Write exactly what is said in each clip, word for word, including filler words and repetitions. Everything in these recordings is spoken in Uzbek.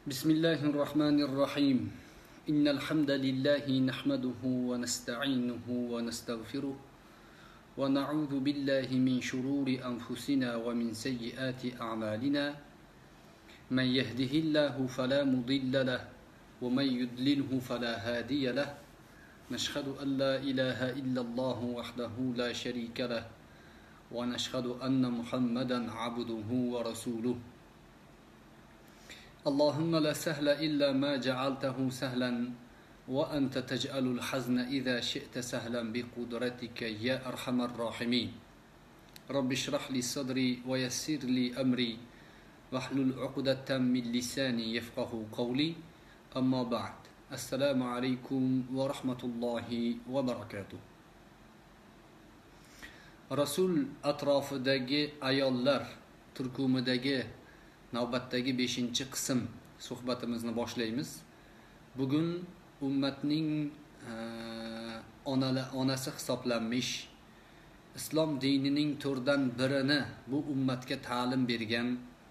بسم الله الرحمن الرحيم إن الحمد لله نحمده ونستعينه ونستغفره ونعوذ بالله من شرور أنفسنا ومن سيئات أعمالنا من يهده الله فلا مضل له ومن يضلله فلا هادي له نشهد أن لا إله إلا الله وحده لا شريك له ونشهد أن محمدا عبده ورسوله اللهم لا سهل إلا ما جعلته سهلا وأنت تجعل الحزن إذا شئت سهلا بقدرتك يا أرحم الراحمين رب اشرح لي صدري ويسر لي أمري واحلل عقدة من لساني يفقه قولي أما بعد السلام عليكم ورحمة الله وبركاته رسول أطرافدagi ayollar turkumidagi navbatdagi beshinchi qism suhbatimizni boshlaymiz. Bugun ummatning onala onasi hisoblanmish, islom dinining to'rdan birini bu ummatga ta'lim bergan,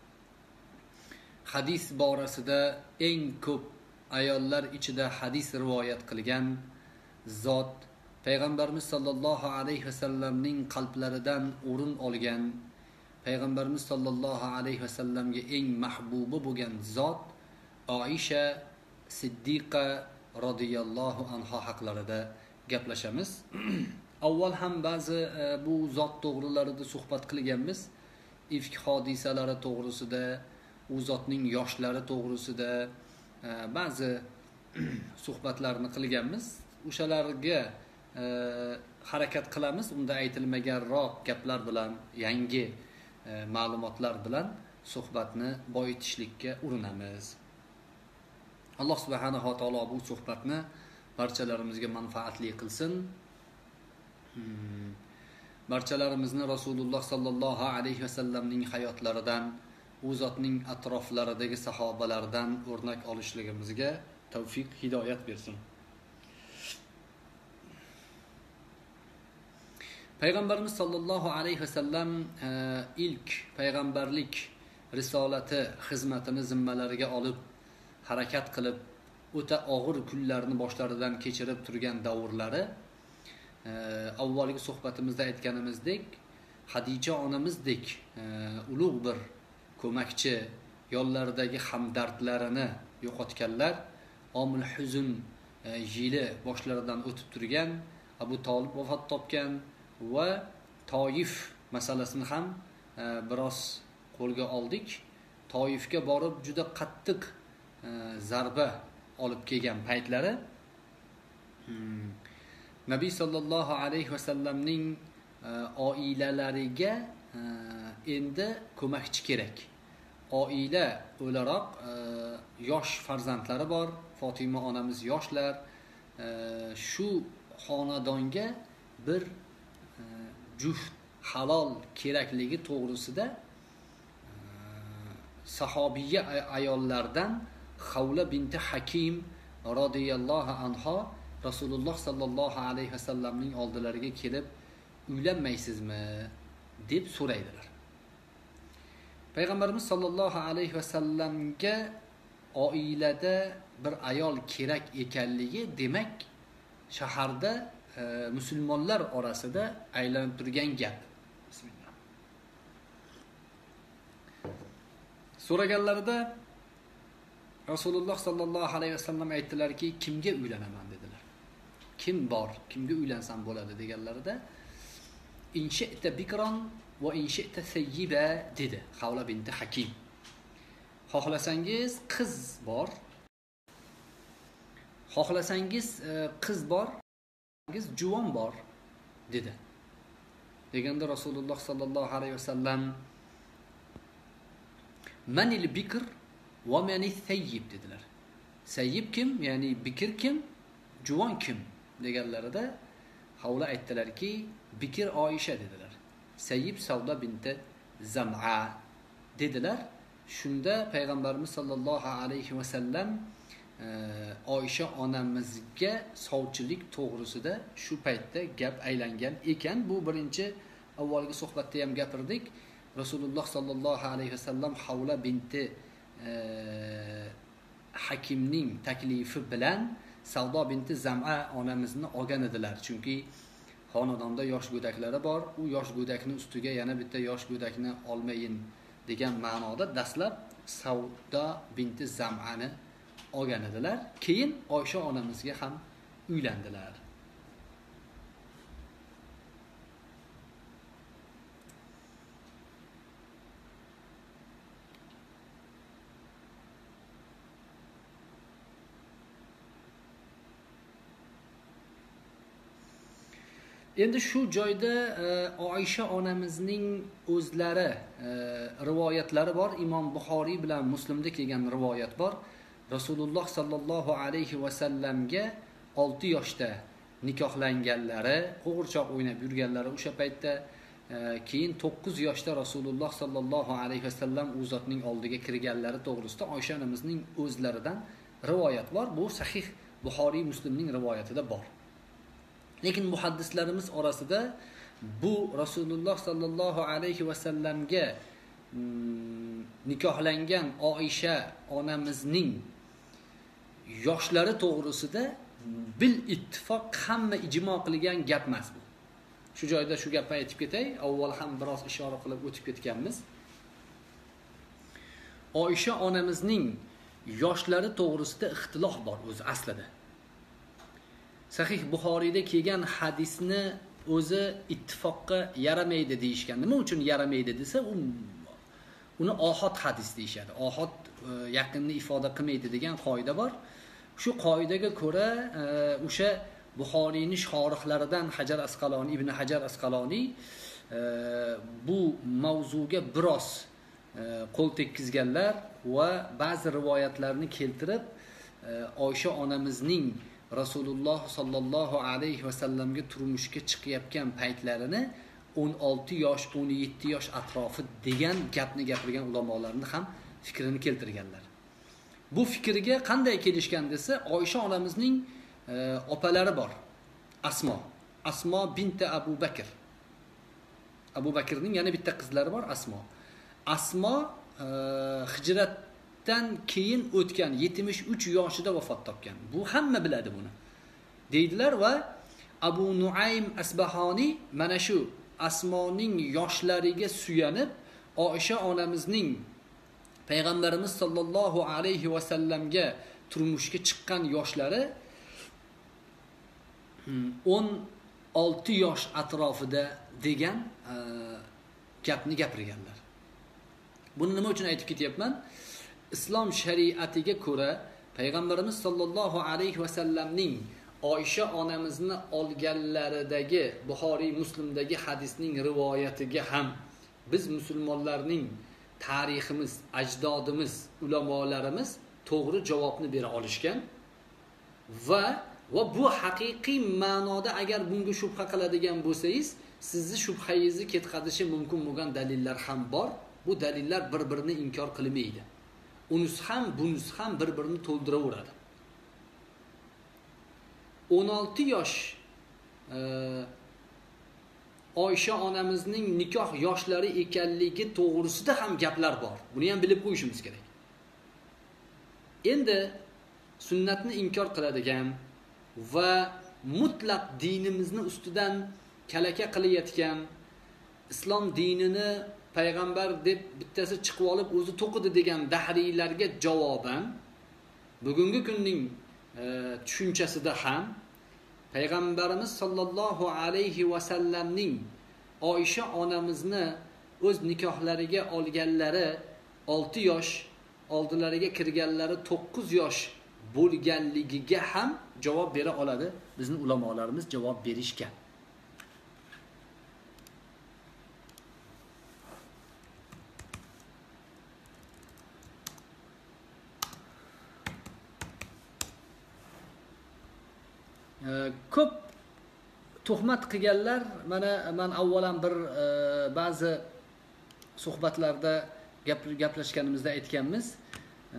hadis borasida eng ko'p ayollar ichida hadis rivoyat qilgan zot, payg'ambarimiz sollallohu alayhi vasallamning qalblaridan o'rin olgan, payg'ambarimiz sollallohu alayhi vasallamga eng mahbubi bo'lgan zot Oisha Siddiqa radhiyallohu anha haqlarida gaplashamiz. Avval ham ba'zi bu zot to'g'rilarida suhbat qilganmiz. Ifk hodisalari to'g'risida, u zotning yoshlari to'g'risida ba'zi suhbatlarni qilganmiz. O'shalarga harakat qilamiz. Unda aytilmaganroq gaplar bilan, yangi ma'lumotlar bilan suhbatni boyitishlikka urinamiz. Alloh subhanahu va taolo bu suhbatni barchalarimizga manfaatli qilsin. Barchalarimizni Rasululloh sallallohu alayhi vasallamning hayotlaridan, u zotning atroflaridagi sahobalardan o'rnak olishligimizga tavfiq, hidoyat bersin. Payg'ambarimiz sollallohu alayhi vasallam ilk payg'ambarlik risolati xizmatini zimmalariga olib harakat qilib o'ta og'ir kunlarni boshlaridan kechirib turgan davrlari, avvalgi suhbatimizda aytganimizdek, Hadija onamizdek ulug' bir ko'makchi, yonlaridagi hamdardlarini yo'qotganlar, omil huzn yili boshlaridan o'tib turgan, Abu Talib vafot topgan va Toyif masalasini ham biroz qo'lga oldik. Toyifga borib juda qattiq zarba olib kelgan paytlari Nabiy sallallohu alayhi vasallamning oilalariga endi ko'makchi kerak. Oila o'laroq yosh farzandlari bor, Fatima onamiz yoshlar, shu xonadonga bir juft halol kerakligi to'g'risida sahobiya ayollardan Xavla binti Hakim radhiyallohu anha Rasululloh sallallohu alayhi vasallamning oldilariga kelib, uylanmaysizmi deb so'raydilar. Payg'ambarimiz sollallohu alayhi vasallamga oilada bir ayol kerak ekanligi, demak shaharda musulmonlar orasida aylanib turgan gap. Bismillah. So'raganlarida Rasululloh sallallohu alayhi vasallam aytdilarki, kimga uylanaman dedilar. Kim bor, kimga uylansam bo'ladi deganlarida, inshi'ta bikron va inshi'ta sayyiba dedi Xavla binti Hakim. Xohlasangiz qiz bor, xohlasangiz qiz bor, juvon bor dedi. Deganda Rasululloh sallallohu alayhi vasallam manil bikr va manil sayyib dedilar. Sayyib kim? Ya'ni bikr kim? Juvon kim? deganlarida Havla aytdilarki, bikr Oisha dedilar. Sayyib Savda binti Zam'a dedilar. Shunda payg'ambarimiz sollallohu alayhi vasallam Oisha onamizga sovchilik to'g'risida shu paytda gap aylangan ekan. Bu birinchi avvalgi suhbatda ham gapirdik. Rasululloh sallallohu alayhi vasallam Havla binti Hakimning taklifi bilan Savdo binti Zam'a onamizni olgan edilar. Chunki xonadonda yosh go'daklari bor, u yosh go'dakning ustiga yana bitta yosh go'dakni olmayin degan ma'noda dastlab Savdo binti Zam'ani olgan edilar. Keyin Oysha onamizga ham uylandilar. Endi shu joyda Oysha onamizning o'zlari rivoyatlari bor. Imom Buxoriy bilan Muslimda kelgan rivoyat bor. Rasululloh sallallohu alayhi va sallamga olti yoshda nikohlanganlari, qo'g'irchoq o'ynab yurganlari o'sha paytda, keyin to'qqiz yoshda Rasululloh sallallohu alayhi va sallam u zotning oldiga kirganlari to'g'risida Oysha onamizning o'zlaridan rivoyat bor. Bu sahih Buxoriy Muslimning rivoyatida bor. Lekin muhaddislarimiz orasida bu Rasululloh sallallohu alayhi va sallamga nikohlangan Oysha onamizning yoshlari to'g'risida bil ittifoq hamma ijmo qilgan gap emas bu. Shu joyda shu gapni aytib ketay. Avval ham biroz ishora qilib o'tib ketganmiz. Oysha onamizning yoshlari to'g'risida ixtilof bor o'zi aslida. Sahih Buxoriyda kelgan hadisni o'zi ittifoqqa yaramaydi deyishgan. Nima uchun yaramaydi desa, u uni ohod hadis deyshadi. Ohod yaqinni ifoda qilmaydi degan qoida bor. Shu qoidaga ko'ra o'sha Buxoriyning shorixlaridan Hajar Asqaloni, Ibn Hajar Asqaloni bu mavzuga biroz qo'l tekkizganlar va ba'zi rivoyatlarni keltirib Oysha onamizning Rasululloh sallallohu alayhi va sallamga turmushga chiqayotgan paytlarini o'n olti yosh, o'n yetti yosh atrofi degan gapni gapirgan ulamolarni ham fikrini keltirganlar. Bu fikrga qanday kelishgan desa, Oysha onamizning e, opalari bor. Asmo. Asmo binti Abu Bakr. Abu Bakrning yana bitta qizlari bor, Asmo. Asmo e, hijratdan keyin o'tgan yetmish uch yoshida vafot topgan. Bu hamma biladi buni. Deydilar va Abu Nuaym Asbahoni mana shu Asmoning yoshlariga suyanib Oysha onamizning Payg'ambarimiz sallallohu alayhi va sallamga turmushga chiqqan yoshlari o'n olti yosh atrofida degan e, gapni gapirganlar. Buni nima uchun aytib ketyapman? Islom shariatiga ko'ra Payg'ambarimiz sallallohu alayhi va sallamning Oysha onamizni olganlaridagi Buxoriy Muslimdagi hadisning rivoyatiga ham biz musulmonlarning tariximiz, ajdodimiz, ulamolarimiz to'g'ri javobni bera olishgan va va bu haqiqiy ma'noda agar bunga shubha qiladigan bo'lsangiz, sizni shubhangizni ketqazishi mumkin bo'lgan dalillar ham bor. Bu dalillar bir-birini inkor qilmaydi. Unisi ham, bunisi ham bir-birini to'ldiraveradi. o'n olti yosh e, Oysha onamizning nikoh yoshlari ekanligi to'g'risida ham gaplar bor. Buni ham bilib qo'yishimiz kerak. Endi sunnatni inkor qiladigan va mutlaq dinimizni ustidan kalaka qilayotgan, islom dinini payg'ambar deb bittasi chiqib olib o'zi to'qidi degan dahriylarga javoban bugungi kunning e, tushunchasida ham Payg'ambarimiz sallallohu alayhi va sallamning Oysha onamizni o'z nikohlariga olganlari olti yosh, oldilariga kirganlari to'qqiz yosh bo'lganligiga ham javob bera oladi. Bizning ulamolarimiz javob berishgan. Ko'p tuhmat qilganlar, mana men avvalan bir e, ba'zi suhbatlarda gap gaplashganimizda aytganmiz. E,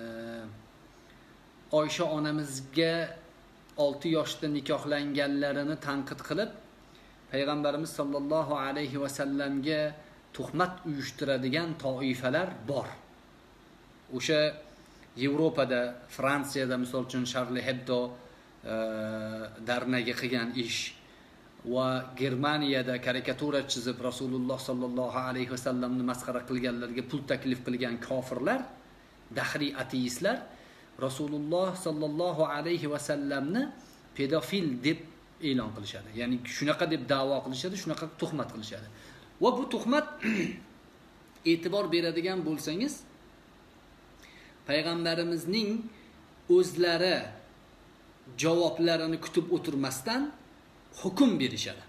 Oysha onamizga olti yoshda nikohlanganlarini tanqid qilib, Payg'ambarimiz sallallohu alayhi va sallamga tuhmat uyushtiradigan toifalar bor. O'sha Yevropada, Fransiyada misol uchun Charlie Hebdo darnaga qilgan ish va Germaniyada karikatura chizib Rasululloh sallallohu alayhi vasallamni masxara qilganlarga pul taklif qilgan kofirlar, dahriy ateistlar Rasululloh sallallohu alayhi vasallamni pedofil deb e'lon qilishadi. Ya'ni shunaqa deb da'vo qilishadi, shunaqa tuhmat qilishadi. Va bu tuhmat e'tibor beradigan bo'lsangiz, payg'ambarimizning o'zlari javoblarini kutib o'tirmasdan hukm berishadi.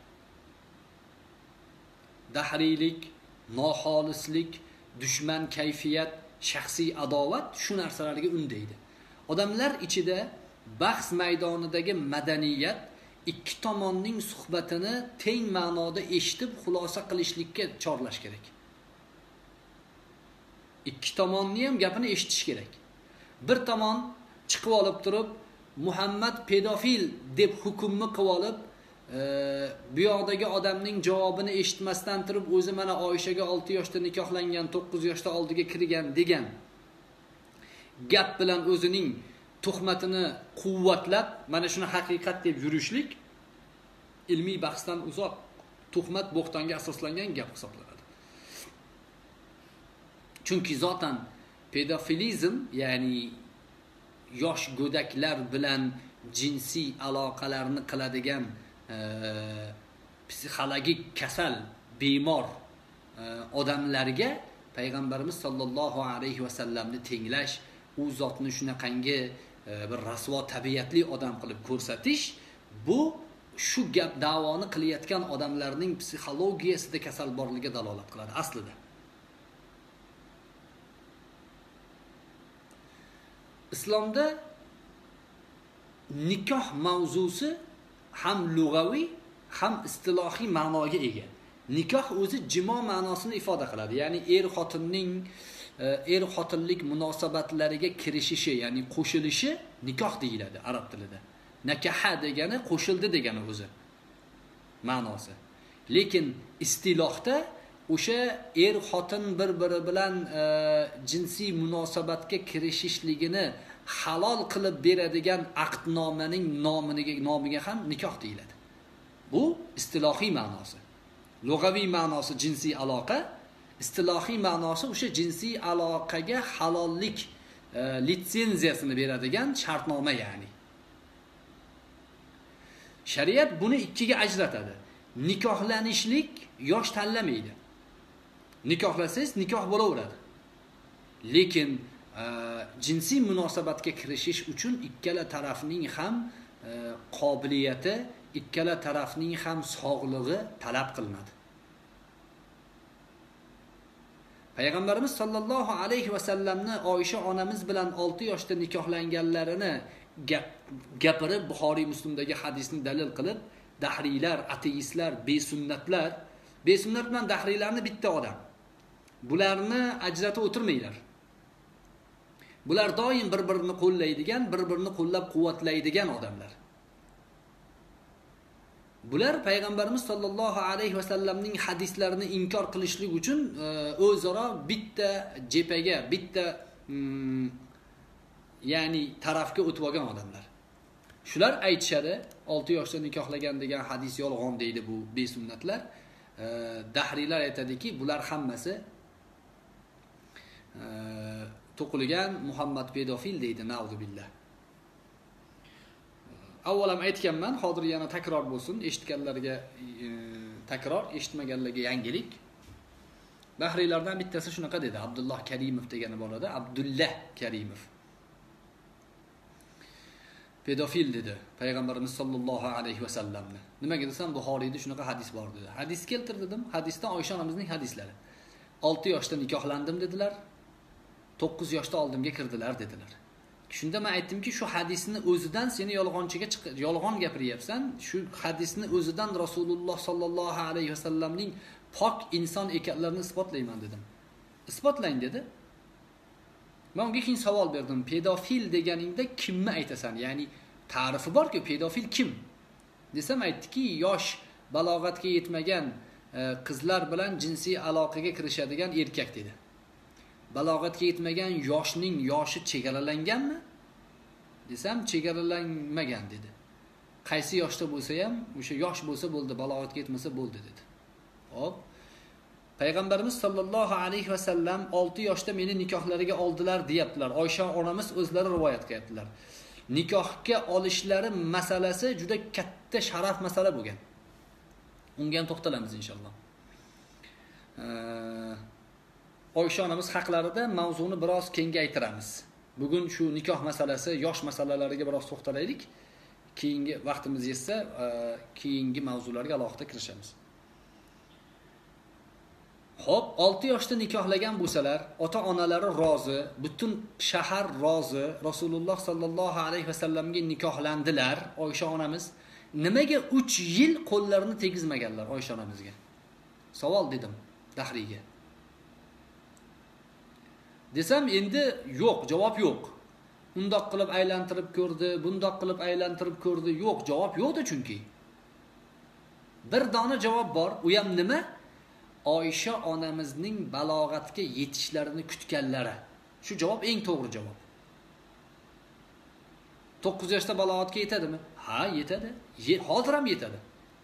Dahriylik, noxolislik, dushman kayfiyat, shaxsiy adovat shu narsalarga undaydi. Odamlar ichida bahs maydonidagi madaniyat ikki tomonning suhbatini teng ma'noda eshitib xulosa qilishlikka chorlash kerak. Ikki tomonni ham gapini eshitish kerak. Bir tomon chiqib olib turib Muhammad pedofil deb hukmni qilib olib, bu yoqdagi odamning javobini eshitmasdan turib o'zi mana Oyshaga olti yoshda nikohlangan, to'qqiz yoshda oldiga kirgan degan gap bilan o'zining tuhmatini quvvatlab, mana shuni haqiqat deb yurishlik ilmiy bahsdan uzoq, tuhmat bo'xtonga asoslangan gap hisoblanadi. Chunki zotan pedofilizm, ya'ni yosh go'daklar bilan jinsiy aloqalarni qiladigan e, psixologik kasal, bemor e, odamlarga payg'ambarimiz sollallohu alayhi vasallamni tenglash, u zotni shunaqangi e, bir rasvo tabiatli odam qilib ko'rsatish, bu shu gap davoni qilayotgan odamlarning psixologiyasida kasal borligiga dalolat qiladi aslida. Islomda nikoh mavzusi ham lug'aviy, ham istilohiy ma'noga ega. Nikoh o'zi jimo ma'nosini ifoda qiladi. Ya'ni er xotinning er xotinlik munosabatlariga kirishishi, ya'ni qo'shilishi nikoh deyiladi arab tilida. Nakaha degani qo'shildi degani o'zi ma'nosi. Lekin istilohda o'sha er xotin bir-biri bilan e, jinsiy munosabatga kirishishligini halol qilib beradigan aqdnomaning nomiga nomiga ham nikoh deyiladi. Bu istilohiy ma'nosi. Lug'aviy ma'nosi jinsiy aloqa, istilohiy ma'nosi o'sha jinsiy aloqaga halollik e, litsenziyasini beradigan shartnoma, ya'ni. Shariat buni ikkiga ajratadi. Nikohlanishlik yosh tanlamaydi. Nikohlasangiz nikoh bo'laveradi. Lekin e, jinsiy munosabatga kirishish uchun ikkala tarafning ham e, qobiliyati, ikkala tarafning ham sog'lig'i talab qilinadi. Payg'ambarimiz sollallohu alayhi vasallamni Oysha onamiz bilan olti yoshda nikohlanganlarini gap, gapirib Buxoriy Muslimdagi hadisni dalil qilib, dahriylar, ateistlar, besunnatlar, besunnat bilan dahriylarni bitta odam. Bularni ajratib o'tirmaylar. Bular doim bir-birini qo'llaydigan, bir-birini qo'llab-quvvatlaydigan odamlar. Bular payg'ambarimiz sollallohu alayhi vasallamning hadislarini inkor qilishlik uchun o'zaro bitta jepaga, bitta mm, ya'ni tarafga o'tib olgan odamlar. Shular aytishadi, olti yoshda nikohlagan degan hadis yolg'on deydi bu besunnatlar. E, dahriylar aytadiki, bular hammasi e, to'qilgan Muhammad pedofil deydi, na'uzubillah. Avvalam aytganman, hozir yana takror bo'lsin, eshitganlarga e, takror, eshitmaganlarga yangilik. Dahriylardan bittasi shunaqa dedi, Abdulloh Karimov degani bo'ladi, Abdullah Karimov. Pedofil dedi payg'ambarimiz sollallohu alayhi vasallamni. Nimaga desam, Buxoriyda shunaqa hadis bor dedi. Hadis keltirdim, hadisda Oysha onamizning hadislari. olti yoshda nikohlandim dedilar, to'qqiz yoshda oldimga kirdilar dedilar. Shunda men aytdimki, shu hadisni o'zidan seni yolg'onchiga yolg'on gapiryapsan, shu hadisni o'zidan Rasululloh sollallohu alayhi vasallamning pok inson ekanlarini isbotlayman dedim. Isbotlang dedi. Men unga keyin savol berdim. Pedofil deganingda kimni aytasan? Ya'ni ta'rifi bor-ku, pedofil kim? Desam aytdiki, yosh balog'atga yetmagan qizlar bilan jinsiy aloqaga kirishadigan erkak dedi. balog'atga yetmagan yoshning yoshi chegaralanganmi desam, chegaralanmagan dedi. Qaysi yoshda bo'lsa ham, o'sha yosh bo'lsa bo'ldi, balog'atga yetmasa bo'ldi dedi. Hop. Payg'ambarimiz sollallohu alayhi va sallam olti yoshda meni nikohlariga oldilar deyaptilar. Oysha onamiz o'zlari rivoyat qilyaptilar. Nikohga olishlari masalasi juda katta sharaf masala bo'lgan. Unga ham to'xtalamiz inshaalloh. Oysha onamiz haqlarida mavzuni biroz kengaytiramiz. Bugun shu nikoh masalasi, yosh masalalariga biroz to'xtalaylik. Keyingi vaqtimiz yetsa, keyingi mavzularga alohida kirishamiz. Xo'p, olti yoshda nikohlagan bo'lsalar, ota-onalari rozi, butun shahar rozi, Rasululloh sallallohu alayhi va sallamga nikohlandilar. Oysha onamiz nimaga uch yil qo'llarini tegizmaganlar Oysha onamizga? Savol dedim Dahriga. Desam, endi yo'q, javob yo'q. Undoq qilib aylantirib ko'rdi, bundoq qilib aylantirib ko'rdi. Yo'q, javob yo'qdi chunki. Bir dona javob bor. U ham nima? Oysha onamizning balog'atga yetishlarini kutganlari. Shu javob eng to'g'ri javob. to'qqiz yoshda balog'atga yetadimi? Ha, yetadi. Hozir ham yetadi.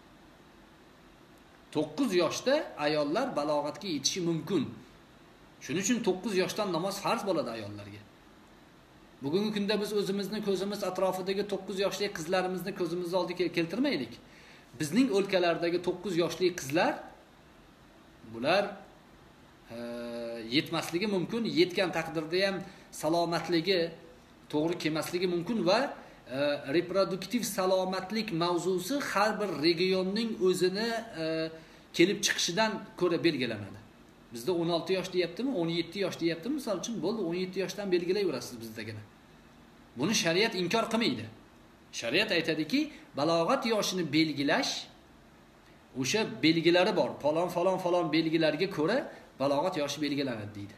to'qqiz yoshda ayollar balog'atga yetishi mumkin. Shuning uchun to'qqiz yoshdan namoz farz bo'ladi ayollarga. Bugungi kunda biz o'zimizni ko'zimiz atrofidagi to'qqiz yoshli qizlarimizni ko'zimiz oldiga keltirmaylik. Bizning o'lkalardagi to'qqiz yoshli qizlar bular e, yetmasligi mumkin, yetgan taqdirda ham salomatligi to'g'ri kelmasligi mumkin va e, reproduktiv salomatlik mavzusi har bir regionning o'zini e, kelib chiqishidan ko'ra belgilanadi. Bizda o'n olti yosh deyaptimi, o'n yetti yosh deyaptimi, misol uchun bo'ldi, o'n yetti yoshdan belgilayverasiz bizdagina. Buni shariat inkor qilmaydi. Shariat aytadiki, balog'at yoshini belgilash o'sha belgilari bor. Falon falon falon belgilarga ko'ra balog'at yoshi belgilanadi deydi.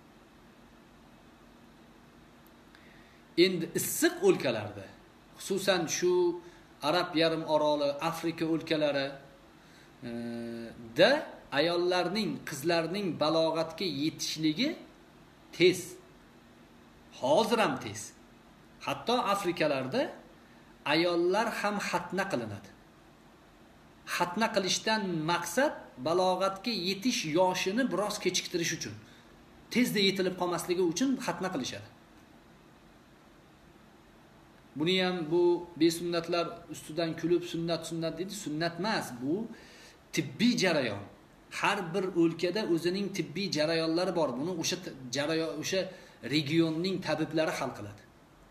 Endi issiq o'lkalarda, xususan shu Arab yarim oroli, Afrika o'lkalari e, da ayollarning, qizlarning balog'atga yetishligi tez. Hozir ham tez. Hatto Afrikalarda ayollar ham xatna qilinadi. Xatna qilishdan maqsad balog'atga yetish yoshini biroz kechiktirish uchun. Tezda yetilib qolmasligi uchun xatna qilishadi. Buni ham bu besunnatlar ustidan kulib sunnat sunnat dedi. Sunnat emas, bu tibbiy jarayon. Har bir o'lkada o'zining tibbiy jarayonlari bor. Buni o'sha jarayon, o'sha regionning tabiblari hal qiladi.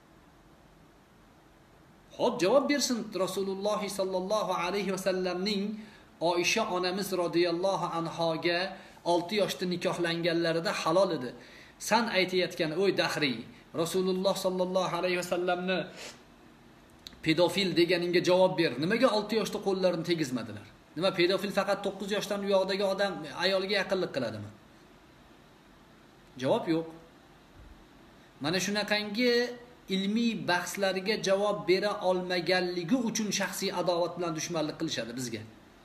Xo'p, javob bersin Rasululloh sallallohu alayhi va sallamning Oysha onamiz radhiyallohu anhoga olti yoshda nikohlanganlarida halol edi. San aytayotgan o'y Dahriy, Rasululloh sallallohu alayhi va sallamni pedofil deganingga javob ber. Nimaga olti yoshda qo'llarini tegizmadilar? Nima pedofil faqat to'qqiz yoshdan u yoqdagi odam ayolga yaqinlik qiladimi? Javob yo'q. Mana shunaqangi ilmiy bahslarga javob bera olmaganligi uchun shaxsiy adovat bilan dushmanlik qilishadi bizga.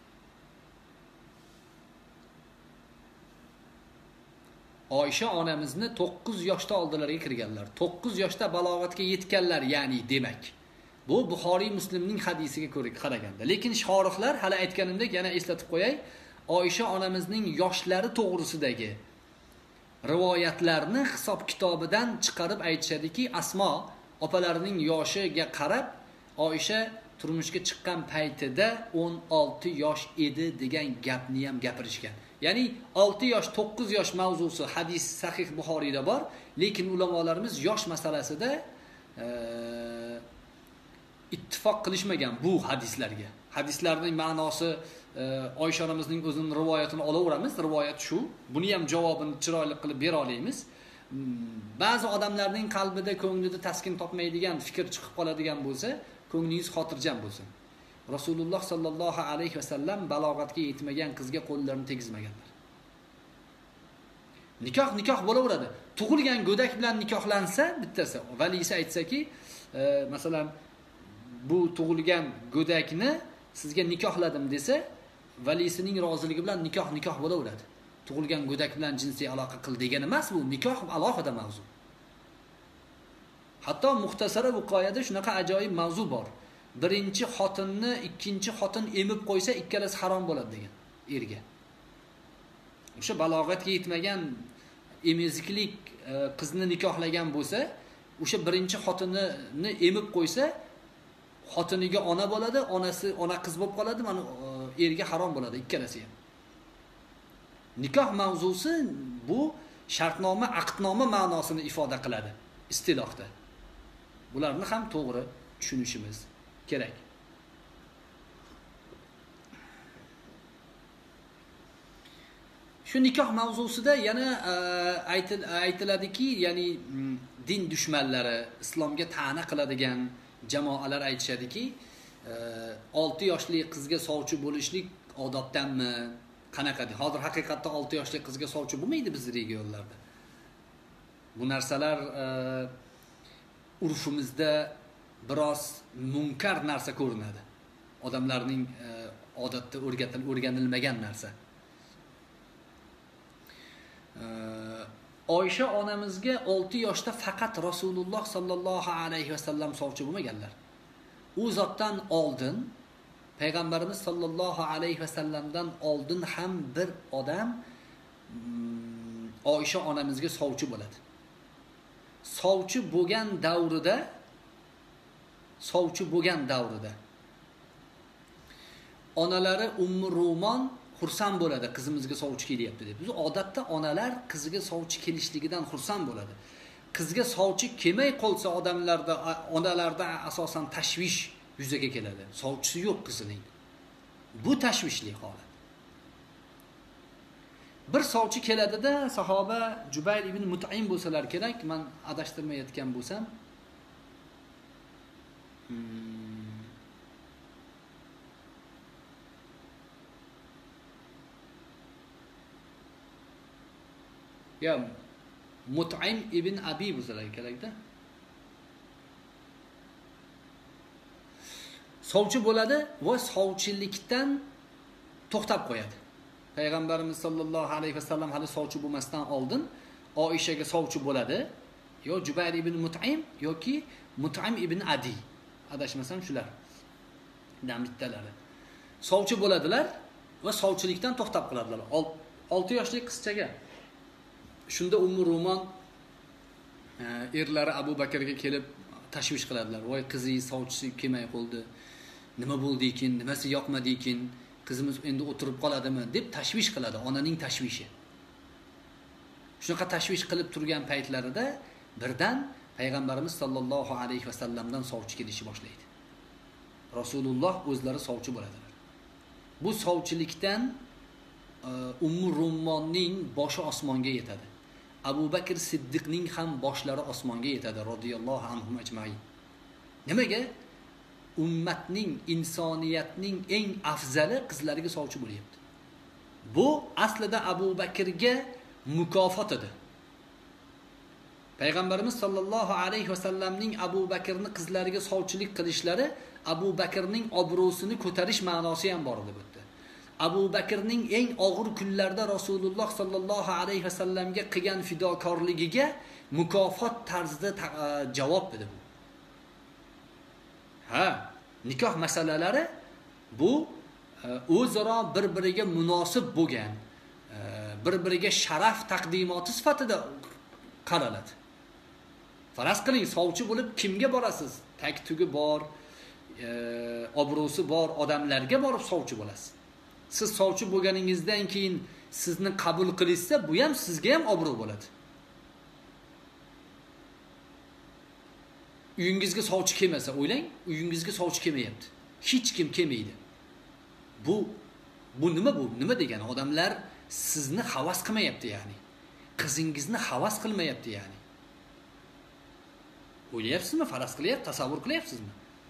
Oysha onamizni to'qqiz yoshda oldilariga kirganlar. to'qqiz yoshda balog'atga yetganlar, ya'ni demak. Bu Buxoriy Muslimning hadisiga ko'ra qaraganda. Lekin shorihlar hali aytganimdek yana eslatib qo'yay, Oysha onamizning yoshlari to'g'risidagi rivoyatlarni hisob kitobidan chiqarib aytishadiki, Asmo opalarining yoshiga qarab Oysha turmushga chiqqan paytida o'n olti yosh edi degan gapni ham gapirishgan. Ya'ni olti yosh, to'qqiz yosh mavzusi hadis sahih Buxoriyda bor, lekin ulamolarimiz yosh masalasida e, ittifoq qilishmagan bu hadislarga. Hadislarning ma'nosi e, Oysha onamizning o'zining rivoyatini olaveramiz. Rivoyat shu. Buni ham javobini chiroyli qilib bera olamiz. Ba'zi odamlarning qalbida, ko'nglida taskin topmaydigan fikr chiqib qoladigan bo'lsa, ko'nglingiz xotirjam bo'lsin. Rasululloh sallallohu alayhi va sallam balog'atga yetmagan qizga qo'llarini tegizmaganlar. Nikoh nikoh bo'laveradi. Tug'ilgan go'dak bilan nikohlansa, bittasi valisi aytsaki, e, masalan, bu tug'ilgan go'dakni sizga nikohladim desa, valisining roziligi bilan nikoh nikoh bo'laveradi. tug'ilgan go'dak bilan jinsiy aloqa qil degani emas, bu nikoh alohida mavzu. Hatto muxtasara viqoyada shunaqa ajoyib mavzu bor. Birinchi xotinni ikkinchi xotin emib qo'ysa, ikkalasi harom bo'ladi degan erga. O'sha balog'atga yetmagan emiziklik qizni nikohlagan bo'lsa, o'sha birinchi xotinini emib qo'ysa, xotiniga ona bo'ladi, onasi ona qiz bo'lib qoladi, mana erga harom bo'ladi ikkalasi ham. Nikoh mavzusi bu shartnoma, aqdnoma ma'nosini ifoda qiladi istilohda. Bularni ham to'g'ri tushunishimiz kerak. Shu nikoh mavzusida yana aytiladiki, ya'ni din dushmanlari, islomga ta'na qiladigan jamoalar aytishadiki, olti yoshli qizga sovchi bo'lishlik odobdanmi? Qanaqa? Hozir haqiqatda olti yoshli qizga sovchi bo'lmaydi bizning yo'llarda. Bu narsalar urfimizda biroz munkar narsa ko'rinadi. Odamlarning odatda o'rgatilib o'rganilmagan narsa. Oysha onamizga olti yoshda faqat Rasululloh sallallohu alayhi vasallam sovchi bo'lmaganlar. U zotdan oldin Payg'ambarimiz sallallohu alayhi vasallamdan oldin ham bir odam Oysha onamizga sovchi bo'ladi. Sovchi bo'lgan davrida sovchi bo'lgan davrida onalari Ummu Rumon xursand bo'ladi, qizimizga sovchi kelyapti deb. Biz odatda onalar qiziga sovchi kelishligidan xursand bo'ladi. Qizga sovchi kelmay qolsa odamlarda, onalarda asosan tashvish yuzaga keladi. Sovchisi yo'q qizining. Bu tashvishli holat. Bir sovchi keladida, sahoba Jubayr ibn Mut'im bo'lsalar kerak, men adashtirmayotgan bo'lsam, hmm. ya Mut'im ibn Abi bo'lsalar kerakda. Sovchi bo'ladi va sovchilikdan to'xtab qo'yadi. Payg'ambarimiz sallallohu alayhi vasallam hali sovchi bo'lmasdan oldin Oishaga sovchi bo'ladi. Yo Jubayr ibn Mut'im yoki Mut'im ibn Adi. Adashmasam shular. Dan bittalari. Sovchi bo'ladilar va sovchilikdan to'xtab qoladilar. olti yoshli qizchaga. Shunda Ummu Rumon erlari Abu Bakrga kelib tashvish qiladilar. Voy qizingiz sovchisi kelmay qoldi. Nima bo'ldi ekan? Nimasi yoqmadi ekan? Qizimiz endi o'tirib qoladimi deb tashvish qiladi, onaning tashvishi. Shunaqa tashvish qilib turgan paytlarida birdan Payg'ambarimiz sallallohu alayhi vasallamdan sovchi kelishi boshlaydi. Rasululloh o'zlari sovchi bo'ladilar. Bu sovchilikdan Ummu Rummonning boshi osmonga yetadi. Abu Bakr Siddiqning ham boshlari osmonga yetadi radhiyallohu anhum ajmain. Nimaga? Ummatning, insoniyatning eng afzali qizlariga sovchi bo'lyapti. Bu aslida Abu Bakrga mukofot edi. Payg'ambarimiz sallallohu alayhi vasallamning Abu Bakrni qizlariga sovchilik qilishlari Abu Bakrning obro'sini ko'tarish ma'nosi ham bor edi bu yerda. Abu Bakrning eng og'ir kunlarda Rasululloh sallallohu alayhi vasallamga qilgan fidokorligiga mukofot tarzida javob edi bu. Ha, nikoh masalalari bu o'zaro bir-biriga munosib bo'lgan, bir-biriga sharaf taqdimoti sifatida qaraladi. Faraz qiling, sovchi bo'lib kimga borasiz? Taktugi bor, obro'si bor odamlarga borib sovchi bo'lasiz. Siz sovchi bo'lganingizdan keyin sizni qabul qilishsa, bu ham sizga ham obro' bo'ladi. Uyingizga sovchi kelmasa, o'ylang, uyingizga sovchi kelmayapti. Hech kim kelmaydi. Bu bu nima bu? Nima degani? Odamlar sizni havas qilmayapti, ya'ni. Qizingizni havas qilmayapti, ya'ni. O'ylayapsizmi? Faraz qilyapsiz, tasavvur qilyapsizmi?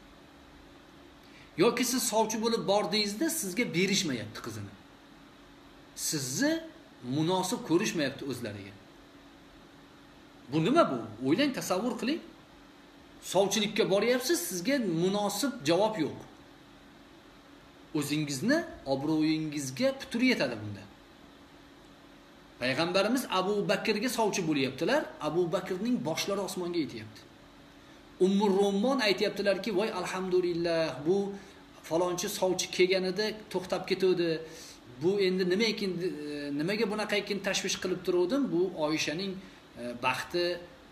Yoki siz sovchi bo'lib bordingizda sizga berishmayapti qizini. Sizni munosib ko'rishmayapti o'zlariga. Bu nima bu? O'ylang, tasavvur qiling. Sovchilikka boryapsiz, sizga munosib javob yo'q. O'zingizni obro'yingizga putur yetadi bunda. Payg'ambarimiz Abu Bakrga sovchi bo'lyaptilar. Abu Bakrning boshlari osmonga yetyapti. Ummur Rommon aytayaptilarki, "Voy alhamdulillah, bu falonchi sovchi kelganida to'xtab ketdi. Bu endi nima ekan, nimaga bunaqa ekan tashvish qilib turdim? Bu Oyshaning baxti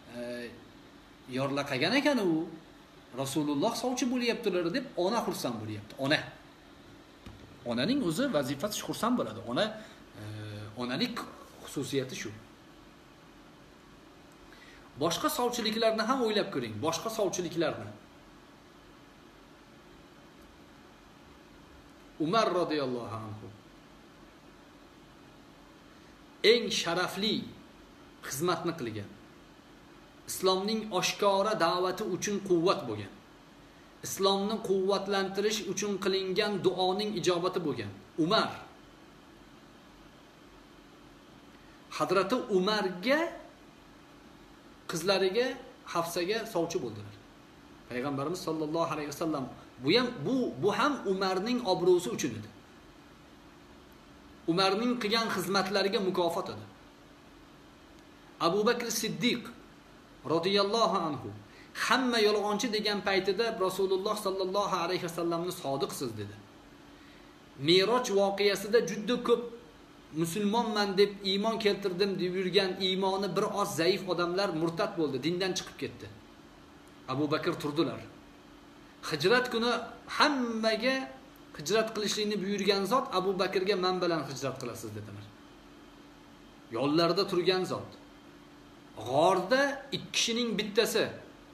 yorla qilgan ekan u. Rasululloh sovchi bo'lyaptilar" deb ona xursand bo'lyapti. Ona. Onaning o'zi vazifasi xursand bo'ladi. Ona onalik xususiyati shu. Boshqa sovchiliklarni ham o'ylab ko'ring. Boshqa sovchiliklarni. Umar radhiyallohu anhu eng sharafli xizmatni qilgan. Islomning oshkora da'vati uchun quvvat bo'lgan. Islomni quvvatlantirish uchun qilingan duoning ijobati bo'lgan. Umar Hazrati Umarga qizlariga Hafsaga sovchi bo'ldilar. Payg'ambarimiz sollallohu alayhi vasallam bu ham bu bu ham Umarning obro'si uchun edi. Umarning qilgan xizmatlariga mukofot edi. Abu Bakr Siddiq radhiyallohu anhu hamma yolg'onchi degan paytida Rasululloh sallallohu alayhi vasallamni sodiqsiz dedi. Miroj voqeasida juda ko'p musulmonman deb iymon keltirdim deb yurgan iymoni bir oz zaif odamlar murtad bo'ldi, dindan chiqib ketdi. Abu Bakr turdilar. Hijrat kuni hammaga hijrat qilishlikni buyurgan zot Abu Bakrga men bilan hijrat qilasiz dedilar. Yo'llarda turgan zot. G'orda ikki kishining bittasi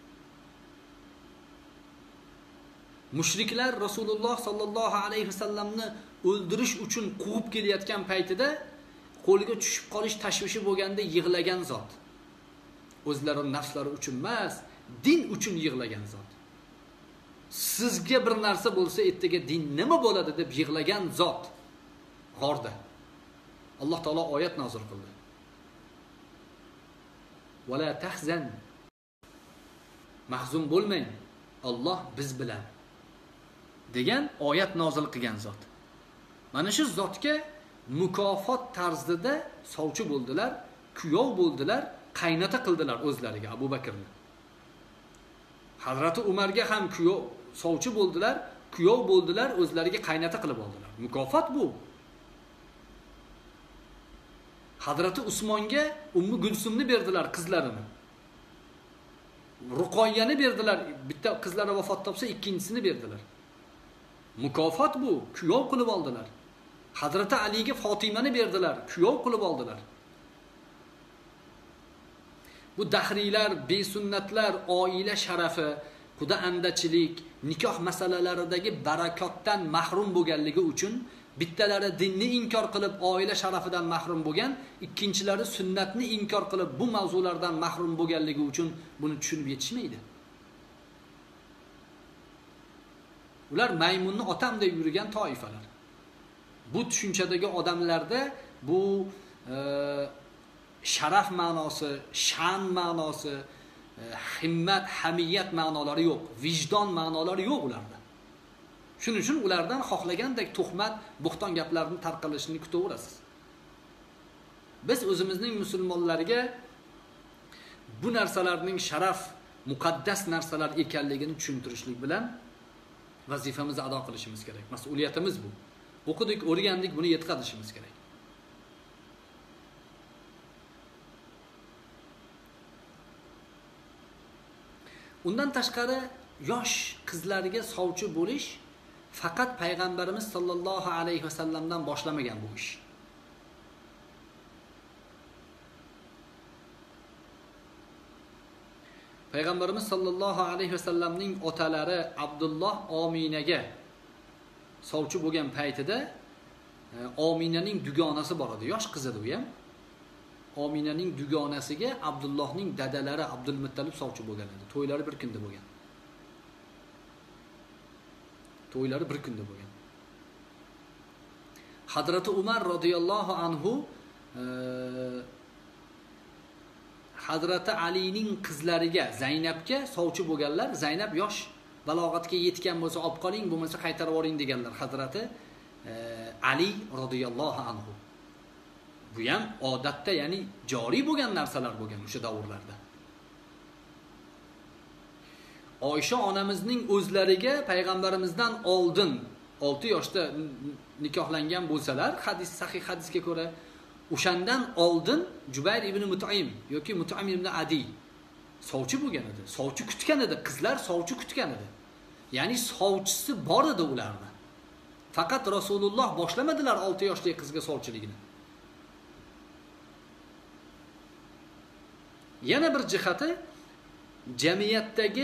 mushriklar Rasululloh sallallohu alayhi vasallamni o'ldirish uchun quvib kelayotgan paytida qo'liga tushib qolish tashvishi bo'lganda yig'lagan zot. O'zlari nafslari uchun emas, din uchun yig'lagan zot. Sizga bir narsa bo'lsa, ertaga din nima bo'ladi deb yig'lagan zot g'orda. Alloh taolo oyat nozil qildi. Wala tahzan. Mahzun bo'lmang. Alloh biz bilan degan oyat nozil qilgan zot. Mana shu zotga mukofot tarzida sovchi bo'ldilar, kuyov bo'ldilar, qaynota qildilar o'zlariga Abu Bakrni. Hazrati Umarga ham kuyov sovchi bo'ldilar, kuyov bo'ldilar, o'zlariga qaynota qilib oldilar. Mukofot bu. Hazrati Usmonga Ummu Gulsumni berdilar qizlarini. Ruqoyyani berdilar. Bitta qizlari vafot topsa, ikkinchisini berdilar. Mukofot bu, kuyov qilib oldilar. Hazrati Aliga Fatimani berdilar, kuyov qilib oldilar. Bu dahriylar, besunnatlar, oila sharafi, quda andachilik, nikoh masalalaridagi barakotdan mahrum bo'lganligi uchun bittalari dinni inkor qilib oila sharafidan mahrum bo'lgan, ikkinchilari sunnatni inkor qilib bu mavzulardan mahrum bo'lganligi uchun buni tushunib yetishmaydi. Ular maymunni otam deb yurgan toifalar. Bu tushunchadagi odamlarda bu e, sharaf ma'nosi, sha'an ma'nosi, e, himmat, hamiyat ma'nolari yo'q, vijdon ma'nolari yo'q ularda. Shuning uchun ulardan xohlagandek tuhmat, bo'xton gaplarni tarqalishini kutaverasiz. Biz o'zimizning musulmonlarga bu narsalarning sharaf, muqaddas narsalar ekanligini tushuntirishlik bilan vazifamizni ado qilishimiz kerak. Mas'uliyatimiz bu. O'qidik, o'rgandik, buni yetkazishimiz kerak. Undan tashqari yosh qizlarga sovchi bo'lish faqat payg'ambarimiz sollallohu alayhi vasallamdan boshlamagan bu ish. Payg'ambarimiz sollallohu alayhi vasallamning otalari Abdulloh Ominaga sovchi bo'lgan paytida Ominaning dugonasi bor edi, yosh qiz edi u ham. Ominaning dugonasiga Abdullohning dadalari Abdul Muttalib sovchi bo'lgan edi. To'ylari bir kunda bo'lgan. To'ylari bir kunda bo'lgan. Hazrati Umar radhiyallohu anhu e, Hazrati Alining qizlariga Zaynabga sovchi bo'lganlar. Zaynab yosh balog'atga yetgan bo'lsa olib qoling, bo'lmasa qaytarib yuboring deganlar Hazrati e, Ali radhiyallohu anhu. Bu ham odatda, ya'ni joriy bo'lgan narsalar bo'lgan o'sha davrlarda. Oysha onamizning o'zlariga payg'ambarimizdan oldin olti yoshda nikohlangan bo'lsalar, hadis sahih hadisga ko'ra, o'shandan oldin Jubayr ibn Mut'im yoki Mut'im ibn Adi sovchi bo'lgan edi. Sovchi kutgan edi, qizlar sovchi kutgan edi. Ya'ni sovchisi bor edi ularning. Faqat Rasululloh boshlamadilar olti yoshli qizga sovchiligini. Yana bir jihati, jamiyatdagi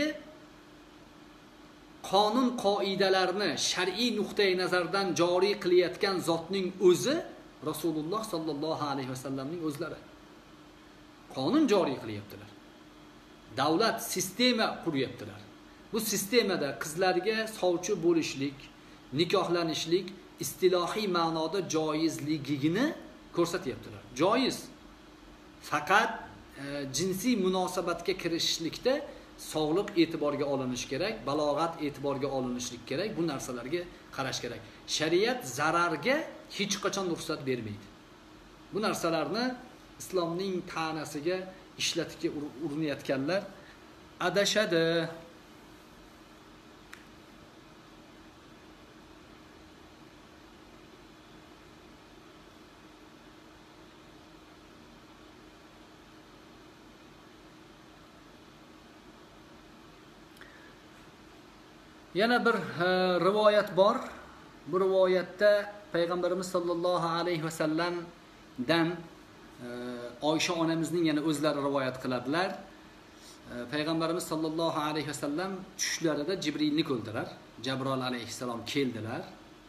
qonun qoidalarni shar'iy nuqtai nazardan joriy qilayotgan zotning o'zi Rasululloh sallallohu alayhi vasallamning o'zlari. Qonun joriy qilyaptilar. Davlat sistema quryaptilar. Bu sistemada qizlarga sovchi bo'lishlik, nikohlanishlik istilohiy ma'noda joizligini ko'rsatyaptilar. Joiz. Faqat e, jinsiy munosabatga kirishishlikda sog'liq e'tiborga olinish kerak, balog'at e'tiborga olinishlik kerak, bu narsalarga qarash kerak. Shariat zararga hech qachon ruxsat bermaydi. Bu narsalarni islomning ta'nasiga ishlatishga urinayotganlar adashadi. Yana bir e, rivoyat bor. Bu rivoyatda payg'ambarimiz sollallohu alayhi vasallamdan e, Oysha onamizning yana o'zlari rivoyat qiladilar. E, payg'ambarimiz sollallohu alayhi vasallam tushlarida Jibrilni ko'rdilar. Jabroil alayhissalom keldilar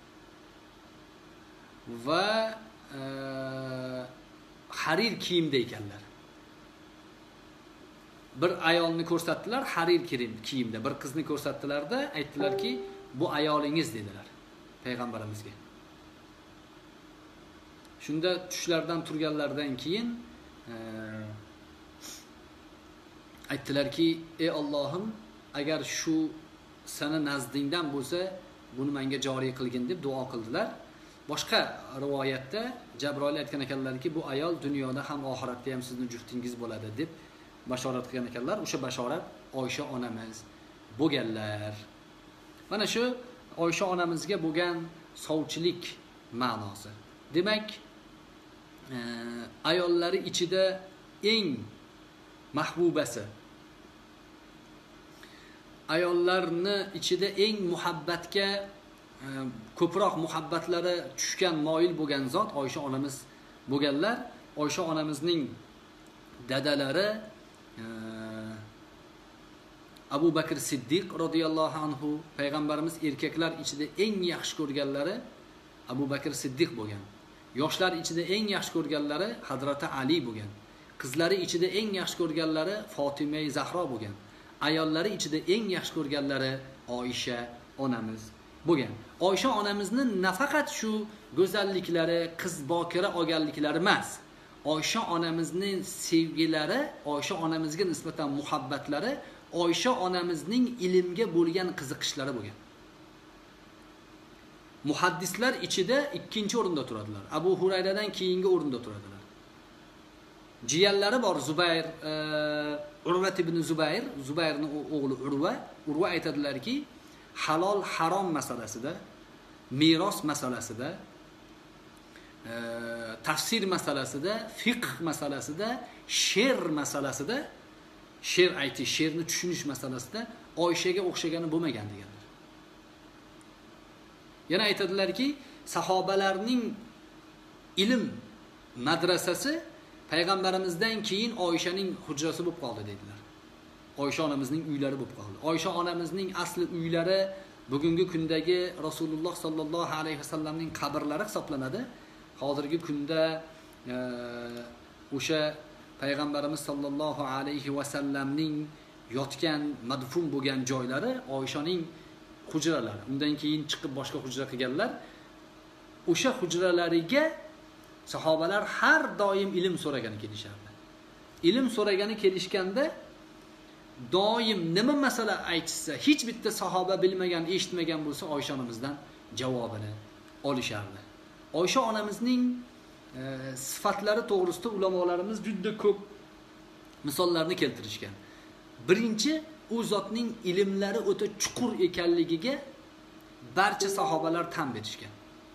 va e, harir kiyimda ekanlar. Bir ayolni ko'rsatdilar, harir kiyimda. Bir qizni ko'rsatdilar-da, aytdilarki, bu ayolingiz dedilar payg'ambarimizga. Shunda tushlardan turganlardan keyin e, aytdilarki, ey Allohim, agar shu sana nazdingdan bo'lsa, buni menga joriy qilgin deb duo qildilar. Boshqa rivoyatda Jabroil aytgan ekanlarki, bu ayol dunyoda ham oxiratda ham sizning juftingiz bo'ladi deb bashorat qilgan ekanlar. O'sha bashorat Oysha onamiz bo'lganlar. Mana shu Oysha onamizga bo'lgan sovchilik ma'nosi. Demak, e, ayollari ichida eng mahbubasi, ayollarni ichida eng muhabbatga e, ko'proq muhabbatlari tushgan, moyil bo'lgan zot Oysha onamiz bo'lganlar. Oysha onamizning dadalari Abu Bakr Siddiq radhiyallohu anhu, payg'ambarimiz erkaklar ichida eng yaxshi ko'rganlari Abu Bakr Siddiq bo'lgan. Yoshlar ichida eng yaxshi ko'rganlari Hazrati Ali bo'lgan. Qizlari ichida eng yaxshi ko'rganlari Fatima Zahro bo'lgan. Ayollari ichida eng yaxshi ko'rganlari Oysha onamiz bo'lgan. Oysha onamizni nafaqat shu go'zalliklari, qiz bokira olganliklari emas, Oysha onamizning sevgilari, Oysha onamizga nisbatan muhabbatlari, Oysha onamizning ilmga bo'lgan qiziqishlari bo'lgan. Muhaddislar ichida ikkinchi o'rinda turadilar. Abu Hurayradan keyingi o'rinda turadilar. Jiyanlari bor Zubayr, e, Urva ibn Zubayr, Zubayrning o'g'li Urva, Urva aytadilarki, halol harom masalasida, meros masalasida, e, tafsir masalasida, fiqh masalasida, she'r masalasida, she'r aytish, she'rni tushunish masalasida Oyshaga o'xshagani bo'lmagan deganlar. Yana aytadilarki, sahobalarning ilm madrasasi payg'ambarimizdan keyin Oyshaning hujrasi bo'lib qoldi dedilar. Oysha onamizning uylari bo'lib qoldi. Oysha onamizning asli uylari bugungi kundagi Rasululloh sallallohu alayhi vasallamning qabrlari hisoblanadi. Hozirgi kunda o'sha payg'ambarimiz sallallohu alayhi vasallamning yotgan, madfun bo'lgan joylari Oyshaning hujralari. Undan keyin chiqib boshqa hujra qilganlar. O'sha hujralariga sahobalar har doim ilm so'ragani kelishardi. Ilm so'ragani kelishganda doim nima masala aytsa, hech bitta sahoba bilmagan, eshitmagan bo'lsa Oysha onamizdan javobini olishardi. Oysha onamizning e, sifatlari to'g'risida ulamolarimiz juda ko'p misollarni keltirishgan. Birinchi, u zotning ilmlari o'ta chuqur ekanligiga barcha sahobalar tan berishgan.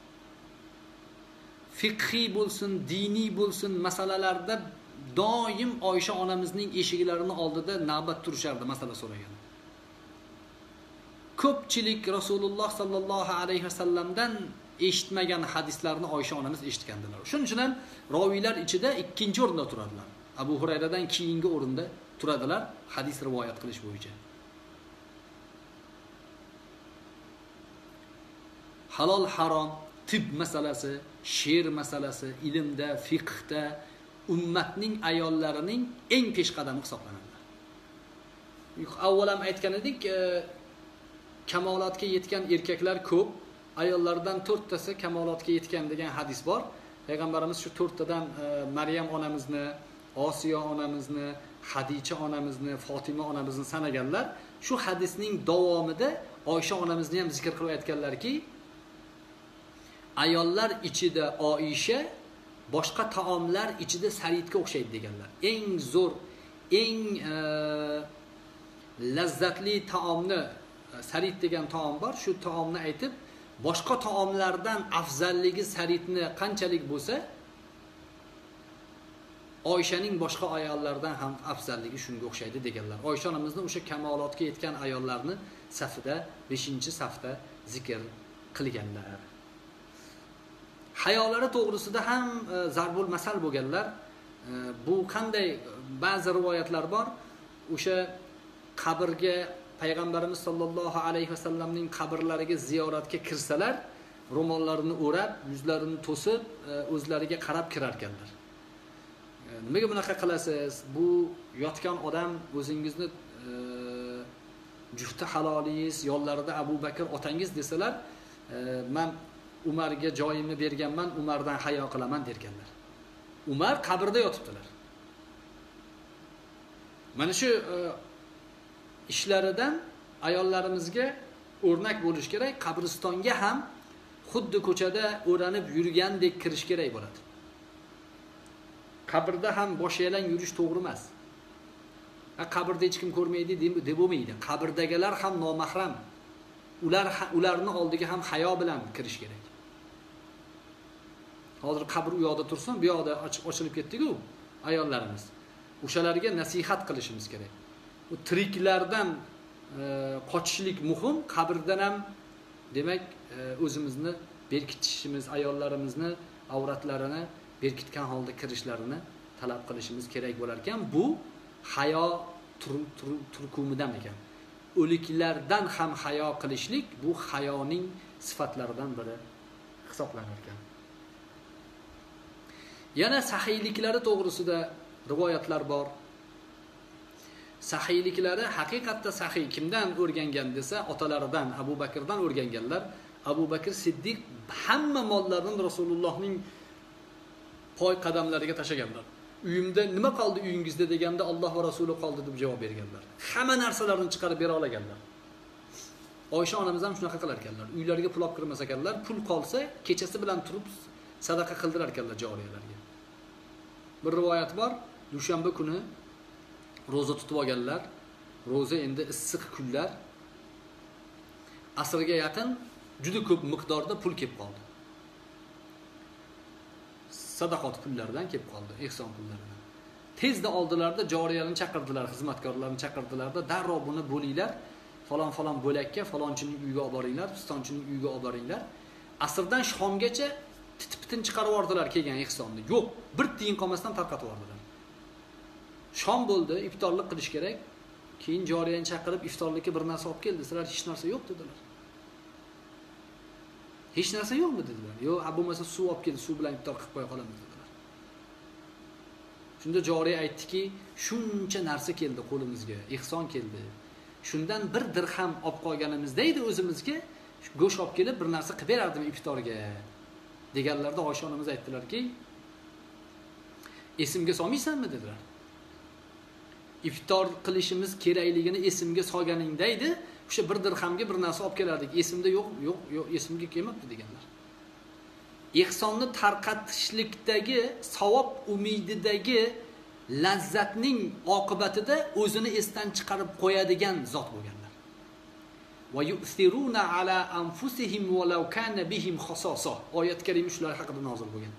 Fiqhiy bo'lsin, diniy bo'lsin masalalarda doim Oysha onamizning eshiklarini oldida navbat turishardi masala so'ragan. Ko'pchilik Rasululloh sallallohu alayhi vasallamdan eshitmagan hadislarni Oysha onamiz eshitgandilar. Shuning uchun ham roviylar ichida ikkinchi o'rinda turadilar. Abu Hurayradan keyingi o'rinda turadilar hadis rivoyat qilish bo'yicha. Halol harom, tib masalasi, she'r masalasi, ilmda, fiqhda ummatning ayollarining eng peshqadami hisoblanadi. Avval ham aytgan edik, kamolotga yetgan erkaklar ko'p, ayollardan to'rttasi kamolotga yetgan degan hadis bor. Payg'ambarimiz shu to'rttadan Maryam onamizni, Osiyo onamizni, Hadicha onamizni, Fatima onamizni sanaganlar. Shu hadisning davomida Oysha onamizni ham zikr qilib aytganlarki, ayollar ichida Oysha, boshqa taomlar ichida saritga o'xshaydi deganlar. Eng zo'r, eng e, lazzatli taomni sarit degan taom bor. Shu taomni aytib, boshqa taomlardan afzalligi saritni qanchalik bo'lsa, Oyshaning boshqa ayollardan ham afzalligi shunga o'xshaydi deganlar. Oysha onamizni o'sha kamolotga yetgan ayollarni safida, beshinchi safda zikr qilganlar. Hayolari to'g'risida ham e, zarbul masal bo'lganlar. E, bu qanday ba'zi rivoyatlar bor. O'sha qabrga Payg'ambarimiz sollallohu alayhi vasallamning qabrlariga ziyoratga kirsalar, ro'mollarini o'rab, yuzlarini to'sib, e, o'zlariga qarab kirar ekanlar. E, nimaga bunaqa qilasiz? Bu yotgan odam o'zingizni e, jufti halolingiz, yonlarida Abu Bakr otangiz desalar, e, men Umarga joyimni berganman, Umardan hayo qilaman derganlar. Umar qabrda yotibdilar. Mana shu e, ishlaridan ayollarimizga o'rnak bo'lish kerak. Qabristonga ham xuddi ko'chada o'ranib yurgandek kirish kerak bo'ladi. Qabrda ham bosh yalang yurish to'g'ri emas. Qabrda hech kim ko'rmaydi deb bo'lmaydi. Qabrdagilar ham nomahram. Ular ularni oldiga ham hayo bilan kirish kerak. Hozir qabr u yoqda tursin, bu yoqda ochilib ketdi-ku ayollarimiz. O'shalarga nasihat qilishimiz kerak. U tiriklardan e, qochishlik muhim, qabrdan ham demak e, o'zimizni berkitishimiz, ayollarimizni avratlarini berkitgan holda kirishlarini talab qilishimiz kerak bo'lar ekan. Bu hayo turkumidan ekan. O'liklardan ham hayo qilishlik bu hayoning sifatlaridan biri hisoblanar ekan. Yana sahiyliklari to'g'risida rivoyatlar bor. Sahiyliklari haqiqatda sahiy. Kimdan o'rgangan desa, otalaridan, Abu Bakrdan o'rganganlar. Abu Bakr Siddiq hamma mollarini Rasulullohning poy qadamlariga tashaganlar. Uyimda nima qoldi uyingizda deganda Alloh va Rasuli qoldi deb javob berganlar. Hamma narsalarni chiqarib bera olaganlar. Oysha onamiz ham shunaqa qilar ekanlar. Uylariga pul olib kirmas ekanlar. Pul qolsa, kechasi bilan turib sadaqa qildirar ekanlar joriyalarga. Bir rivoyat bor. Dushanba kuni roza tutib olganlar. Roza endi issiq kunlar. Asrga yaqin juda ko'p miqdorda pul kelib qoldi. Sadaqat pullaridan kelib qoldi, ehson pullaridan. Tezda oldilarda joriyalarni chaqirdilar, xizmatkorlarni chaqirdilarda, darrov buni bo'linglar, falon-falon bo'lakka, falonchining uyiga olib boringlar, pistonchining uyiga olib boringlar. Asrdan shomgacha titib-titin chiqarib yubordilar kelgan ehsonni. Yo'q, bir tiyin qolmasdan tarqatib yubordilar. Shom bo'ldi, iftorlik qilish kerak. Keyin joriyani chaqirib iftorlikka bir narsa olib kel desalar, hech narsa yo'q dedilar. Hech narsa yo'qmi dedilar. Yo'q, bo'lmasa suv olib kel, suv bilan iftor qilib qo'ya qolamiz dedilar. Shunda joriy aytdiki, shuncha narsa keldi qo'limizga, ehson keldi. Shundan bir dirham olib qolganimizda edi o'zimizga, go'sht olib kelib bir narsa qilib berardim iftorga. Deganlarda Oysha onamiz aytdilarki, esimga solmaysanmi dedilar. Iftor qilishimiz kerakligini esimga solganingda edi, o'sha bir dirhamga bir narsa olib kelardik. Esimda yo'q, yo'q, yo'q, esimga kelmabdi deganlar. ihsonni tarqatishlikdagi savob umididagi lazzatning oqibatida o'zini esdan chiqarib qo'yadigan zot bo'lganlar. Va yu'thiruna ala anfusihim walau kana bihim khasasa. Oyat kalima shular haqida nozil bo'lgan.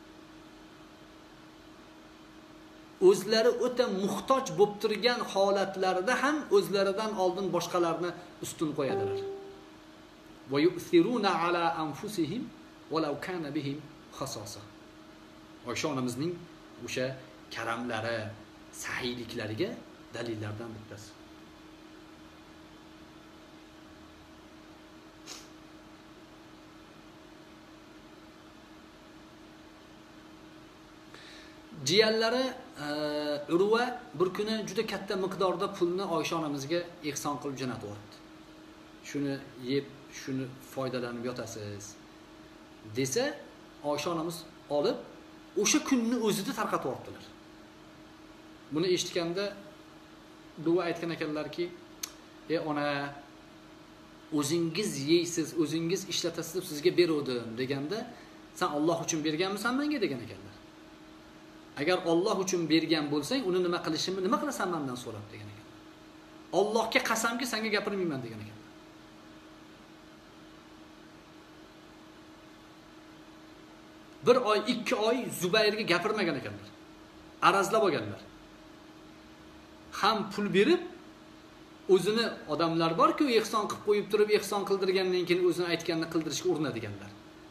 O'zlari o'ta muhtoj bo'lib turgan holatlarida ham o'zlaridan oldin boshqalarni ustun qo'yadilar. Va yu'thiruna ala anfusihim walau kana bihim khasasa. Oysha onamizning o'sha karamlari, sahiyliklariga dalillardan bittasi. Jiyanlari Urva bir kuni juda katta miqdorda pulni Oysha onamizga ihson qilib jo'natib yubordi. Shuni yeb, shuni foydalanib yotasiz desa, Oysha onamiz olib o'sha kunni o'zida tarqatib yubordilar. Buni eshitganda Urva aytgan ekanlarki, "Ey ona, o'zingiz yeysiz, o'zingiz ishlatasiz deb sizga berdim" deganda, "Sen Alloh uchun berganmisan menga?" degan ekanlar. Agar Alloh uchun bergan bo'lsang, uni nima qilishimni, nima qilasan mendan so'rab degan ekan. Allohga qasamki, senga gapirmayman degan ekan. Bir oy, ikki oy Zubayrga gapirmagan ekanlar. Arazlab olganlar. Ham pul berib, o'zini odamlar bor-ku, ihson qilib qo'yib turib, ihson qildirgandan keyin o'zini aytganini qildirishga urinadiganlar.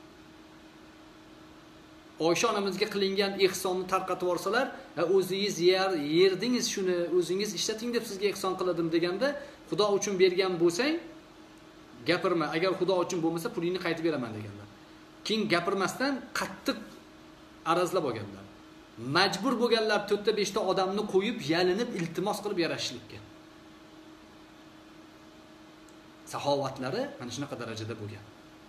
Oysha onamizga qilingan ihsonni tarqatib yorsalar, o'zingiz yer, yerdingiz shuni, o'zingiz ishlating deb sizga ihson qiladim deganda, Xudo uchun bergan bo'lsang, gapirma. Agar Xudo uchun bo'lmasa, pulingni qaytib beraman deganlar. Keyin gapirmasdan qattiq arazlab olganlar. Majbur bo'lganlar to'rtta beshta odamni qo'yib, yalinib, iltimos qilib yarashishlikka. Saxovatlari mana shunaqa darajada bo'lgan.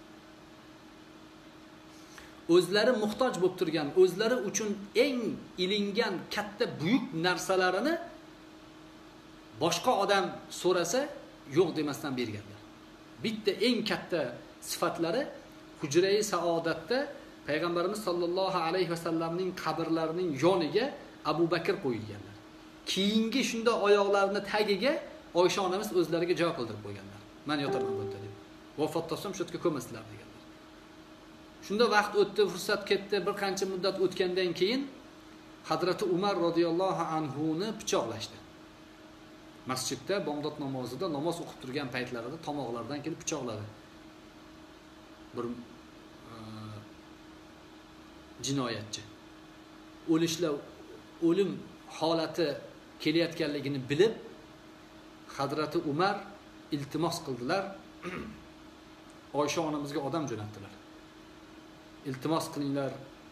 O'zlari muhtoj bo'lib turgan, o'zlari uchun eng ilingan katta buyuk narsalarini boshqa odam so'rasa, yo'q demasdan berganlar. Bitta eng katta sifatlari Hujrai Saodatda Payg'ambarimiz sollallohu alayhi vasallamning qabrlarining yoniga Abu Bakr qo'yilganlar. Keyingi shunda oyoqlarini tagiga Oysha onamiz o'zlariga joy qildirib qo'yganlar. Men yotaman bu yerda deb. Vafot topsam shu yerga ko'masizlar deganlar. Shunda vaqt o'tdi, fursat ketdi, bir qancha muddat o'tgandan keyin Hazrati Umar radhiyallohu anhu ni pichoqlashdi. Masjidda bomdod namozida namoz o'qib turgan paytlarida tomoqlardan kelib pichoqladi. Bir jinoyatchi. O'lishlar, o'lim holati kelayotganligini bilib, Hazrati Umar iltimos qildilar. Oysha onamizga odam jo'natdilar. Iltimos qilinglar.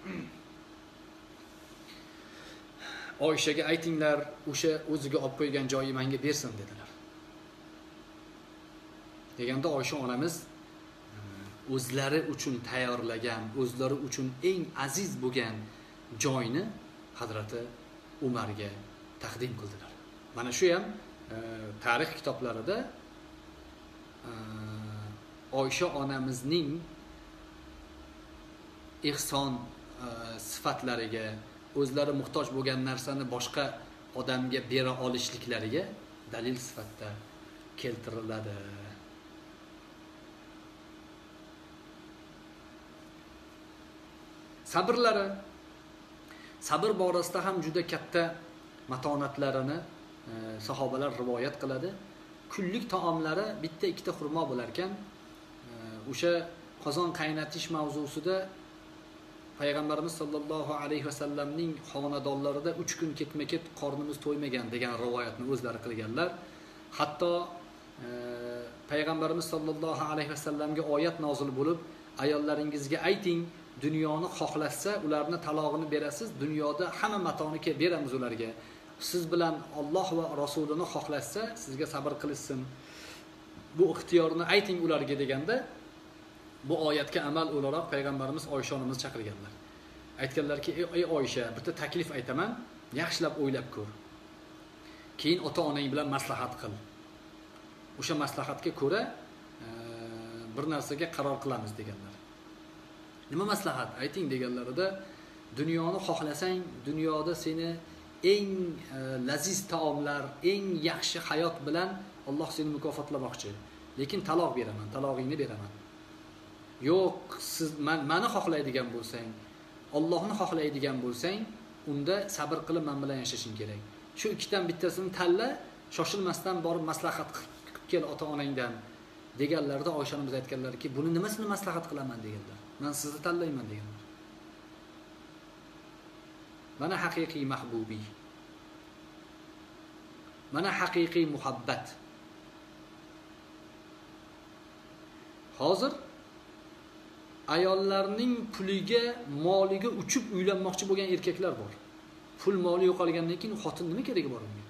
Oyshaga aytinglar, o'sha o'ziga olib qo'ygan joyi menga bersin dedilar. Deganda Oysha onamiz o'zlari uchun tayyorlagan, o'zlari uchun eng aziz bo'lgan joyni Hazrati Umarga taqdim qildilar. Mana shu ham e, tarix kitoblarida e, Oysha onamizning ihson e, sifatlariga, o'zlari muhtoj bo'lgan narsani boshqa odamga bera olishliklariga dalil sifatida keltiriladi. Sabrlari, sabr borasida ham juda katta matonatlarini e, sahobalar rivoyat qiladi. Kunlik taomlari bitta ikkita xurmo bo'lar ekan. E, o'sha qozon qaynatish mavzusida Payg'ambarimiz sollallohu alayhi vasallamning xonadonlarida uch kun ketma-ket qornimiz to'ymagan degan rivoyatni o'zlari qilganlar. Hatto e, Payg'ambarimiz sollallohu alayhi vasallamga oyat nozil bo'lib, ayollaringizga ayting, dunyoni xohlasa ularni talog'ini berasiz, dunyoda hamma matoni beramiz ularga. Siz bilan Alloh va Rasulini xohlasa sizga sabr qilishsin. Bu ixtiyorni ayting ularga deganda, bu oyatga amal o'laroq Payg'ambarimiz Oysha onamiz chaqirganlar. Aytganlarki, ey Oysha, bitta taklif aytaman, yaxshilab o'ylab ko'r. Keyin ota-onang bilan maslahat qil. O'sha maslahatga ko'ra e, bir narsaga qaror qilamiz deganlar. Nima maslahat ayting deganlarida, dunyoni xohlasang, dunyoda seni eng laziz taomlar, eng yaxshi hayot bilan Alloh seni mukofotlamoqchi. Lekin taloq beraman, talog'ingni beraman. Yo'q, siz meni xohlaydigan bo'lsang, Allohni xohlaydigan bo'lsang, unda sabr qilib men bilan yashashing kerak. Shu ikkidan bittasini tanla, shoshilmasdan borib maslahat qilib kel ota-onangdan deganlarda Oysha onamiz aytganlarki, buni nimasini maslahat qilaman deganlar. Men sizni tanlayman deganlar. Mana haqiqiy mahbubi. Mana haqiqiy muhabbat. Hozir ayollarning puliga, moliga uchib uylanmoqchi bo'lgan erkaklar bor. Pul moli yo'qolgandan keyin xotin nima keragi bor unga?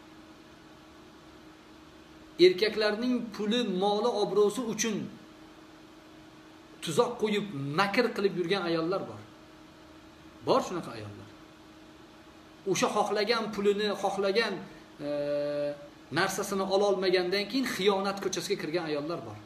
Erkaklarning puli, moli, obro'si uchun tuzoq qo'yib, makr qilib yurgan ayollar bor. Bor shunaqa ayollar. O'sha xohlagan pulini, xohlagan e, narsasini ola olmagandan keyin xiyonat ko'chasiga kirgan ayollar bor.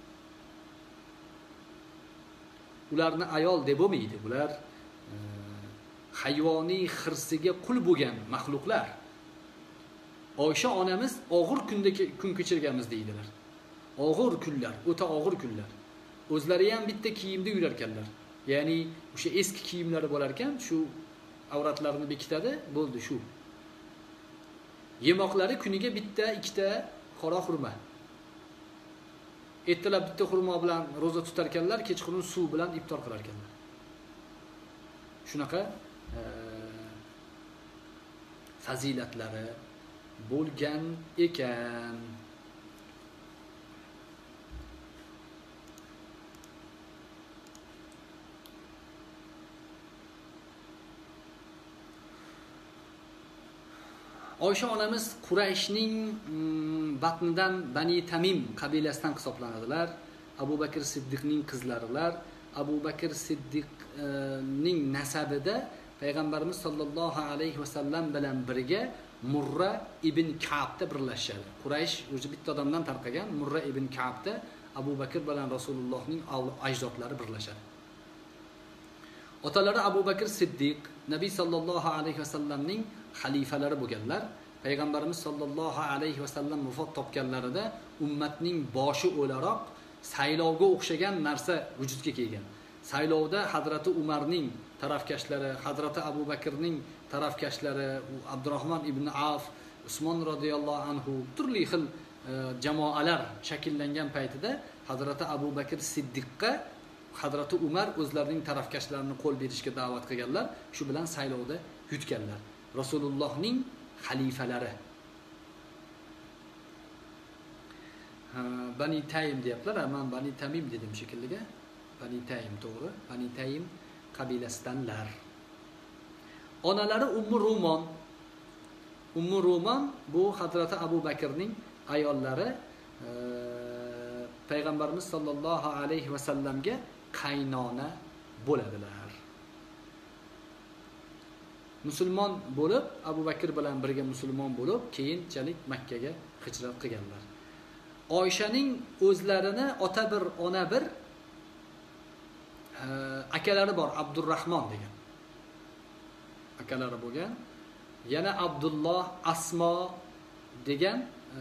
Ularni ayol deb bo'lmaydi. Ular e, hayvoniy xirsiga qul bo'lgan mahluqlar. Oysha onamiz og'ir kunda kun kechirganmiz deydilar. Og'ir kunlar, o'ta og'ir kunlar. O'zlari ham bitta kiyimda yurar ekanlar. Ya'ni o'sha eski kiyimlari bo'lar ekan, shu avratlarini bekitadi, bo'ldi shu. Yemoqlari kuniga bitta, ikkita qora xurma. Ertalab bitta xurmo bilan roza tutar ekanlar, kechqurun suv bilan iftor qilar ekanlar. Shunaqa e, fazilatlari bo'lgan ekan. Oysha onamiz Qurayshning batnidan Bani Tamim qabilasidan hisoblanadilar. Abu Bakr Siddiqning qizlarilar. Abu Bakr Siddiqning nasabida Payg'ambarimiz sollallohu alayhi vasallam bilan birga Murra ibn Ka'bda birlashadi. Quraysh o'zi bitta odamdan tarqagan. Murra ibn Ka'bda Abu Bakr bilan Rasulullohning ajdodlari birlashadi. Otalari Abu Bakr Siddiq Nabiy sallallohu alayhi vasallamning xalifalari bo'lganlar. Payg'ambarimiz sollallohu alayhi vasallam vafot topganlarida ummatning boshi o'laroq saylovga o'xshagan narsa vujudga kelgan. Saylovda Hazrati Umarning tarafkashlari, Hazrati Abu Bakrning tarafkashlari, Abdurrahmon ibn Avf, Usmon radhiyallohu anhu turli xil e, jamoalar shakllangan paytida Hazrati Abu Bakr Siddiqqa Hazrati Umar o'zlarining tarafkashlarini qo'l berishga da'vat qilganlar. Shu bilan saylovda yutganlar. Rasulullohning xalifalari. Ha, Bani Taym deyaptilar, men Bani Tamim dedim shekilliga. Bani Taym to'g'ri. Bani Taym qabilasidanlar. Onalari Ummu Rumon. Ummu Rumon bu Hazrati Abu Bakrning ayollari, e, Payg'ambarimiz sollallohu alayhi vasallamga qaynona bo'ladilar. Musulmon bo'lib, Abu Bakr bilan birga musulmon bo'lib, keyinchalik Makka ga hijrat qilganlar. Oyshaning o'zlarini ota bir, ona bir e, akalari bor, Abdurrahmon degan. Akalari bo'lgan. Yana Abdulloh, Asmo degan e,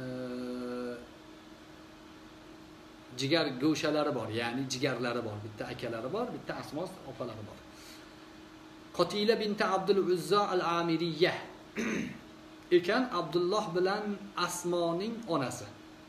jigar go'shalari bor, ya'ni jigarlari bor. Bitta akalari bor, bitta Asmo opalari bor. Qotila binti Abdul Uzza al-Amiriyya ekan, Abdulloh bilan Asmoning onasi.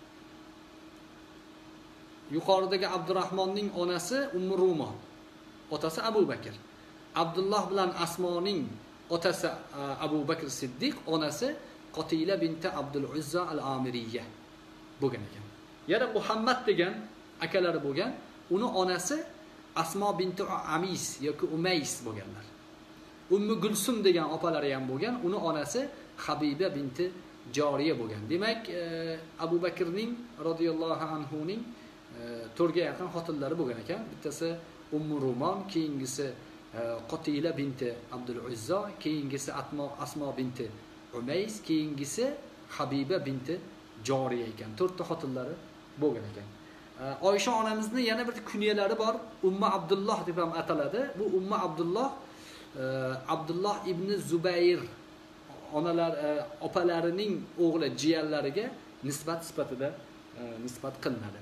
Yuqoridagi Abdurrahmonning onasi Ummu Rumon, otasi Abu Bakr. Abdulloh bilan Asmoning otasi Abu Bakr Siddiq, onasi Qotila binti Abdul Uzza al-Amiriyya bo'lgan ekan. Yana Muhammad degan akalari bo'lgan, uni onasi Asmo binti Amis yoki Umays bo'lganlar. Ummu Gulsum degan opalari ham bo'lgan, uni onasi Habiba binti Joriya bo'lgan. Demak, e, Abu Bakrning radhiyallohu anhuning e, to'rtga yaqin xotinlari bo'lgan ekan. Bittasi Ummu Rumon, keyingisi e, Qotila binti Abdul Uzza, keyingisi Atmo Asmo binti Umays, keyingisi Habiba binti Joriya ekan. To'rtta xotinlari bo'lgan ekan. E, Oysha onamizni yana bir kunyalari bor. Umma Abdulloh deb ham ataladi. Bu Umma Abdulloh Abdulloh ibn Zubayr onalar opalarining o'g'li jiyanlariga nisbat sifatida nisbat qilinadi.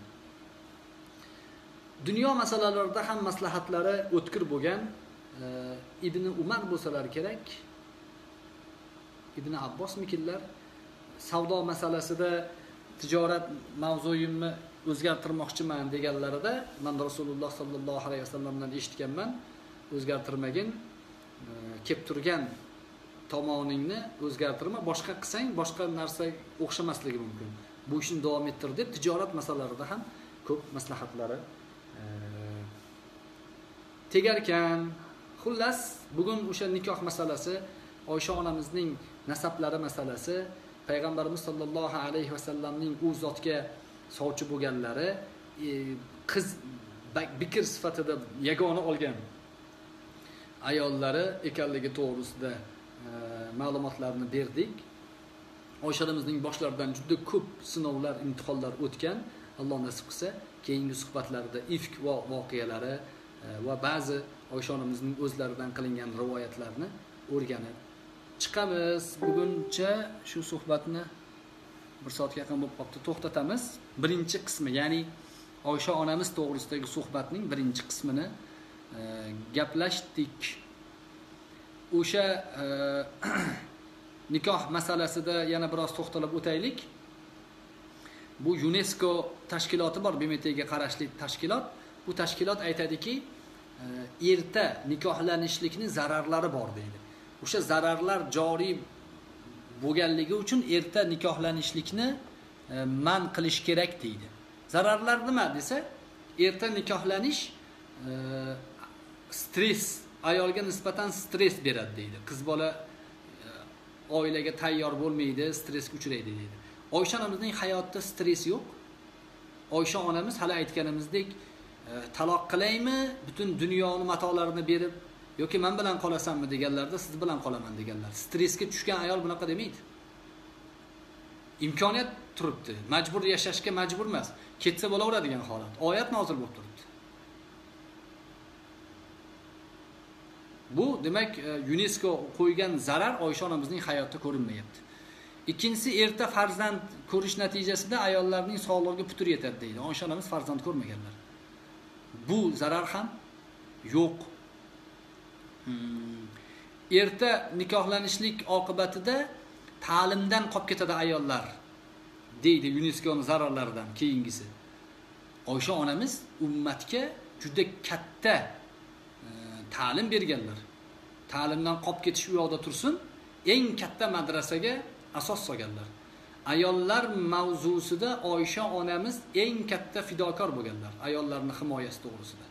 Dunyo masalalarida ham maslahatlari o'tkir bo'lgan Ibn Umar bo'lsalar kerak, Ibn Abbos mikillar savdo masalasida tijorat mavzuyimni o'zgartirmoqchiman deganlarida men Rasululloh sallallohu alayhi vasallamdan eshitganman, o'zgartirmagin, kelib turgan tomoningni o'zgartirma, boshqa qilsang boshqa narsa o'xshamasligi mumkin. Bu ishni davom ettir deb tijorat masalalarida ham ko'p maslahatlari tegarkan. Xullas, bugun o'sha nikoh masalasi, Oysha onamizning nasablari masalasi, payg'ambarimiz sollallohu alayhi vasallamning u zotga sovchi bo'lganlari, qiz bikr sifatida yagona olgan ayollari ekanligi to'g'risida ma'lumotlarni berdik. Oysha onamizning boshlaridan juda ko'p sinovlar, imtihonlar o'tgan. Alloh nasib qilsa, keyingi suhbatlarda ifk va voqealari va ba'zi Oysha onamizning o'zlaridan qilingan rivoyatlarni o'rganib chiqamiz. Buguncha shu suhbatni bir soatga yaqin bo'lib qoldi, to'xtatamiz. Birinchi qismi, ya'ni Oysha onamiz to'g'risidagi suhbatning birinchi qismini e, gaplashdik. O'sha e, nikoh masalasida yana biroz to'xtalib o'taylik. Bu UNESCO tashkiloti bor, B M T ga qarashli tashkilot. Bu tashkilot aytadiki, erta nikohlanishlikning zararlari bor deydi. O'sha zararlar joriy bo'lganligi uchun erta nikohlanishlikni man qilish kerak deydi. Zararlar nima desa, erta nikohlanish stress, ayolga nisbatan stress beradi deydi. Qiz bola oilaga tayyor bo'lmaydi, stressga uchraydi deydi. Oysha onamizning hayotida stress yo'q. Oysha onamiz hali aytganimizdek, taloq qilaymi, butun dunyoni matolarini berib yoki men bilan qolasanmi deganlarda siz bilan qolaman deganlar. Stressga tushgan ayol bunaqa demaydi. Imkoniyat turibdi, majbur yashashga majbur emas, ketsa bo'laveradigan holat. Oyat nozil bo'lib turibdi. Bu demak UNESCO qo'ygan zarar Oysha onamizning hayotida ko'rinmayapti. Ikkinchisi, erta farzand ko'rish natijasida ayollarning sog'lig'iga putur yetadi deydi. Oysha onamiz farzand ko'rmaganlar. Bu zarar ham yo'q. Hmm. Erta nikohlanishlik oqibatida ta'limdan qolib ketadi ayollar deydi UNESCOning zararlaridan keyingisi. Oysha onamiz ummatga juda katta e, ta'lim berganlar. Ta'limdan qolib ketish u yoqda tursin, eng katta madrasaga asos solganlar. Ayollar mavzusida Oysha onamiz eng katta fidokor bo'lganlar, ayollarning himoyasi to'g'risida.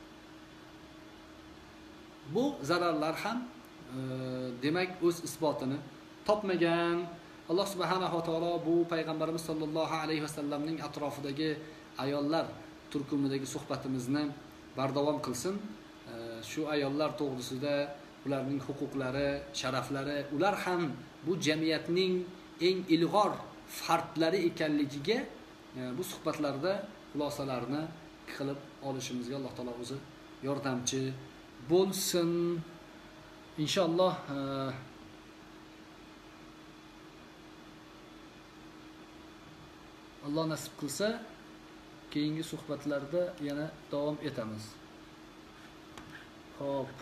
Bu zararlar ham e, demak o'z isbotini topmagan. Alloh subhanahu va taolo bu payg'ambarimiz sollallohu alayhi vasallamning atrofidagi ayollar turkumidagi suhbatimizni bardavom qilsin. E, shu ayollar to'g'risida ularning huquqlari, sharaflari, ular ham bu jamiyatning eng ilg'or fardlari ekanligiga bu suhbatlarda xulosalarni qilib olishimizga Alloh taolo o'zi yordamchi bo'lsin. Inshaalloh Alloh nasib qilsa keyingi suhbatlarda yana davom etamiz. Xo'p.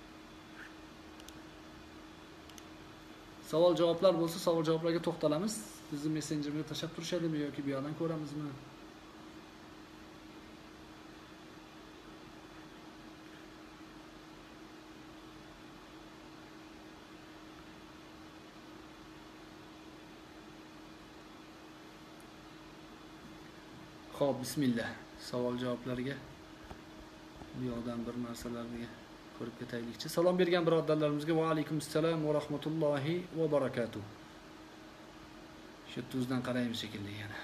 Savol javoblar bo'lsa, savol javoblarga to'xtalamiz. Bizni messenjerga tashab turishadimi yoki bu yerdan ko'ramizmi? Xo'p, bismillah. Savol javoblarga bu yoqdan bir narsalarga ko'rib ketaylikchi. Salom bergan birodarlarimizga va alaykum assalom va rahmatullohi va barakatuh. Shu tuzdan qaraymiz shekilli yana.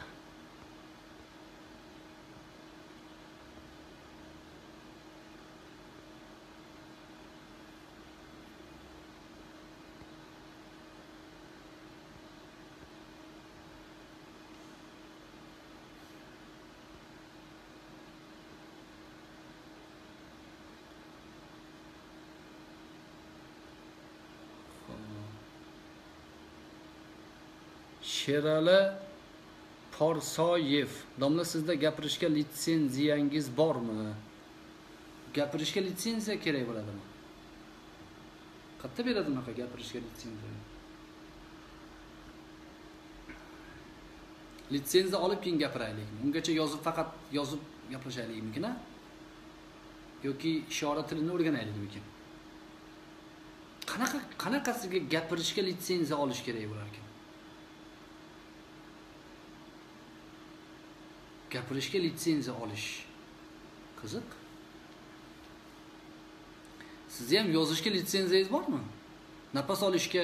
Sherali Porsoyev, domla sizda gapirishga litsenziyangiz bormi? Gapirishga litsenziya kerak bo'ladimi? Qayerda beradi unaqa gapirishga litsenziya? Litsenziya olib keyin gapiraylikmi? Ungacha yozib faqat yozib gaplashaylikmikin, a? Yoki ishora tilini o'rganaylikmikin? Qanaqa qanaqasiga gapirishga litsenziya olish kerak bo'lar ekan? Gapirishga litsenziya olish qiziq. Sizda ham yozishga litsenziyangiz bormi? Nafas olishga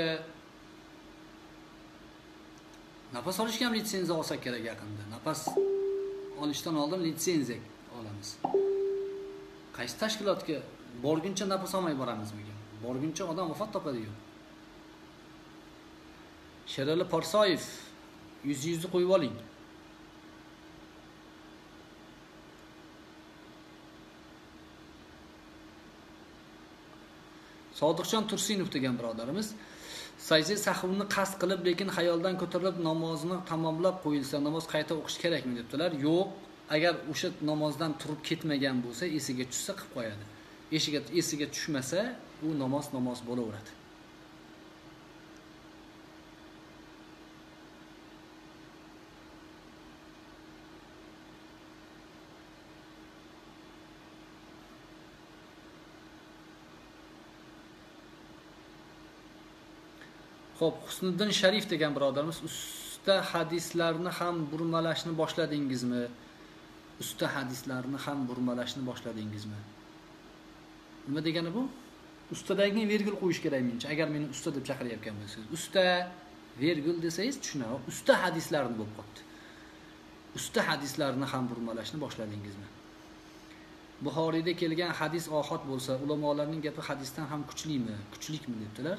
Nafas olishga ham litsenziya olsak kerak yaqinda. Nafas olishdan oldin litsenziya olamiz. Qaysi tashkilotga borguncha nafas olmay boramizmi? Borguncha odam vafot topadi-yu. Sherali Porsoyev, yuz-yuzni qo'yib oling. Sodiqjon Tursinov degan birodarimiz, sajda sahvni qasd qilib, lekin xayoldan ko'tarilib namozni tamomlab qo'yilsa, namoz qayta o'qish kerakmi debdilar. Yo'q, agar o'sha namozdan turib ketmagan bo'lsa, esiga tushsa qilib qo'yadi. Eshiga esiga tushmasa, u namoz namoz bo'laveradi. Xo'p, Husniddin Sharif degan birodarimiz, usta hadislarni ham burmalashni boshladingizmi? Usta hadislarni ham burmalashni boshladingizmi? Nima degani bu? Ustadagi virgul qo'yish kerak mencha, agar meni usta deb chaqirayotgan bo'lsangiz. Usta virgul desangiz tushunaman. Usta hadislarni bo'lib qoldi. Usta hadislarni ham burmalashni boshladingizmi? Buxoriyda kelgan hadis ohod bo'lsa, ulamolarning gapi hadisdan ham kuchlimi? Kuchlikmi debdilar.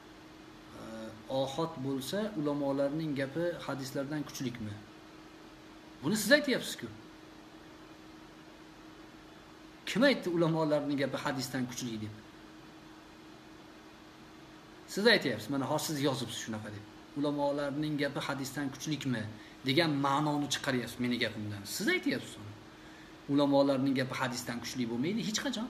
Ohod bo'lsa, ulamolarning gapi hadislardan kuchlikmi? Buni siz aytyapsiz-ku. Kim aytdi ulamolarning gapi hadisdan kuchli deb? Siz aytyapsiz, mana hozir siz yozibsiz shunaqa deb. Ulamolarning gapi hadisdan kuchlikmi degan ma'noni chiqaryapsiz meni gapimdan. Siz aytyapsiz uni. Ulamolarning gapi hadisdan kuchli bo'lmaydi hech qachon.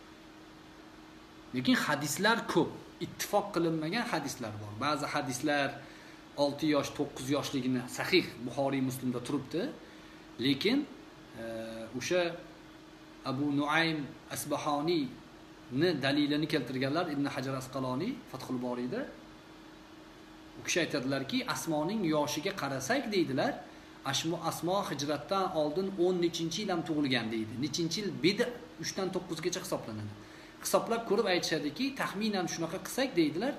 Lekin hadislar ko'p. Ittifoq qilinmagan hadislar bor. Ba'zi hadislar olti yosh, to'qqiz yoshligini sahih Buxoriy Muslimda turibdi. Lekin o'sha Abu Nuaym Asbahoniy ni dalilini keltirganlar Ibn Hajar Asqaloniy Fathul Boriyda. U kishi aytadilarki, Asmoning yoshiga qarasak deydilar, Asmo Asmo hijratdan oldin o'n nechinchi yil ham tug'ilgan deydi. Nechinchi yil bedi uch dan to'qqiz gacha hisoblanadi. Hisoblab ko'rib aytishadiki, taxminan shunaqa qilsak deydilar,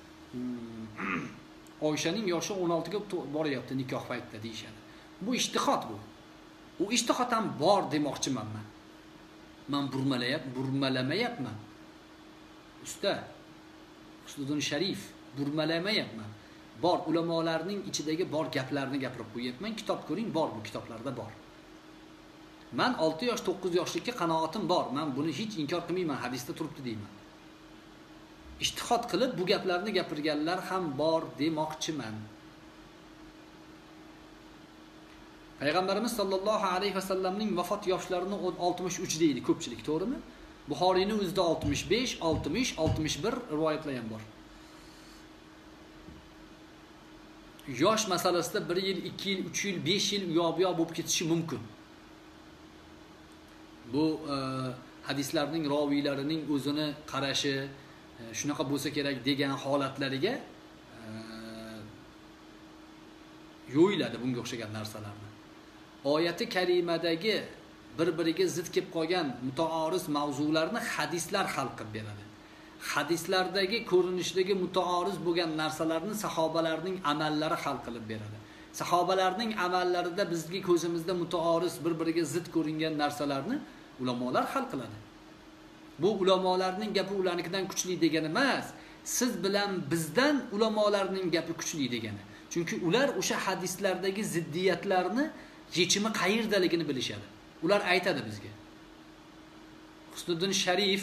Oyshaning yoshi o'n olti ga boryapti nikoh paytida deyshadi. Bu ijtihod bu. U ijtihod ham bor demoqchiman men. Men burmalayapman, burmalamayapman. Usta Husniddin Sharif burmalamayapman. Bor ulamolarning ichidagi bor gaplarni gapirib qo'yapman. Kitob ko'ring, bor bu kitoblarda bor. Men olti yosh, to'qqiz yoshlikka qanoatim bor. Men buni hech inkor qilmayman, hadisda turibdi deyman. Ijtihod qilib bu gaplarni gapirganlar ham bor demoqchiman. Payg'ambarimiz sollallohu alayhi vasallamning vafot yoshlarini oltmish uch deydi ko'pchilik, to'g'rimi? Buxoriyning o'zida oltmish besh, oltmish, oltmish bir rivoyatlar ham bor. Yosh masalasida bir yil, ikki yil, uch yil, besh yil uyoq-buyoq bo'lib ketishi mumkin. Bu e, hadislarning roviylarining o'zini qarashi e, shunaqa bo'lsa kerak degan holatlariga e, yo'yiladi bunga o'xshagan narsalarni. Oyati karimadagi bir-biriga zid kelib qolgan mutaoriz mavzularni hadislar hal qilib beradi. Hadislardagi ko'rinishdagi mutaoriz bo'lgan narsalarni sahobalarning amallari hal qilib beradi. Sahobalarning amallarida bizga ko'zimizda mutaoriz bir-biriga zid ko'ringan narsalarni ulamolar hal qiladi. Bu ulamolarning gapi ularnikidan kuchli degani emas, siz bilan bizdan ulamolarning gapi kuchli degani. Chunki ular o'sha hadislardagi ziddiyatlarni yechimi qayerdaligini bilishadi. Ular aytadi bizga. Husniddin Sharif,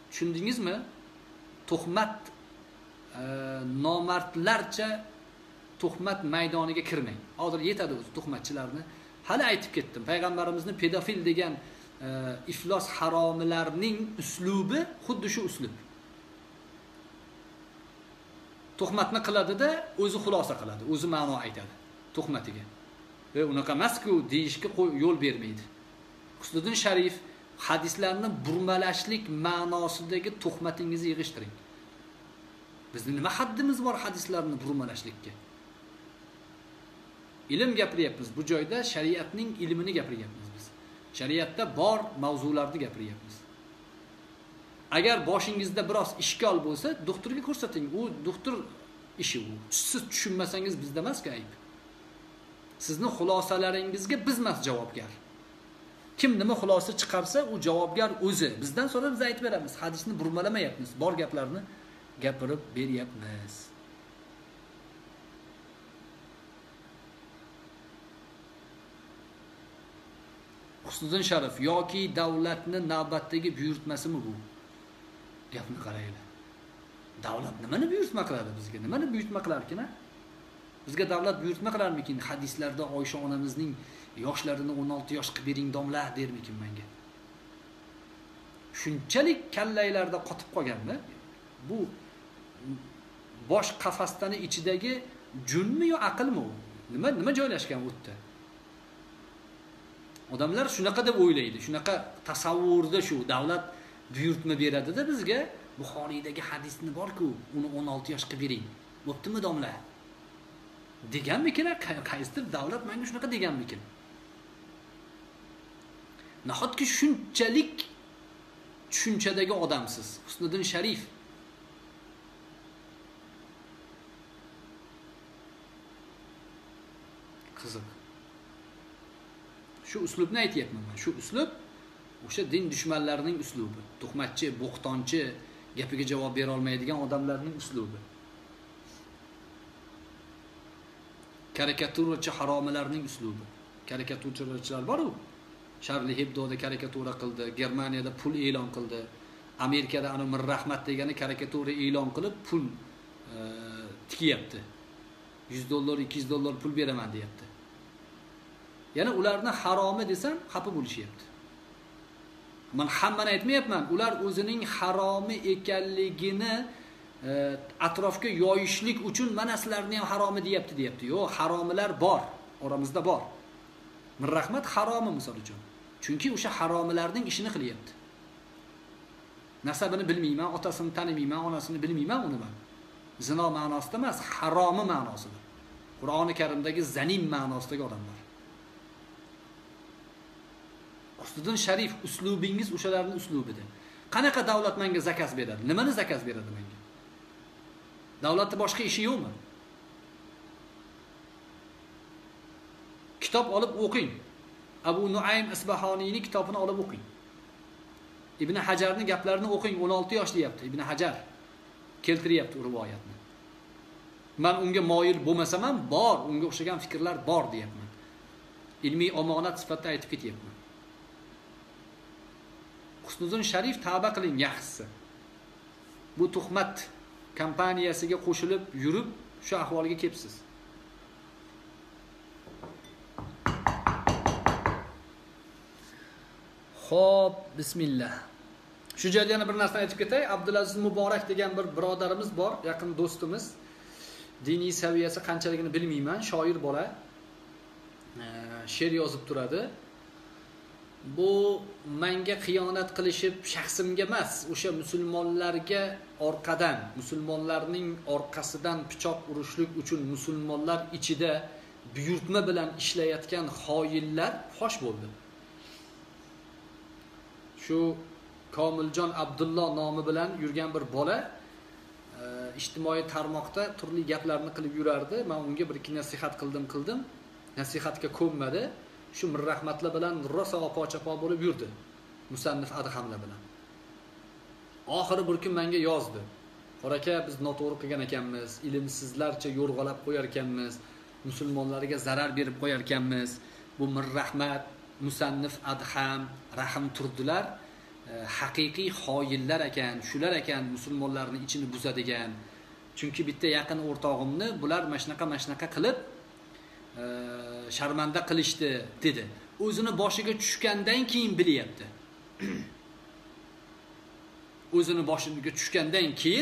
tushundingizmi? Tuhmat e, nomardlarcha tuhmat maydoniga kirmang. Hozir yetadi o'zi tuhmatchilarni. Hali aytib ketdim. Payg'ambarimizning pedofil degan e, iflos haromilarning uslubi xuddi shu uslub. Tuhmatni qiladi-da, o'zi xulosa qiladi, o'zi ma'no aytadi tuhmatiga. Va unaqa emas-ku deyishga yo'l bermaydi. Husniddin Sharif hadislarni burmalashlik ma'nosidagi tuhmatingizni yig'ishtiring. Bizning nima haddimiz bor hadislarni burmalashlikka? Ilm gapiryapmiz. Bu joyda shariatning ilmini gapiryapmiz biz. Shariatda bor mavzularni gapiryapmiz. Agar boshingizda biroz ishkol bo'lsa, doktorga ko'rsating. U doktor ishi u. Siz tushunmasangiz bizda emas-ku ayb. Sizning xulosalaringizga biz emas javobgar. Kim nima xulosa chiqarsa, u javobgar o'zi. Bizdan sonra biz aytib beramiz. Hadisni burmalamayapmiz. Bor gaplarni gapirib beryapmiz. Husniddin Sharif yoki davlatni navbatdagi buyurtmasimi bu? Gapni qaraylar. Davlat nimani buyurtma qiladi bizga? Nimani buyurtma qilarkin? Bizga davlat buyurtma qilarmikin? Hadislarda Oysha onamizning yoshlarini o'n olti yosh qilib bering domla dermikin menga? Shunchalik kallaylarda qotib qolganda, bu bosh qafasdani ichidagi junmi yo aqlmi u? Nima nima joylashgan u yerda? Odamlar shunaqa deb o'ylaydi. Shunaqa tasavvurda shu davlat buyurtma beradi-da bizga. Buxoriydagi hadisni bor-ku, uni o'n olti yosh qilib bering. Bo'ptimi domla? Deganmikin, qaysidir davlat menga shunaqa deganmikin? Nahotki shunchalik tushunchadagi odamsiz, Husniddin Sharif. Qiziq. Shu uslubni aytyapman men. Shu uslub o'sha din dushmanlarining uslubi. Tuhmatchi, bo'xtonchi, gapiga javob bera olmaydigan odamlarning uslubi. Karikaturachi haromilarning uslubi. Karikaturachilar bor-ku. Charlie Hebdo'da karikatura qildi, Germaniyada pul e'lon qildi, Amerikada ana Mir Rahmat degani karikatura e'lon qilib pul e, tikyapti. yuz dollar, ikki yuz dollar pul beraman deyapti. Yana ularni haromi desam, xafa bo'lishyapti. Men hammani aytmayapman. Ular o'zining haromi ekanligini e, atrofga yoyishlik uchun mana sizlarni ham haromi deyapti, deyapti. Yo'q, haromilar bor, oramizda bor. Mir Rahmat haromi misol uchun. Chunki o'sha haromilarning ishini qilyapti. Nasabini bilmayman, otasini tanimayman, onasini bilmayman uni men. Zino ma'nosida emas, haromi ma'nosida. Qur'oni Karimdagi zanim ma'nosidagi odamlar. Husniddin Sharif uslubingiz o'shalarning uslubida. Qanaqa davlat menga zakaz beradi? Nimani zakaz beradi menga? Davlatda boshqa ishi yo'qmi? Kitob olib o'qing. Abu Nuaym Isbahoniyning kitobini olib o'qing. Ibn Hajarning gaplarini o'qing. o'n olti yosh deyapti Ibn Hajar. Keltiryapti rivoyatni. Men unga moyil bo'lmasam ham bor, unga o'xshagan fikrlar bor deyapman. Ilmiy omonat sifatida aytib ketyapman. Husniddin Sharif tavba qiling yaxshisi. Bu tuhmat kompaniyasiga qo'shilib yurib shu ahvolga kelibsiz. Xo'p, bismillah. Shu joyda yana bir narsani aytib ketay. Abdulaziz Muborak degan bir birodarimiz bor, yaqin do'stimiz. Diniy saviyasi qanchaligini bilmayman, shoir bola. She'r yozib turadi. Bu menga xiyonat qilishib shaxsimga emas, o'sha musulmonlarga orqadan, musulmonlarning orqasidan pichoq urishlik uchun musulmonlar ichida buyurtma bilan ishlayotgan xoinlar fosh bo'ldi. Shu Komiljon Abdulloh nomi bilan yurgan bir bola e, ijtimoiy tarmoqda turli gaplarni qilib yurardi. Men unga bir ikki nasihat qildim, qildim. Nasihatga ko'nmadi. Shu Mir Rahmatlar bilan rosa opochapo bo'lib yurdi. Musannif Adhamlar bilan. Oxiri bir kun menga yozdi. Qoraka, biz noto'g'ri qilgan ekanmiz, ilmsizlarcha yo'rg'alab qo'yar ekanmiz, musulmonlarga zarar berib qo'yar ekanmiz. Bu Mir Rahmat, Musannif Adham, Rahim turdilar, e, haqiqiy xoinlar ekan, shular ekan musulmonlarning ichini buzadigan. Chunki bitta yaqin o'rtog'imni bular mashnaqa mashnaqa qilib e, sharmanda qilishdi dedi. O'zini boshiga tushgandan keyin bilyapti. O'zini boshiga tushgandan keyin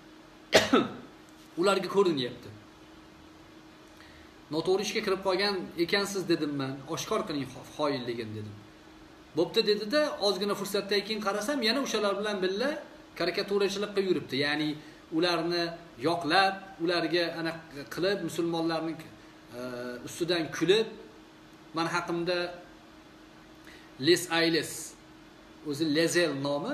ularga ko'rinyapti. Noto'g'ri ishga kirib qolgan ekansiz dedim men. Oshkor qiling xoinligini dedim. Bo'pti dedi-da, ozgina fursatdan keyin qarasam, yana o'shalar bilan birga karikaturachilik qilib yuribdi. Ya'ni ularni yoqlab, ularga ana qilib, musulmonlarning e, ustidan kulib, men haqimda Les Ailes, o'zi Lezel nomi,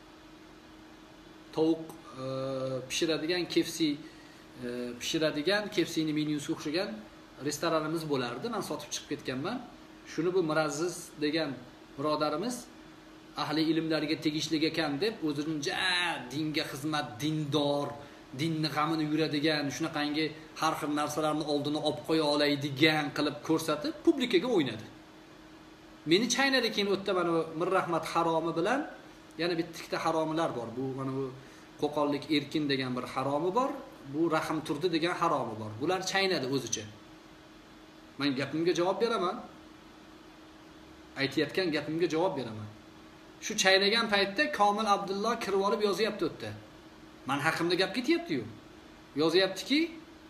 tovuq e, pishiradigan K F C e, pishiradigan K F C'ning menyusiga o'xshagan restoranimiz bo'lardi. Men sotib chiqib ketganman. Shuni bu Mirazziz degan birodarimiz ahli ilmlarga tegishli ekan deb o'zinincha dinga xizmat, dindor, dinni g'amini yuradigan, shunaqangi har xil narsalarni oldini olib qo'ya oladigan qilib ko'rsatib publikaga o'ynadi. Meni chaynadi keyin o'tda mana bu Mirrahmat haromi bilan yana bitta haromilar bor. Bu mana bu Qo'qonlik Erkin degan bir haromi bor, bu Rahim Turdi degan haromi bor. Bular chaynadi o'zicha. Men gapimga javob beraman. Aytayotgan gapimga javob beraman. Shu chaynagan paytda Komil Abdulloh kirib olib yozyapti o'tda. Men haqimda gap ketyapti-yu. Yozyaptiki,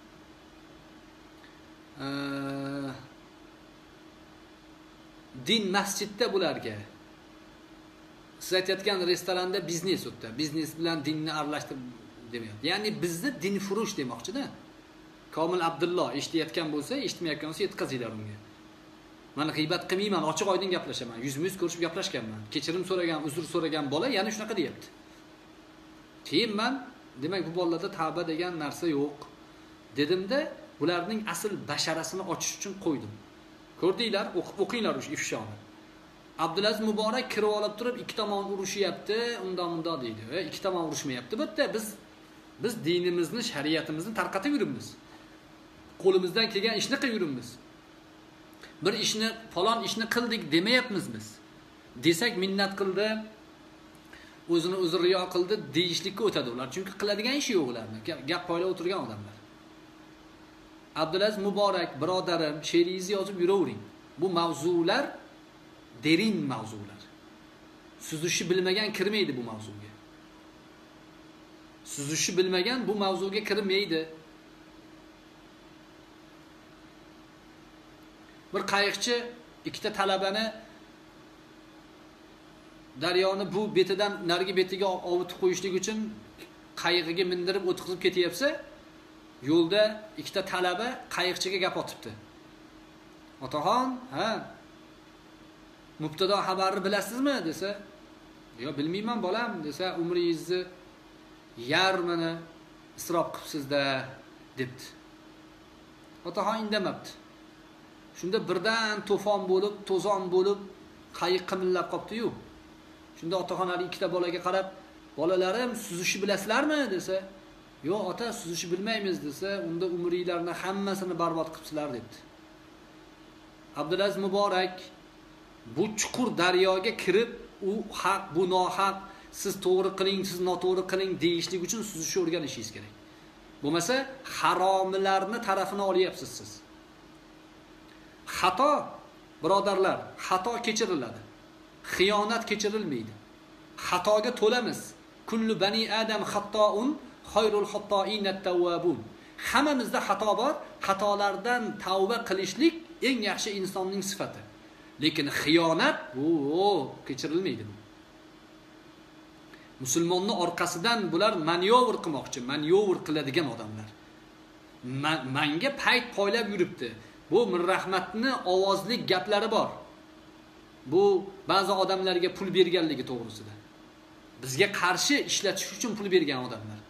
e, din masjidda bularga. Siz aytayotgan restoranda biznes o'tda. Biznes bilan dinni aralashtirib demayapti. Ya'ni bizni dinfurush demoqchi-da. Komil Abdulloh eshitayotgan bo'lsa, eshitmayotgan bo'lsa yetkazinglar unga. Men g'iybat qilmayman, ochiq oydin gaplashaman. Yuzma-yuz ko'rishib gaplashganman. Kechirim so'ragan, uzr so'ragan bola yana shunaqa deyapti. Keyin men, demak bu bolalarda tavba degan narsa yo'q dedimda, bularning asl basharasini ochish uchun qo'ydim. Ko'rdinglar, o'qinglar o'sha ifshoni. Abdulaziz Muborak kirib olib turib, ikki tomon urushyapti, undan bundan deydi. E, ikki tomon urushmayapti. Bitta biz biz dinimizni, shariatimizni tarqatib yuribmiz. Qo'limizdan kelgan ishni qilib yuribmiz. Bir ishni, falon ishni qildik demayapmiz biz. Desak minnat qildi, o'zini o'zi riyo qildi deyishlikka o'tadi ular. Chunki qiladigan ishi yo'q ularning. Gap poylab o'tirgan odamlar. Abdulaziz Muborak birodarim, she'ringizni yozib yuravering. Bu mavzular derin mavzular. Suzishni bilmagan kirmaydi bu mavzuga. Suzishni bilmagan bu mavzuga kirmaydi. Bir qayiqchi ikkita talabani daryoni bu betidan narigi betiga ovutib qo'yishlik uchun qayiqiga mindirib o'tkazib ketyapsa, yo'lda ikkita talaba qayiqchiga gap otibdi. Otaxon, ha, mubtado xabarni bilasizmi desa, "Yo, bilmayman bolam" desa, "Umringizni yarmini isrof qilibsiz-da" debdi. Otaxon indamabdi. Shunda birdan to'fon bo'lib, to'zon bo'lib, qayiq qimillab qopdi-yu. Shunda otaxon ali ikkita bolaga qarab, "Bolalarim, suzishni bilasizlarmi?" desa, "Yo'q, ota, suzishni bilmaymiz" desa, "Unda umringlarni hammasini barbod qilibsizlar" debdi. Abdulaziz Muborak bu chuqur daryoga kirib, u haq, bu nohaq, siz to'g'ri qiling, siz noto'g'ri qiling deyishlik uchun suzishni o'rganishingiz kerak. Bo'lmasa haromilarni tarafini olyapsiz siz. Xato, birodarlar, xato kechiriladi. Xiyonat kechirilmaydi. Xatoga to'lamiz. Kullu bani adam xattoun, xayrul xattoin at-tawwabun. Hammamizda xato bor, xatolardan tavba qilishlik eng yaxshi insonning sifati. Lekin xiyonat bu kechirilmaydi. Musulmonni orqasidan bular manyovr qilmoqchi, manyovr qiladigan odamlar. Menga payt poylab yuribdi. Bu Mirrahmatni ovozli gaplari bor. Bu ba'zi odamlarga pul berganligi to'g'risida. Bizga qarshi ishlatish uchun pul bergan odamlar.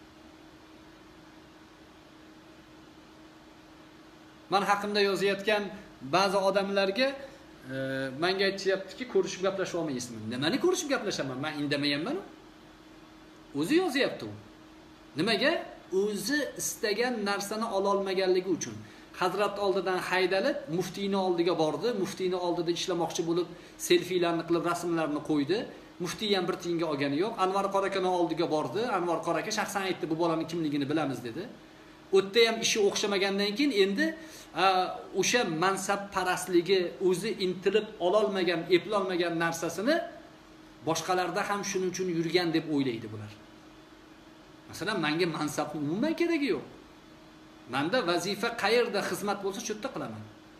Men haqimda yozayotgan ba'zi odamlarga e, menga aytishyaptiki, ko'rishib gaplashib olmaysizmi? Nimani ko'rishib gaplashaman? Men indamayapman. O'zi yozyapti u. Nimaga? O'zi istagan narsani ola olmaganligi uchun. Hazrat oldidan haydalib, muftiyni oldiga bordi. Muftiyni oldida ishlamoqchi bo'lib, selfilarni qilib, rasmlarni qo'ydi. Muftiy ham bir tiyinga olgani yo'q. Anvar qora akani oldiga bordi. Anvar qora aka shaxsan aytdi, bu bolaning kimligini bilamiz dedi. O'tda ham ishi o'xshamagandan keyin endi o'sha mansab parasligi, o'zi intilib ololmagan, eplolmagan narsasini boshqalarda ham shuning uchun yurgan deb o'ylaydi bular. Masalan, menga mansabning umuman keragi yo'q. Menda vazifa qayerda xizmat bo'lsa, shu yerda qilaman.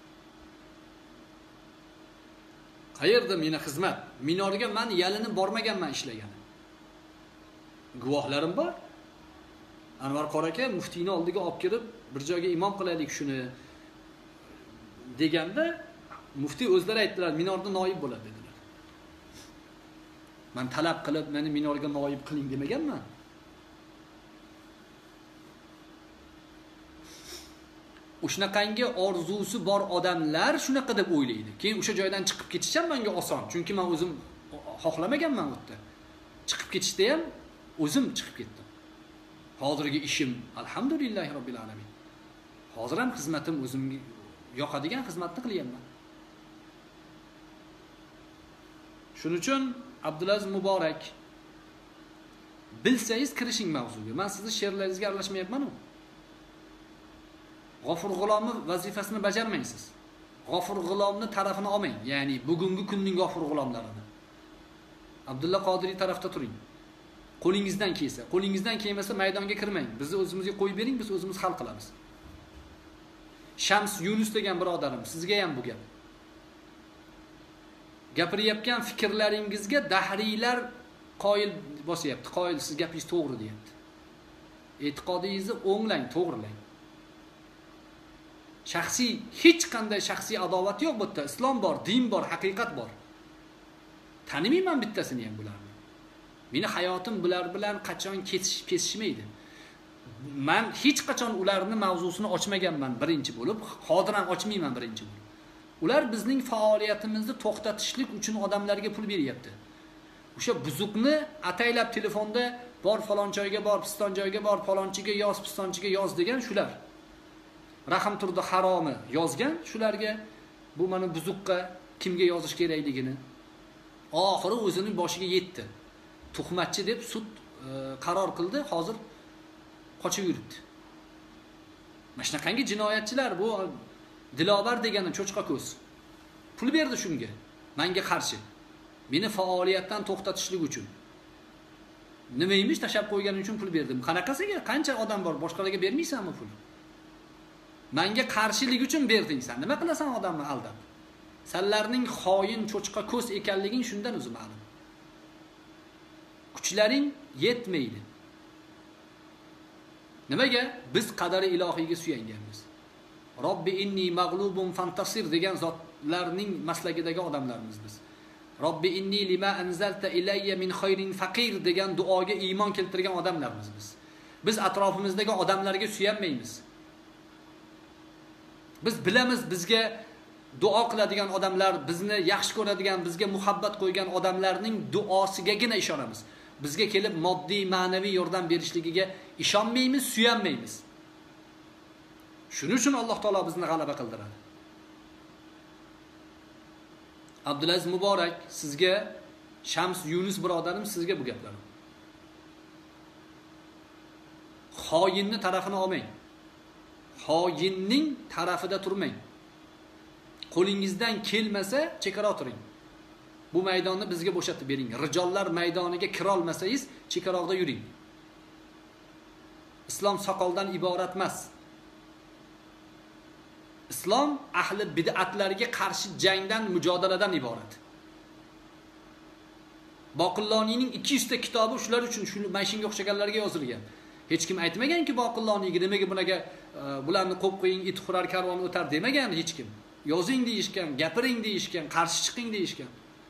Qayerda meni xizmat? Minorga men yalinib bormaganman ishlagan. Guvohlarim bor. Anvar qora aka muftiyni oldiga olib kirib, bir joyga imom qilaylik shuni deganda, muftiy o'zlari aytdilar, minorda noyib bo'ladi dedilar. Men talab qilib, meni minorga noyib qiling demaganman. O'shanaqangi orzusi bor odamlar shunaqa deb o'ylaydi. Keyin o'sha joydan chiqib ketish ham menga oson, chunki men o'zim xohlamaganman u yerda. Chiqib ketishda ham o'zim chiqib ketdim. Hozirgi ishim alhamdulillahi robbil alamin. Hozir ham xizmatim o'zimga yoqadigan xizmatni qilyapman. Shuning uchun Abdulaziz Muborak, bilsangiz kirishing mavzuga. Men sizni she'rlaringizga aralashmayapman-ku. G'ofur G'ulomning vazifasini bajarmaysiz. G'ofur G'ulomning tarafini olmang, ya'ni bugungi kunning G'ofur G'ulomlarini. Abdulla Qodiriy tarafda turing. Qo'lingizdan kelsa, qo'lingizdan kelmasa maydonga kirmang. Bizni o'zimizga qo'yib bering, biz o'zimiz hal qilamiz. Shams Yunus degan birodarim, sizga ham bu gap. Gapirayotgan fikrlaringizga dahriylar qoyil bosyapti. Qoyil, siz gapingiz to'g'ri deyapti. E'tiqodingizni o'nglang, to'g'rilang. Shaxsiy hech qanday shaxsiy adovat yo'q bu yerda. Islom bor, din bor, haqiqat bor. Tanimayman bittasini ham bularni. Meni hayotim bular bilan qachon kesishib kesishmaydi. Men hech qachon ularni mavzusini ochmaganman birinchi bo'lib, hozir ham ochmayman birinchi bo'lib. Ular bizning faoliyatimizni to'xtatishlik uchun odamlarga pul beryapti. O'sha buzuqni ataylab telefonda bor falon joyga bor, piston joyga bor, falonchiga yoz, pistonchiga yoz degan shular. Rahim turdi haromi yozgan shularga, bu mana buzuqqa kimga yozish kerakligini. Oxiri o'zining boshiga yetdi. Tuhmatchi deb sud e, qaror qildi, hozir qochib yuribdi. Mana shunaqangi jinoyatchilar bu. Dilobar degani cho'chqa ko'z. Pul berdi shunga, menga qarshi. Meni faoliyatdan to'xtatishlik uchun. Nima emish tashab qo'yganim uchun pul berdim. Qanaqasiga qancha odam bor, boshqalarga bermaysanmi pul? Menga qarshilik uchun berding sen. Nima qilasan odamni aldab? Senlarning xoin cho'chqa ko'z ekanliging shundan o'zi ma'lum. Kuchlaring yetmaydi. Nimaga? Biz qadari ilohiyga suyanganmiz. Robbi inni mag'lubun fantasir degan zotlarning maslagidagi odamlarimiz biz. Robbi inni lima anzalta ilayya min khayrin faqir degan duoga iymon keltirgan odamlarimiz biz. Biz atrofimizdagi odamlarga suyanmaymiz. Biz bilamiz bizga duo qiladigan odamlar, bizni yaxshi ko'radigan, bizga muhabbat qo'ygan odamlarning duosigagina ishonamiz. Bizga kelib moddiy, ma'naviy yordam berishligiga ishonmaymiz, suyanmaymiz. Shuning uchun Alloh taolo bizni g'alaba qildiradi. Abdulaziz Muborak, sizga Shams Yunus birodarim, sizga bu gaplarim. Xoinning tarafini olmang. Xoinning tarafida turmang. Qo'lingizdan kelmasa, chekara o'tiring. Bu maydonni bizga bo'shatib bering. Rijollar maydoniga kira olmasangiz, chekaroqda yuring. Islom soqoldan iborat emas. Islom ahli bid'atlarga qarshi jangdan, mujodaladan iborat. Boqilloniyning ikki yuz ta kitobi shular uchun, shu mashinga o'xshaganlarga yozilgan. Hech kim aytmaganki Boqilloniyga nimaga bunaga bularni qo'yib qo'ying, it xurar karvon o'tar demagan hech kim. Yozing deyishgan, gapiring deyishgan, qarshi chiqing deyishgan.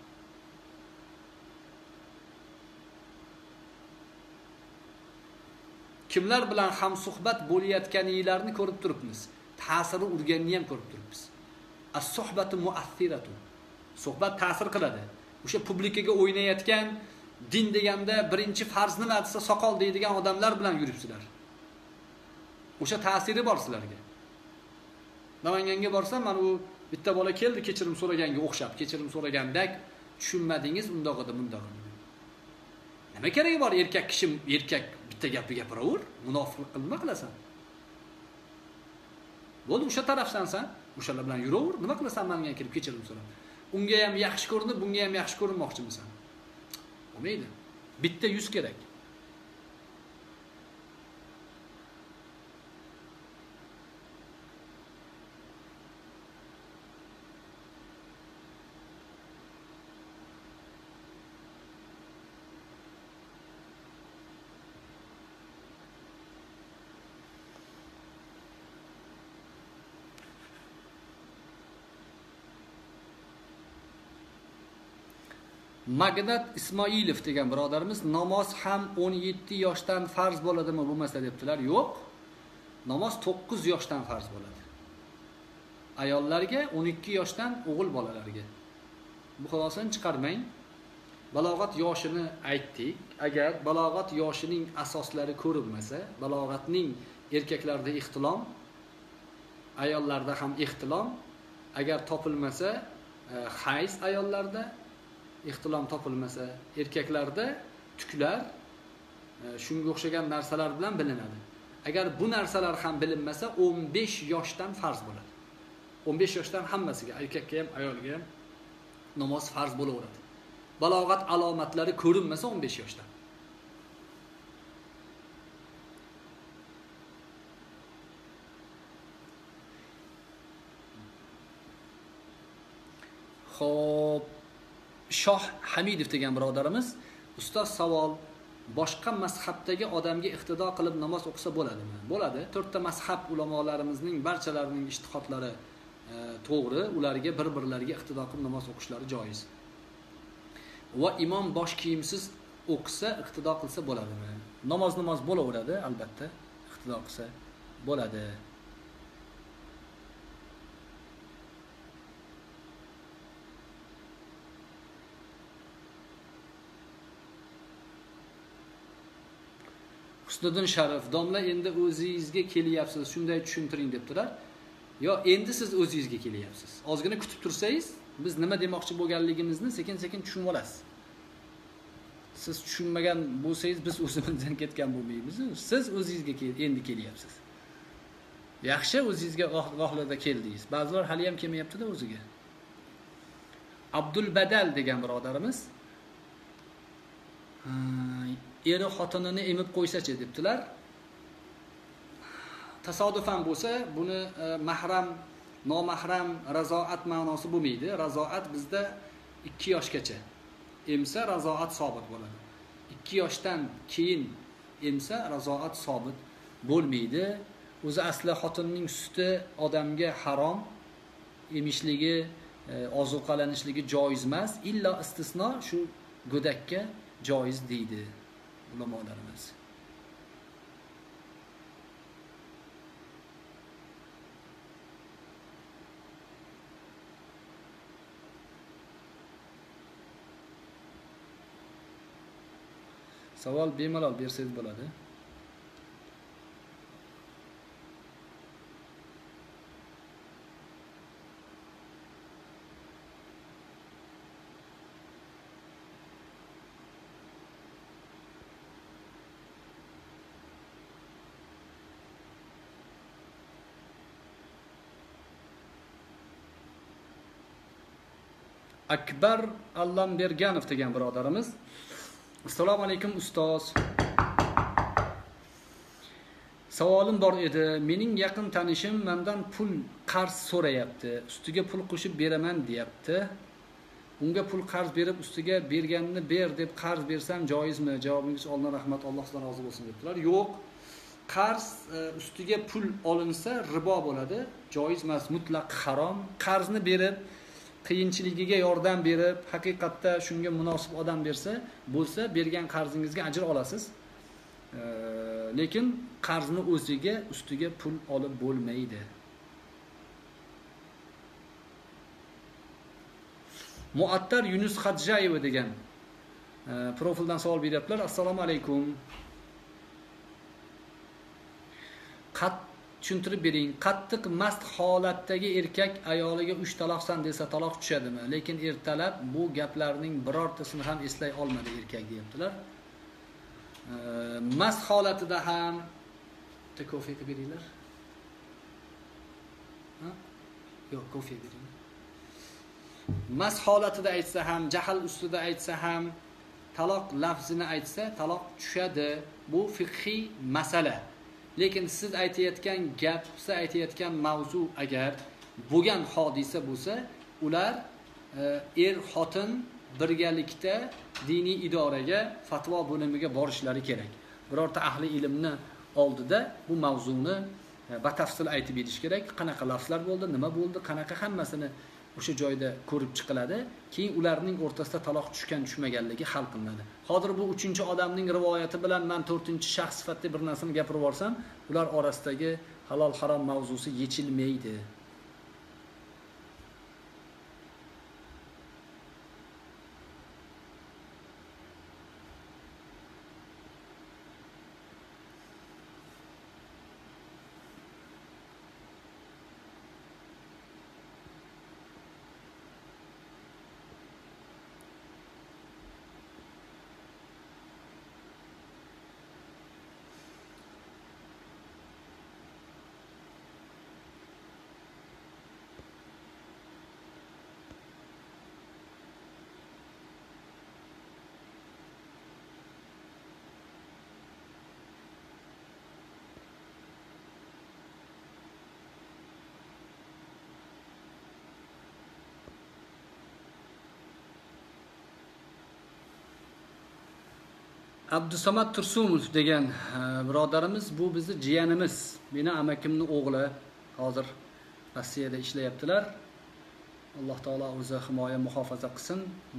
Kimlar bilan ham suhbat bo'layotganinglarni ko'rib turibmiz. Ta'siri urganini ham ko'rib turibmiz. As-suhbatu mu'athiratu. Suhbat ta'sir qiladi. O'sha publikaga o'ynayotgan, din deganda birinchi farz nima desa soqol deydigan odamlar bilan yuribsizlar. O'sha ta'siri bor sizlarga. Namanganga borsam, mana u bitta bola keldi, kechirim so'raganga o'xshab, kechirim so'ragandak tushunmadingiz, undoq edi, bundoq edi. nima keragi bor erkak kishi erkak bitta gapni gapiraver, munofiqlik nima qilasan? Bo'ldi, o'sha tarafsansan, o'shalar bilan yuraver, nima qilasan menga kelib kechirim so'rab. Unga ham yaxshi ko'rinib, bunga ham yaxshi ko'rinmoqchimisan? Bo'lmaydi. Bitta yuz kerak. Magdat Ismoilov degan birodarimiz namoz ham o'n yetti yoshdan farz bo'ladimi, bo'lmasa debdilar. Yo'q. Namoz to'qqiz yoshdan farz bo'ladi. Ayollarga o'n ikki yoshdan o'g'il bolalarga. Bu xulosani chiqarmang. Balog'at yoshini aytdik. Agar balog'at yoshining asoslari ko'rilmasa, balog'atning erkaklarda ixtilom, ayollarda ham ixtilom, agar topilmasa, hayz ayollarda ixtilom topilmasa, erkaklarda tuklar, shunga o'xshagan narsalar bilan bilinadi. Agar bu narsalar ham bilinmasa, o'n besh yoshdan farz bo'ladi. o'n besh yoshdan hammasiga, erkakka ham, ayolga ham namoz farz bo'laveradi. Balog'at alomatlari ko'rinmasa o'n besh yoshdan. Xo'p, Shoh Hamidov degan birodarimiz, ustoz savol, boshqa mazhabdagi odamga iqtido qilib namoz o'qisa bo'ladimi? Bo'ladi. to'rtta mazhab ulamolarimizning barchalarining ijtihodlari e, to'g'ri, ularga bir-birlariga iqtido qilib namoz o'qishlari joiz. Va imom bosh kiyimsiz o'qisa, iqtido qilsa bo'ladimi? Namoz namoz bo'laveradi, albatta. Iqtido qilsa bo'ladi. Husniddin Sharif, domla endi o'zingizga kelyapsiz, shunday tushuntiring debdilar. Yo, endi siz o'zingizga kelyapsiz. Ozgina kutib tursangiz, biz nima demoqchi bo'lganligimizni sekin-sekin tushunib olasiz. Siz tushunmagan bo'lsangiz, biz o'zimizdan ketgan bo'lmaymiz. Siz o'zingizga endi kelyapsiz. Yaxshi, o'zingizga vaqtlarda keldingiz. Ba'zilar hali ham kelmayapti-da o'ziga. Abdul Badal degan birodarimiz, eri xotinini emib qo'ysa-chi debdilar. Tasodifan bo'lsa, buni e, mahram, nomahram razoat ma'nosi bo'lmaydi. Razoat bizda ikki yoshgacha emsa razoat sobit bo'ladi. ikki yoshdan keyin emsa razoat sobit bo'lmaydi. O'zi asli xotinning suti odamga harom, emishligi, e, ozuqalanishligi joiz emas, illa istisno shu go'dakka joiz deydi ulamolarimiz. Savol bemalol bersangiz bo'ladi. Akbar Allamberganov degan birodarimiz, assalomu alaykum ustoz. Savolim bor edi. Mening yaqin tanishim mendan pul qarz so'rayapti. Ustiga pul qo'shib beraman deyapti. Unga pul qarz berib, ustiga berganini ber deb qarz bersam joizmi? Javobingiz oldin rahmat, Alloh sizdan rozi bo'lsin debdilar. Yo'q. Qarz ustiga pul olinsa ribo bo'ladi. Joiz emas, mutlaq harom. Qarzni berib qiyinchiligiga yordam berib, haqiqatda shunga munosib odam bersa, bo'lsa, bergan qarzingizga ajr olasiz. E, lekin qarzni o'ziga ustiga pul olib bo'lmaydi. Muattar Yunus Xadjayeva degan e, profildan savol beryaptilar. Assalomu alaykum. Qat tushuntirib bering. Qattiq mast holatdagi erkak ayoliga uch taloqsan desa taloq tushadimi? Lekin ertalab bu gaplarning birortasini ham eslay olmadi erkak deyaptilar. mast holatida ham bitta kofe beringlar. Ha? Yo'q, kofe beringlar. Mast holatida aytsa ham, jahl ustida aytsa ham, taloq lafzini aytsa, taloq tushadi. Bu fiqhiy masala. Lekin siz aytayotgan gap, siz aytayotgan mavzu agar bo'lgan hodisa bo'lsa, ular er xotin birgalikda diniy idoraga, fatvo bo'limiga borishlari kerak. Birorta ahli ilmni oldida bu mavzuni batafsil aytib berish kerak. Qanaqa lafzlar bo'ldi, nima bo'ldi, qanaqa hammasini o'sha joyda ko'rib chiqiladi. Keyin ularning o'rtasida taloq tushgan tushmaganligi hal qilinadi. Hozir bu uchinchi odamning rivoyati bilan men to'rtinchi shaxs sifatida bir narsani gapirib borsam, ular orasidagi halol harom mavzusi yechilmaydi. Abdusamad Tursumov degan birodarimiz, bu bizni jiyanimiz. Meni amakimning o'g'li, hozir Rossiyada ishlayaptilar. Alloh taolo o'zi himoya muhofaza qilsin.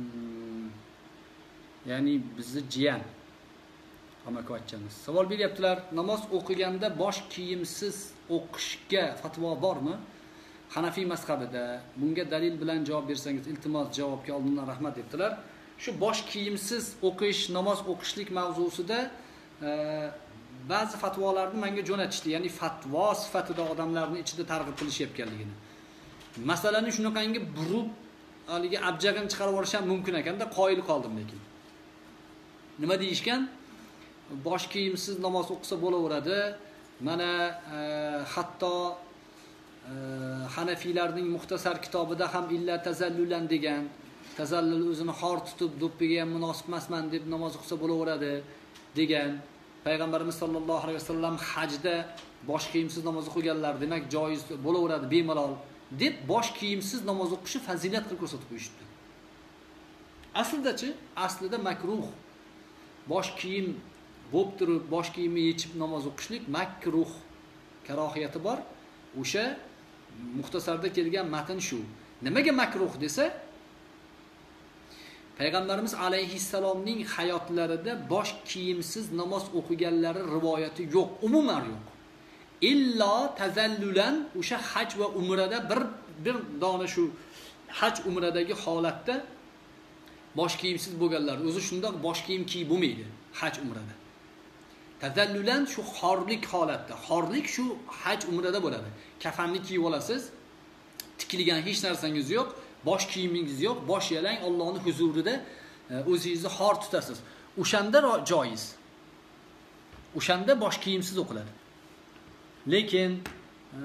Ya'ni bizni jiyan amakivachchamiz. Savol beryaptilar, namoz o'qiganda bosh kiyimsiz o'qishga fatvo bormi? Hanafiy mazhabida. Bunga dalil bilan javob bersangiz, iltimos javobga oldindan rahmat debdilar. Shu bosh kiyimsiz o'qish, namoz o'qishlik mavzusida e, ba'zi fatvolarni menga jo'natishdi. Ya'ni fatvo sifatida odamlarning ichida targ'ib qilishyapganligini. Masalani shunaqangi burib, haligi abjag'ini chiqarib yuborisham mumkin ekanda, qoyil qoldim lekin. Nima deyishgan? Bosh kiyimsiz namoz o'qisa bo'laveradi. Mana e, hatto e, Hanafiylarning Muxtasar kitobida ham illa tazallulan degan, tazallul o'zini xor tutib do'ppiga ham munosib emasman deb namoz o'qisa bo'laveradi degan. Payg'ambarimiz sollallohu alayhi vasallam hajda bosh kiyimsiz namoz o'qiganlar, demak joiz bo'laveradi, bemalol deb bosh kiyimsiz namoz o'qishni fazilat qilib ko'rsatib qo'yishdi. Aslida-chi, aslida makruh. Bosh kiyim bo'lib turib, bosh kiyimni yechib namoz o'qishlik makruh. Karohiyati bor. O'sha muxtasarda kelgan matn shu. Nimaga makruh desa, Payg'ambarimiz alayhissalomning hayotlarida bosh kiyimsiz namoz o'qiganlari rivoyati yo'q, umuman yo'q. Illo tazallulan o'sha haj va umrada bir bir dona shu haj umradagi holatda bosh kiyimsiz bo'lganlar. O'zi shundoq bosh kiyim kiyib bo'lmaydi haj umrada. Tazallulan shu xorlik holatda. Xorlik shu haj umrada bo'ladi. Kafanni kiyib olasiz, tikilgan hech narsangiz yo'q. Bosh kiyimingiz yo'q, bosh yalang, Allohning huzurida o'zingizni xor tutasiz. O'shanda joiz. O'shanda bosh kiyimsiz o'qiladi. Lekin e,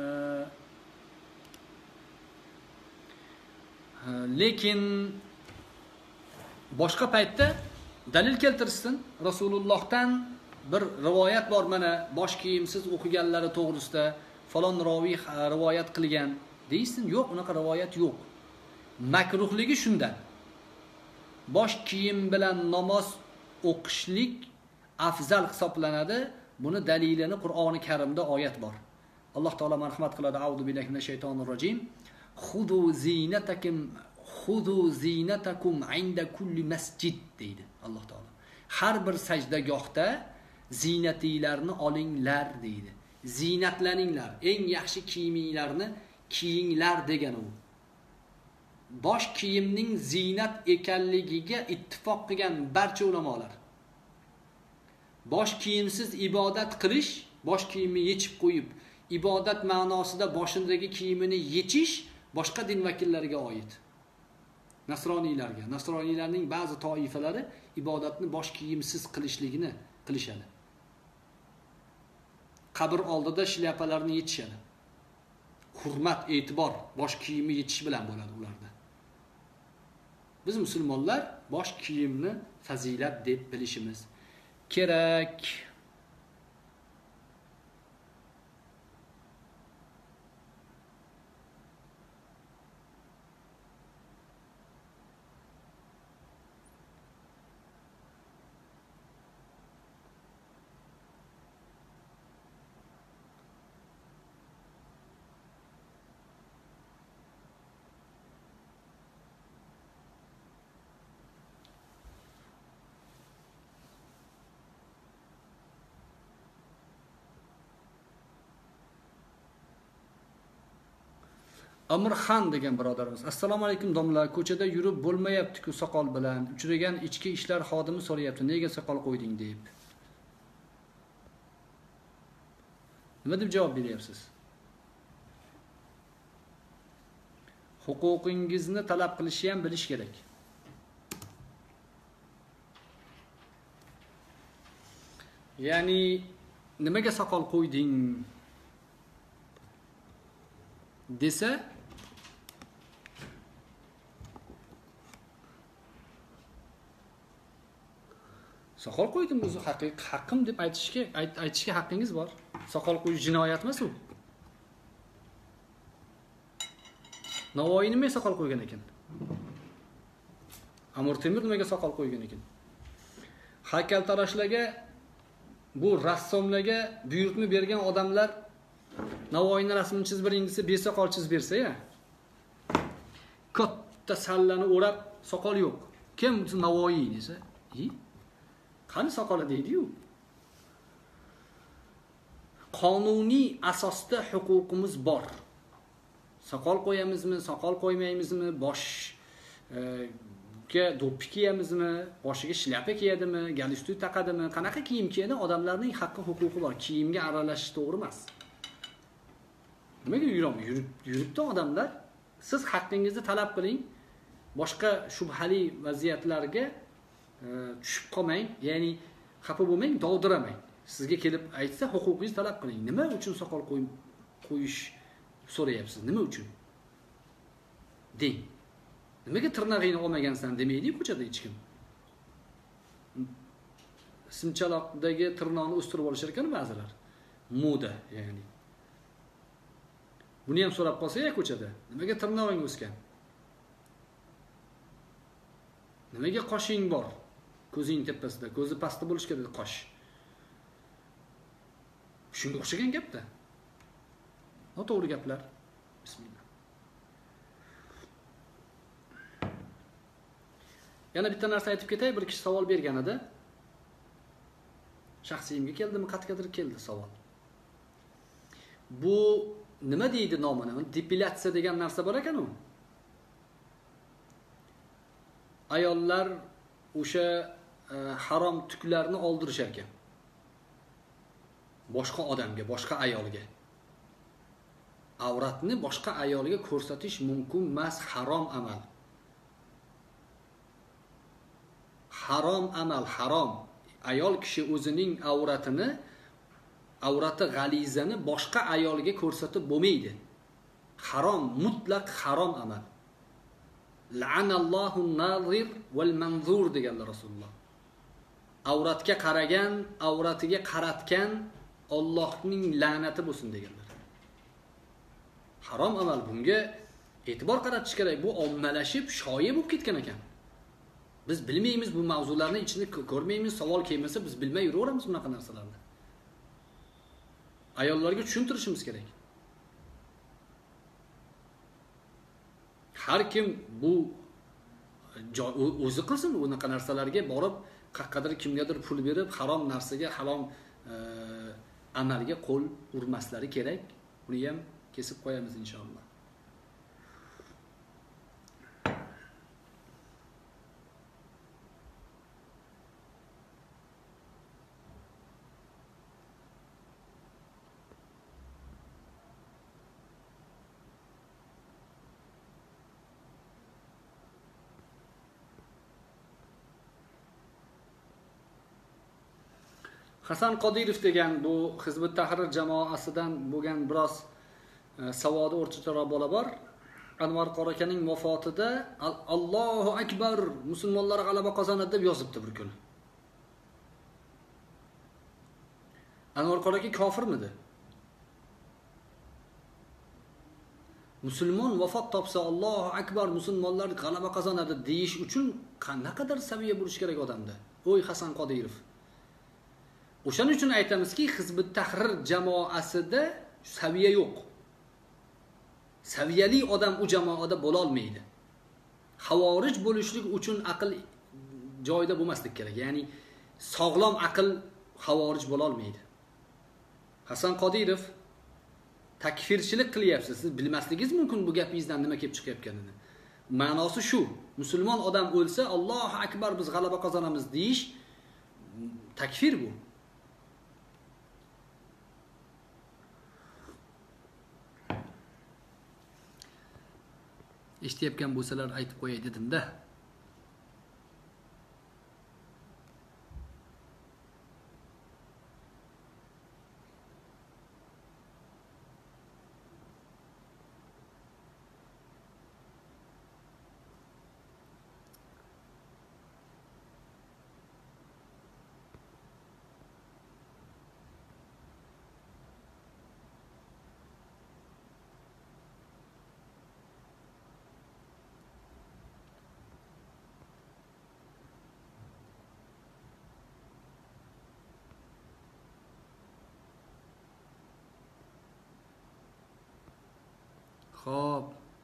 lekin boshqa paytda dalil keltirsin. Rasulullohdan bir rivoyat bor, mana bosh kiyimsiz o'qiganlari to'g'risida falon roviy rivoyat qilgan deysin. Yo'q, unaqa rivoyat yo'q. Makruhligi shundan. Bosh kiyim bilan namoz o'qishlik afzal hisoblanadi. Buni dalilini Qur'oni Karimda oyat bor. Alloh taolo marhamat qiladi. A'udhu billahi minash shaytonir rojim. Khudu zinatakum khudu zinatakum 'inda kulli masjid deydi Alloh taolo. Har bir sajdagohda zinatinglarni olinglar deydi. Zinatlaninglar, eng yaxshi kiyiminglarni kiyinglar degan u. Bosh kiyimning zinat ekanligiga ittifoq qilgan barcha ulamolar. Bosh kiyimsiz ibodat qilish, bosh kiyimni yechib qo'yib, ibodat ma'nosida boshindagi kiyimini yechish boshqa din vakillariga oid. Nasroniylarga. Nasroniylarning ba'zi toifalari ibodatni bosh kiyimsiz qilishligini qilishadi. Qabr oldida shlyapalarini yechishadi. Hurmat, e'tibor, bosh kiyimi yechish bilan bo'ladi ularda. Biz musulmonlar bosh kiyimni fazilat deb bilishimiz kerak. Amirxon degan birodarimiz. Assalomu alaykum domla. Ko'chada yurib bo'lmayapti-ku soqol bilan. Uchragan ichki ishlar xodimi so'rayapti, nega soqol qo'yding deb. Nima deb javob beryapsiz? Huquqingizni talab qilishni ham bilish kerak. Ya'ni nimaga soqol qo'yding desa, soqol qo'ydim, o'zi haqiqiy haqqim deb aytishga aytishga haqqingiz bor. Soqol qo'yish jinoyat emas u. Navoiy nimaga soqol qo'ygan ekan? Amir Temur nimaga soqol qo'ygan ekan? Haykaltarashlarga, bu rassomlarga buyurtma bergan odamlar Navoiyning rasmini chizib bering desa, besoqol chizib bersa-ya, katta sallani o'rab soqol yo'q. Kim Navoiy desa, "Yi, qani soqoli?" deydi-yu. Qonuniy asosda huquqimiz bor. Soqol qo'yamizmi, soqol qo'ymaymizmi, boshga do'ppi kiyamizmi, boshiga shlyapa kiyadimi, galstuk taqadimi, qanaqa kiyim kiyadi, odamlarning haqqi, huquqi bor. Kiyimga aralashish to'g'ri emas. Nimaga yuramiz? Yurib yuribdi odamlar. Siz haqqingizni talab qiling. Boshqa shubhali vaziyatlarga tushib qolmang, ya'ni xafa bo'lmang, dovdiramang. Sizga kelib aytsa, huquqingizni talab qiling. Nima uchun soqol qo'yish so'rayapsiz? Nima uchun? Deng. Nimaga tirnog'ingni olmagansan demaydi ko'chada hech kim. Simchaloqdagi tirnoqni o'stirib olishar ekan ba'zilar. Moda, ya'ni. Buni ham so'rab qolsa-ya ko'chada, nimaga tirnog'ing o'sgan? Nimaga qoshing bor? Ko'zing tepasida, ko'zi pastda bo'lish kerak qosh. Shunga o'xshagan gapda. Noto'g'ri gaplar. Bismillah. Yana bitta narsa aytib ketay, bir kishi savol bergan edi. Shaxsiyimga keldimi, qatqadir keldi savol. Bu nima deydi nomini? Depilyatsiya degan narsa bor ekan-u. Ayollar o'sha e, harom tuklarni oldirishar ekan. Boshqa odamga, boshqa ayolga. Avratni boshqa ayolga ko'rsatish mumkin emas, harom amal. Harom amal, harom. Ayol kishi o'zining avratini, avrati g'alizani boshqa ayolga ko'rsatib bo'lmaydi. Harom, mutlaq harom amal. La'anallohu an-nazir wal manzur deganlar Rasululloh. Avratga qaragan, avratiga qaratgan Allohning la'nati bo'lsin deganlar. Harom amal, bunga e'tibor qaratish kerak. Bu ommalashib, shoyi bo'lib ketgan ekan. Biz bilmaymiz, bu mavzularni ichini ko'rmaymiz, savol kelmasa biz bilmay yuraveramiz bunaqa narsalarni. Ayollarga tushuntirishimiz kerak. Har kim bu o'zi qilsin, unaqa narsalarga borib, qaqqadir kimgadir pul berib, harom narsaga, harom e, amalga qo'l urmaslari kerak. Buni ham kesib qo'yamiz inshaalloh. Hasan Qodirov degan bu Hizbut Tahrir jamoasidan bo'lgan biroz savodi o'rtacharoq bola bor. Anvar Qorakaning vafotida Allohu akbar, musulmonlar g'alaba qozonadi deb yozibdi bir kun. Anvar Qoraki kofirmidi? Musulmon vafot topsa Allohu akbar, musulmonlar g'alaba qozonadi deyish uchun qanaqadir saviya bo'lish kerak odamda. O'y Hasan Qodirov. O'shaning uchun aytamizki, Hizbut Tahrir jamoasida saviya yo'q. Saviyali odam u jamoada bo'la olmaydi. Havorij bo'lishlik uchun aql joyida bo'lmaslik kerak. Ya'ni sog'lom aql havorij bo'la olmaydi. Hasan Qodirov takfirchilik qilyapsiz. Siz bilmasligingiz mumkin bu gapingizdan nima kelib chiqayotganini. Ma'nosi shu: musulmon odam o'lsa Allohu akbar, biz g'alaba qozonamiz deyish takfir bu. Eshitayotgan bo'lsalar aytib qo'yay dedim-da. Xo'p.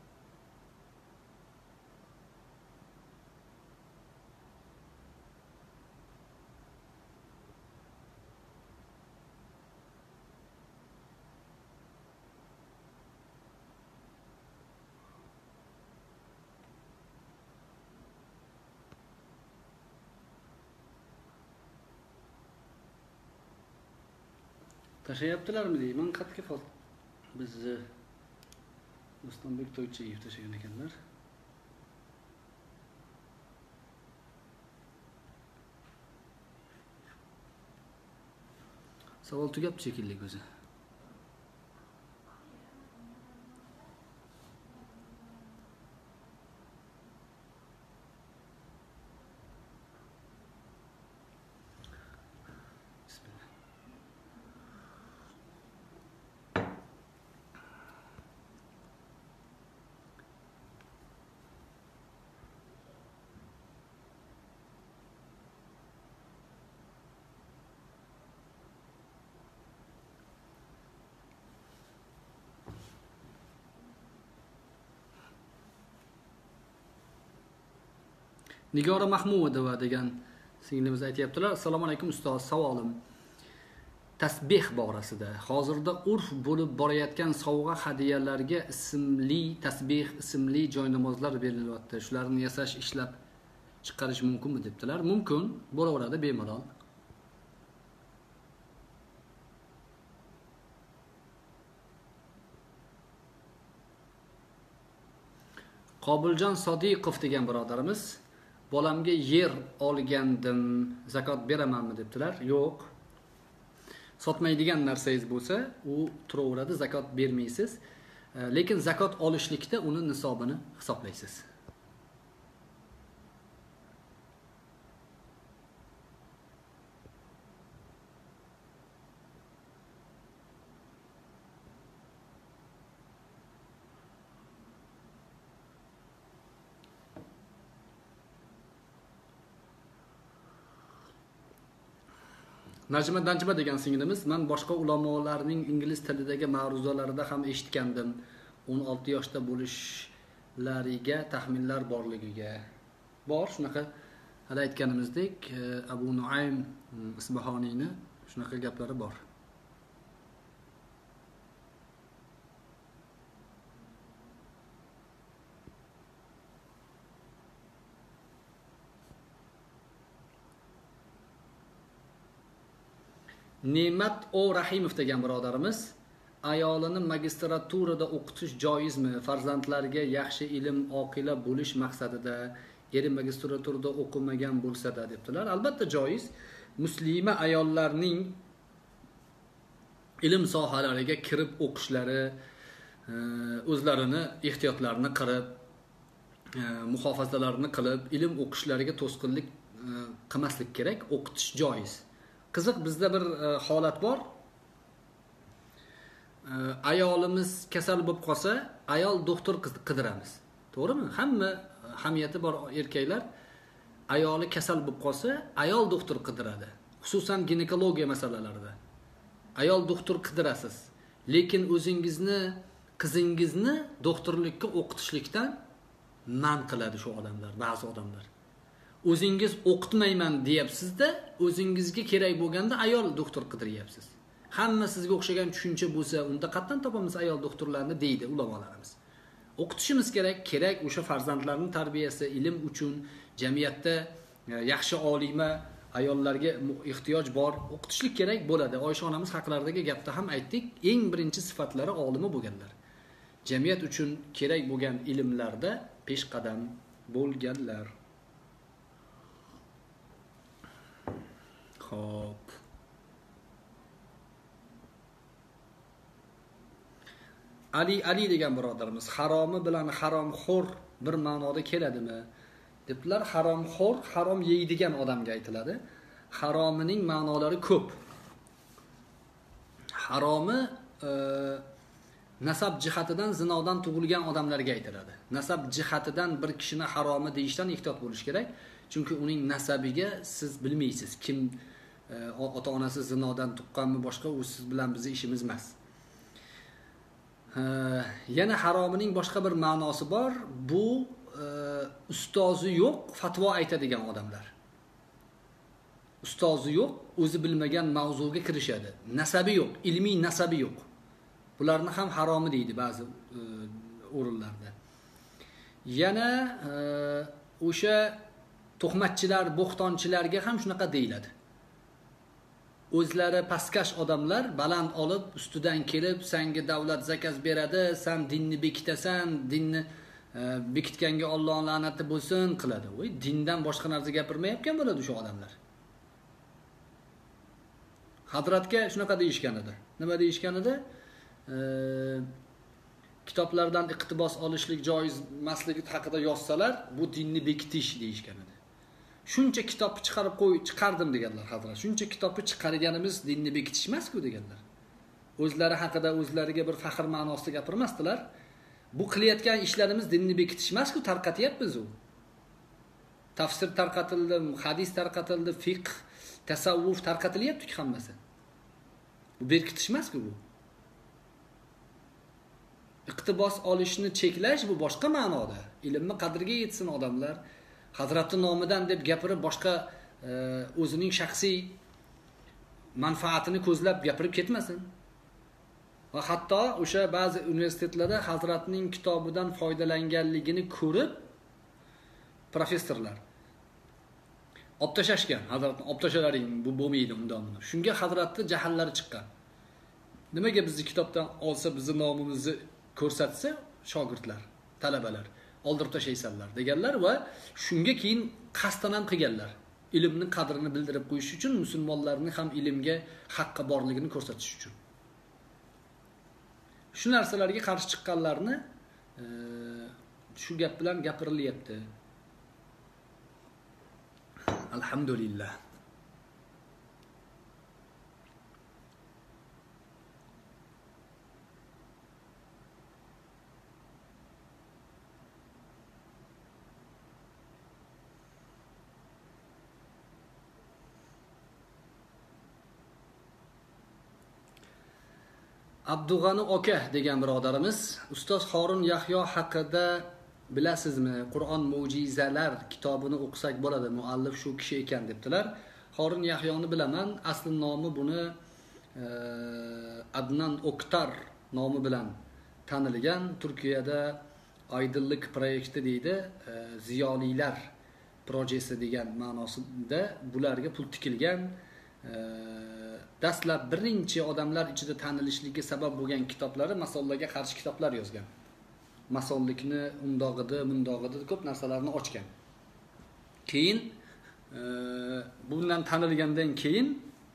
Tashayaptilarmi deyman, xatga fol. Bizni Dostonbek to'ycha yeb tashagan ekanlar. Savol tugab shekilli o'zi. Nigora Mahmudova degan singlimiz aytayaptilar. Assalomu alaykum ustoz, savolim tasbih borasida. Hozirda urf bo'lib borayotgan sovg'a hadiyalarga ismli tasbih, ismli joynamozlar berilyapti. Shularni yasash, ishlab chiqarish mumkinmi debdilar. Mumkin, bo'laveradi bemalol. Qobiljon Sodiqov degan birodarimiz, bolamga yer olgandim, zakot beramanmi debdilar. Yo'q. Sotmaydigan narsangiz bo'lsa, u turaveradi, zakot bermaysiz. Lekin zakot olishlikda uni nisobini hisoblaysiz. Najma Danjma degan singlimiz, men boshqa ulamolarning ingliz tilidagi ma'ruzalarida ham eshitgandim. o'n olti yoshda bo'lishlariga taxminlar borligiga. Bor, shunaqa hali aytganimizdek, Abu Nuaym Isbahoniyni shunaqa gaplari bor. Ne'mat O Rahimov degan birodarimiz, ayolini magistraturada o'qitish joizmi? Farzandlarga yaxshi ilm, oqila bo'lish maqsadida, eri magistraturada o'qimagan bo'lsa-da debdilar. Albatta joiz. muslima ayollarning ilm sohalariga kirib o'qishlari, o'zlarini ehtiyotlarini qilib, muhofazalarini qilib, ilm o'qishlariga to'sqinlik qilmaslik kerak, o'qitish joiz. Qiziq, bizda bir holat bor. Ayolimiz kasal bo'lib qolsa, ayol doktor qidiramiz. To'g'rimi? Hamma hamiyati bor erkaklar ayoli kasal bo'lib qolsa, ayol doktor qidiradi. Xususan ginekologiya masalalarida. Ayol doktor qidirasiz. Lekin o'zingizni, qizingizni doktorlikka o'qitishlikdan man qiladi shu odamlar, ba'zi odamlar. O'zingiz o'qitmayman deyapsiz-da, o'zingizga kerak bo'lganda ayol doktor qidiryapsiz. Hamma sizga o'xshagan tushuncha bo'lsa, unda qatdan topamiz ayol doktorlarni deydi ulamolarimiz. O'qitishimiz kerak, kerak o'sha farzandlarning tarbiyasi, ilm uchun jamiyatda yaxshi olima ayollarga ehtiyoj bor, o'qitishlik kerak bo'ladi. Oysha onamiz haqlaridagi gapda ham aytdik, eng birinchi sifatlari olimi bo'lganlar. Jamiyat uchun kerak bo'lgan ilmlarda peshqadam bo'lganlar. Xo'p. Ali Ali degan birodarimiz, haromi bilan haromxo'r bir ma'noda keladimi? Deblar, haromxo'r harom yeydigan odamga aytiladi. Haromining ma'nolari ko'p. Haromi e, nasab jihatidan zinodan tug'ilgan odamlarga aytiladi. Nasab jihatidan bir kishini haromi deyishdan ehtiyot bo'lish kerak. Chunki uning nasabiga siz bilmaysiz, kim e, ota-onasi zinodan tuqqanmi, boshqa u siz bilan bizning ishimiz emas. Yana haromining boshqa bir ma'nosi bor. Bu e, ustozi yo'q, fatvo aytadigan odamlar. Ustozi yo'q, o'zi bilmagan mavzuga kirishadi. Nasabi yo'q, ilmiy nasabi yo'q. Bularni ham haromi deydi ba'zi e, o'rinlarda. Yana e, o'sha tuhmatchilar, bo'xtonchilarga ham shunaqa deyiladi. O'zlari pastkash odamlar baland olib, ustidan kelib, senga davlat zakaz beradi, sen dinni bekitasan, dinni e, bekitganga Alloh la'nati bo'lsin qiladi. Voy, dindan boshqa narsa gapirmayotgan bo'ladi shu odamlar. Hazratga shunaqa deyishgan edi. Nima deyishgan edi? E, kitoblardan iqtibos olishlik joiz emasligi haqida yozsalar, bu dinni bekitish deyishgan edi. Shuncha kitobni chiqarib qo'y, chiqardim deganlar hazrat. Shuncha kitobni chiqarganimiz dinni bekitish emas-ku deganlar. O'zlari haqida o'zlariga bir faxr ma'nosida gapirmasdilar. Bu qilayotgan ishlarimiz dinni bekitish emas-ku, tarqatyapmiz u. Tafsir tarqatildi, hadis tarqatildi, fiqh, tasavvuf tarqatilyapti hammasi. Bu bekitish emas-ku bu. Iqtibos olishni cheklash bu boshqa ma'noda. Ilmni qadriga yetsin odamlar. Hazratning nomidan deb gapirib boshqa e, o'zining shaxsiy manfaatini ko'zlab gapirib ketmasin. Va hatto o'sha ba'zi universitetlarda Hazratning kitobidan foydalanganligini ko'rib professorlar olib tashashgan. Hazratni olib tashalaring, bu bo'lmaydi undan. Shunga Hazratni jahallari chiqqan. Nimaga bizni kitobdan olsa, bizni nomimizni ko'rsatsa, shogirdlar, talabalar oldirib tashlaysanlar deganlar va shunga keyin qasddan ham qilganlar. Ilmning qadrini bildirib qo'yish uchun, musulmonlarning ham ilmga haqqi borligini ko'rsatish uchun. Shu narsalarga qarshi chiqqanlarni e, shu gap bilan gapirilyapti. Alhamdulillah. Abdug'ani oka degan birodarimiz, ustoz Xorin Yahyo haqida bilasizmi? Qur'on mo'jizalar kitobini o'qisak bo'ladi, muallif shu kishi ekan debdilar. Xorin Yahyoni bilaman, asli nomi buni e, Adnan Oktar nomi bilan tanilgan. Turkiyada Oydinlik proyekti deydi, e, ziyolilar projesi degan ma'nosida bularga pul tikilgan. E, dastlab birinchi odamlar ichida tanilishligi sabab bo'lgan kitoblari masonlarga qarshi kitoblar yozgan. Masonlikni undog'ida, mundog'ida ko'p narsalarni ochgan. Keyin bundan tanilgandan keyin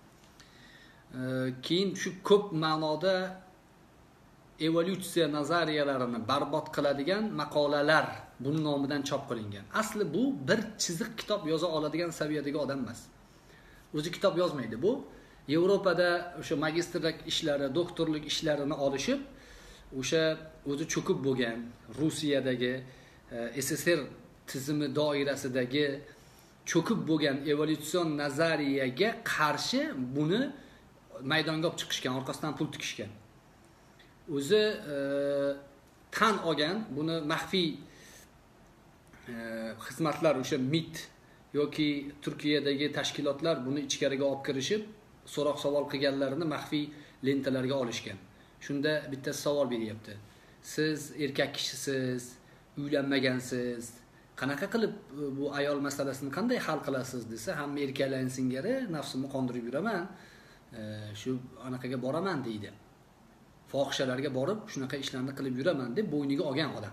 keyin shu ko'p ma'noda evolyutsiya nazariyalarini barbod qiladigan maqolalar buning nomidan chop qilingan. Asli bu bir chiziq kitob yoza oladigan saviyadagi odam emas. O'zi kitob yozmaydi. Bu Yevropada o'sha magistrlik ishlari, doktorlik ishlarini olishib, o'sha o'zi cho'kib bo'lgan Rusiyadagi S S R tizimi doirasidagi cho'kib bo'lgan evolyutsion nazariyaga qarshi buni maydonga olib chiqishgan, orqasidan pul tikishgan. O'zi e, tan olgan, buni maxfiy e, xizmatlar, o'sha M I T yoki Turkiyadagi tashkilotlar buni ichkariga olib kirishib, so'roq savol qilganlarini maxfiy lentalarga olishgan. Shunda bitta savol beryapti. Siz erkak kishisiz, uylanmagansiz, qanaqa qilib bu ayol masalasini qanday hal qilasiz desa, hamma erkaklarning singari nafsimni qondirib yuraman, e, shu anaqaga boraman deydi. Fohishalarga borib, shunaqa ishlarni qilib yuraman deb bo'yniga olgan odam.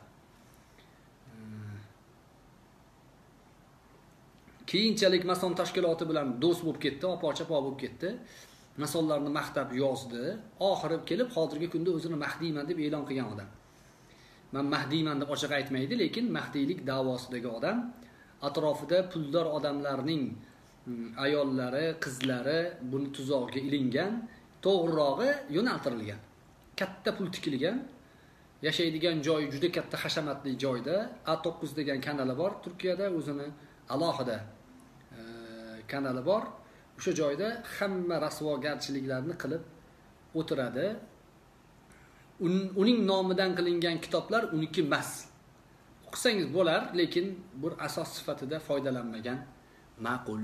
Keyinchalik mason tashkiloti bilan do'st bo'lib ketdi, opa-chapo bo'lib ketdi. Masonlarni maqtab yozdi. Oxiri kelib hozirgi kunda o'zini Mahdiyman deb e'lon qilgan odam. Men Mahdiyman deb ochiq aytmaydi, lekin Mahdiylik da'vosidagi odam, atrofida puldor odamlarning ayollari, qizlari buni tuzog'iga ilingan, to'g'rirog'i yo'naltirilgan. Katta pul tikilgan, yashaydigan joyi juda katta hashamatli joyda, A to'qqiz degan kanali bor Turkiyada, o'zini alohida e, kanali bor. O'sha joyda hamma rasvogarchiliklarni qilib o'tiradi. Un, uning nomidan qilingan kitoblar uniki emas. O'qisangiz bo'lar, lekin bir asos sifatida foydalanmagan ma'qul.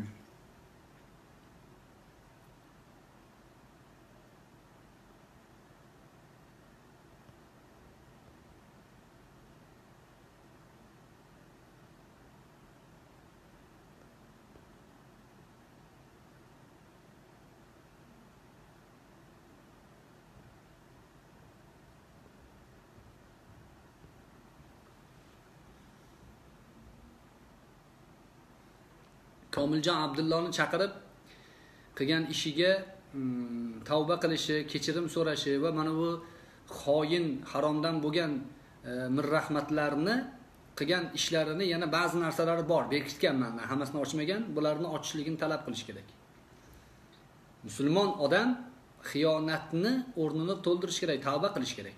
Komiljon Abdullohni chaqirib qilgan ishiga tavba qilishi, kechirim so'rashi va mana bu xoin, haromdan bo'lgan mirrahmatlarni qilgan ishlarini yana ba'zi narsalari bor, berkitganman, hammasini ochmagan, bularni ochishligini talab qilish kerak. Musulmon odam xiyonatni o'rnini to'ldirish kerak, tavba qilish kerak.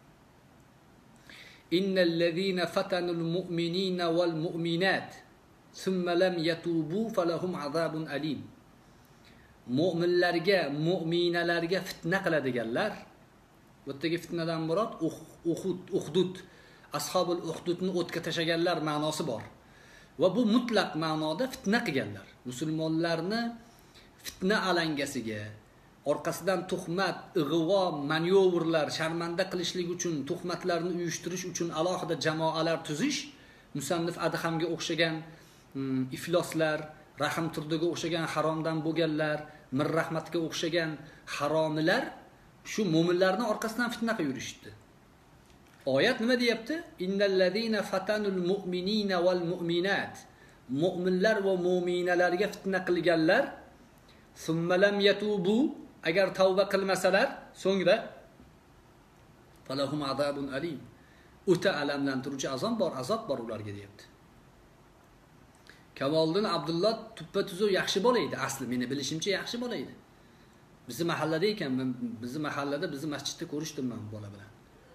Innallazina fatanul mu'minina wal mu'minat summa lam yatubu falahum azabun alim. Mu'minlarga, mu'minalarga fitna qiladiganlar, bu yerdagi fitnadan murod Uhud, Uhdud, ashabul Uhdudni o'tga tashaganlar ma'nosi bor. Va bu mutlaq ma'noda fitna qilganlar. Musulmonlarni fitna alangasiga, orqasidan tuhmat, ig'vo, manyovrlar, sharmanda qilishlik uchun, tuhmatlarni uyushtirish uchun alohida jamoalar tuzish, musannif Adhamga o'xshagan ifloslar, Rahim Turdiga o'xshagan haromdan bo'lganlar, Mirrahmatga o'xshagan haromilar shu mu'minlarning orqasidan fitna qilib yurishdi. Oyat nima deyapti? Innallazina fatanul mu'minina wal mu'minat. Mu'minlar va mu'minalarga fitna qilganlar, summa lam yatubu, agar tavba qilmasalar, so'ngra falahum azabun alim. O'ta alamlantiruvchi azob bor, azob bor ularga deyapti. Kamoliddin Abdulloh tuppa-tuzu yaxshi bola edi, asli meni bilishimcha yaxshi bola edi. Bizi mahallada ekan, bizi mahallada, bizi masjidda ko'rishdim men bola bilan.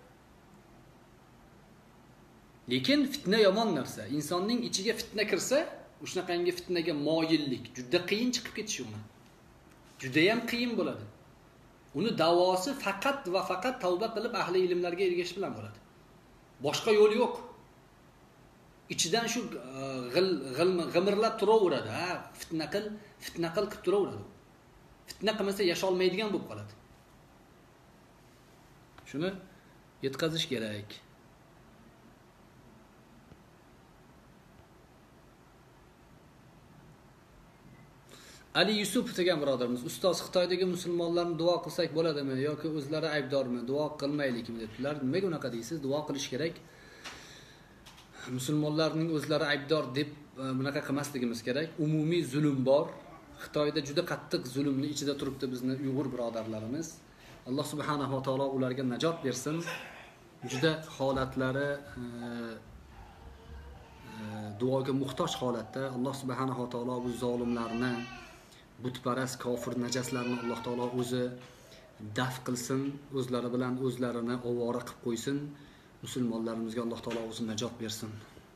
Lekin fitna yomon narsa. Insonning ichiga fitna kirsa, o'shanaqangi fitnaga moyillik juda qiyin chiqib ketishi uni. Juda ham qiyin bo'ladi. Uni davosi faqat va faqat tavba qilib ahli ilmlarga ergashish bilan bo'ladi. Boshqa yo'l yo'q. Ichidan shu g'imirlab turaveradi, ha, fitna qil, fitna qil qilib turaveradi. Fitna qilmasa yasha olmaydigan bo'lib qoladi. Shuni yetkazish kerak. Ali Yusuf degan birodarimiz, ustoz, Xitoydagi musulmonlarni duo qilsak bo'ladimi yoki o'zlari aybdormi? Duo qilmaylikmi dedilar. Nimaga unaqa deysiz? Duo qilish kerak. Musulmonlarning o'zlari aybdor deb bunaqa qilmasligimiz kerak. Umumiy zulm bor. Xitoyda juda qattiq zulmni ichida turibdi bizni Uyg'ur birodarlarimiz. Alloh subhanahu va taolo ularga najot bersin. Juda holatlari e, e, duoga muhtoj holatda. Alloh subhanahu va taolo bu zolimlarni, butparast, kofir, najaslarni Alloh taolo o'zi daf qilsin, o'zlari bilan o'zlarini ovora qilib qo'ysin. Musulmonlarimizga Alloh taolo o'zi najot bersin.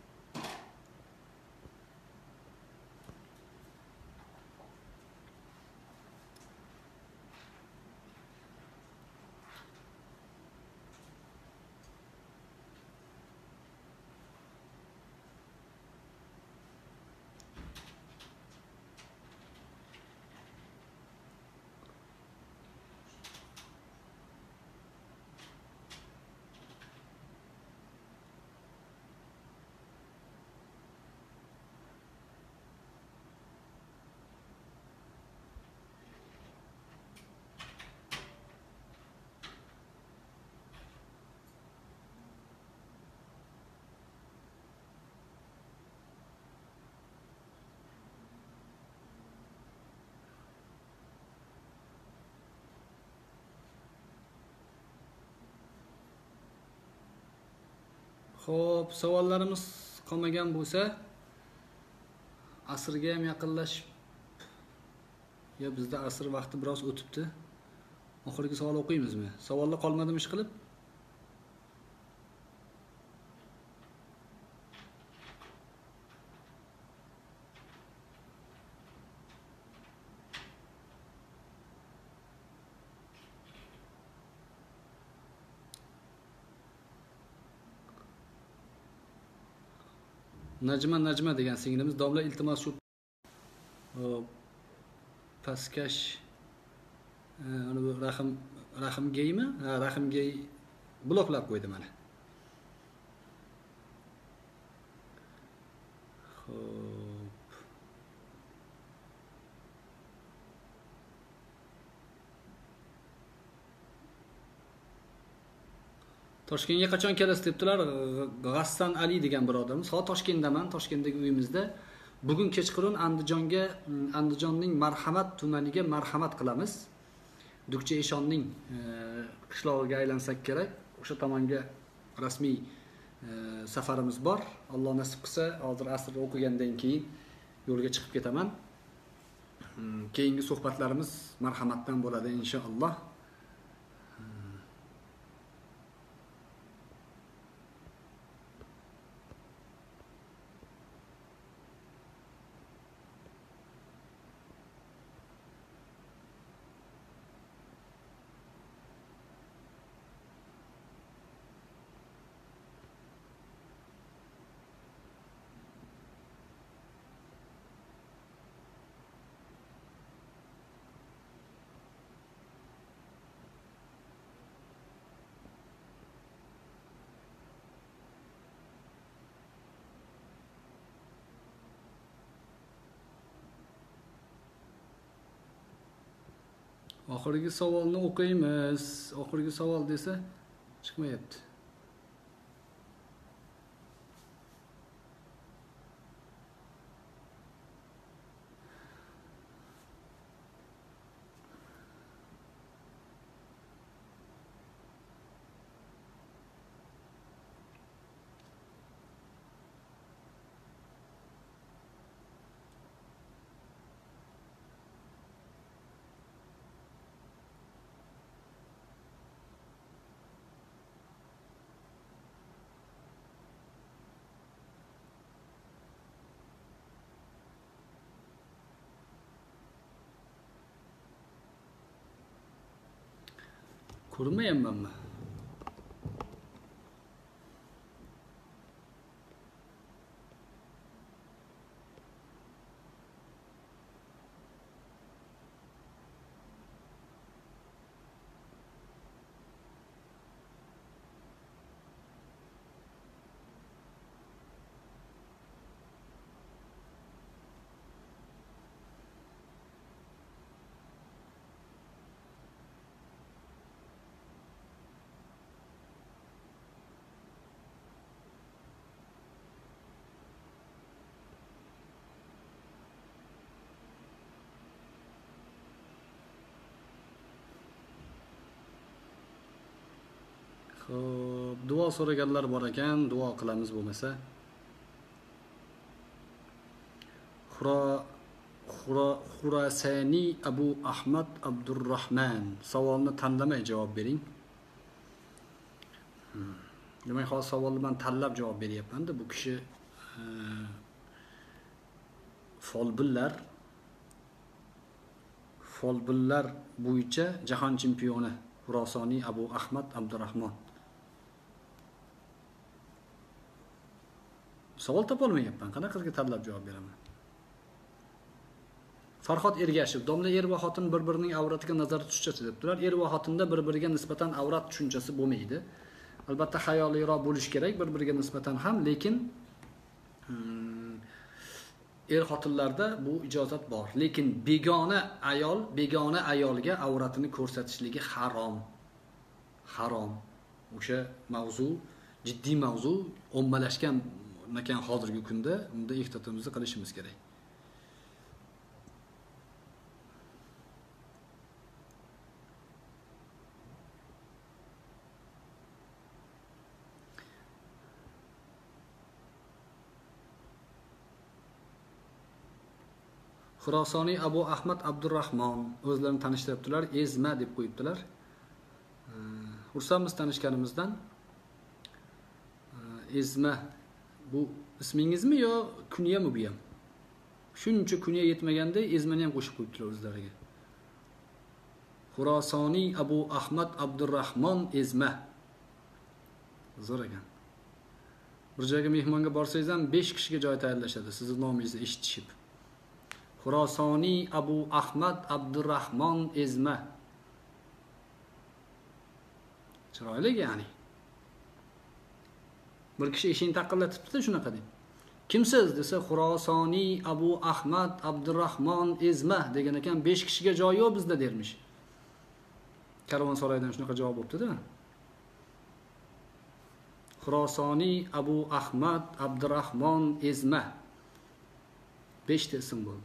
Xo'p, savollarimiz qolmagan bo'lsa, asrga ham yaqinlashib, ya bizda asr vaqti biroz o'tibdi. Oxirgi savol o'qiymizmi? Savollar qolmadimi ish qilib? Najma Najma degan singlimiz, domla iltimos shu pastkash Rahim Rahimgaymi? Ha, Rahimgay bloklab qo'ydi mana. Xo'p. Toshkentga qachon kelasiz debdilar. G'assan Ali degan birodarimiz. Hozir Toshkentdaman, Toshkentdagi uyimizda. Bugun kechqurun Andijonga, Andijonning Marhamat tumaniga marhamat qilamiz. Dukcha Eshonning qishlog'iga aylansak kerak. O'sha tomonga rasmiy safarimiz bor. Alloh nasib qilsa, hozir asr o'qigandan keyin yo'lga chiqib ketaman. Keyingi suhbatlarimiz marhamatdan bo'ladi inshaalloh. Oxirgi savolni o'qiymiz. Oxirgi savol desa chiqmayapti. Ko'rmayapmanmi? Xo'p, duo so'raganlar bor ekan, duo qilamiz bo'lmasa. Xura Xura Xurasani Abu Ahmad Abdurrahman savolni tanlamay javob bering. Hmm. Demak, hozir savolni men tanlab javob beryapman-da. Bu kishi e, folbinlar folbinlar bo'yicha jahon chempioni Xurasani Abu Ahmad Abdurrahman. Savol topolmayapman. Qanaqasiga tanlab javob beraman? Farhod Ergashev, domla er va xotin bir-birining avratiga nazar tutishchasi debdilar. Er va xotinda bir-biriga nisbatan avrat tushunchasi bo'lmaydi. Albatta hayoliroq bo'lish kerak bir-biriga nisbatan ham, lekin hmm, er xotinlarda bu ijozat bor. Lekin begona ayol, begona ayolga avratini ko'rsatishligi harom. Harom. O'sha mavzu jiddiy mavzu, ommalashgan ekan hozirgi kunda. Unda ehtiyotimizni qilishimiz kerak. Xurosoniy Abu Ahmad Abdurrahman o'zlarini tanishtiribdilar, Ezma deb qo'yibdilar. Xursandmiz tanishganimizdan. Ezma bu ismingizmi yo kunyami bu ham? Shuncha kunya yetmaganda Ezmani ham qo'shib qo'yibdilar o'zlariga. Xurosoniy Abu Ahmad Abdurrahman Ezma. Zo'r ekan. Bir joyga mehmonga borsangiz ham besh kishiga joy tayyorlashadi, sizning nomingizni eshitishib. Xurosoniy Abu Ahmad Abdurrahman Ezma. Chiroyli ya'ni. Bir kishi eshikni taqillatibdi shunaqa deb. Kimsiz desa Xurosoniy Abu Ahmad Abdurrahman Ezma degan ekan, besh kishiga joy yo'q bizda dermish. Karvonsaroydan shunaqa javob bo'libdi-da. Xurosoniy Abu Ahmad Abdurrahman Ezma. besh ta ism bo'ldi.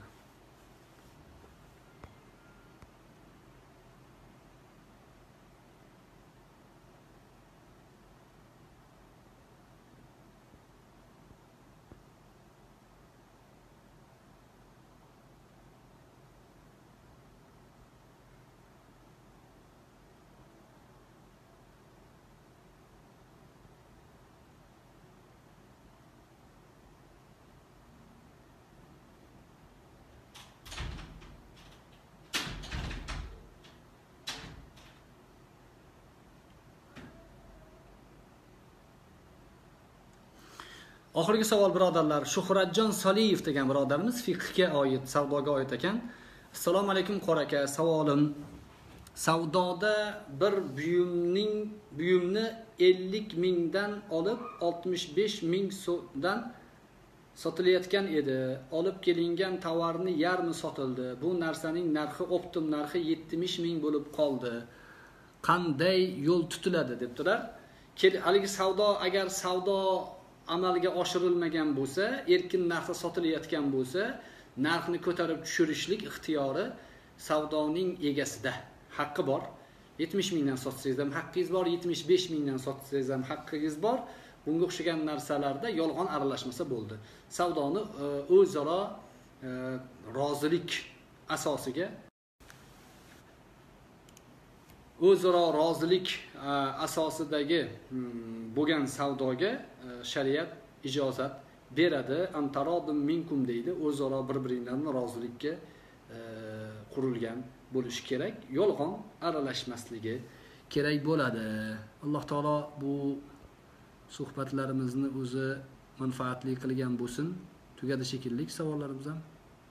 Oxirgi savol birodarlar, Shuhratjon Soliyev degan birodarimiz fiqhga oid, savdoga oid ekan. Assalomu alaykum qora aka, savolim savdoda bir buyumning buyumni ellik mingdan olib oltmish besh ming so'mdan sotilayotgan edi. Olib kelingan tovarni yarmi sotildi. Bu narsaning narxi optim narxi yetmish ming bo'lib qoldi. Qanday yo'l tutiladi debdilar. Haligi savdo agar savdo amalga oshirilmagan bo'lsa, erkin narxda sotilayotgan bo'lsa, narxni ko'tarib tushirishlik ixtiyori savdoning egasida. Haqqi bor. yetmish mingdan sotsangiz ham haqqingiz bor, yetmish besh mingdan sotsangiz ham haqqingiz bor. Bunga o'xshagan narsalarda yolg'on aralashmasa bo'ldi. Savdoni o'zaro rozilik asosiga o'zaro rozilik asosidagi bo'lgan savdoga shariat ijozat beradi. Antarodim minkum deydi. O'zaro bir-biringdan rozilikka qurilgan bo'lishi kerak. Yolg'on aralashmasligi kerak bo'ladi. Alloh taolo bu suhbatlarimizni o'zi manfaatli qilgan bo'lsin. Tugadi shekilli savollarimiz ham.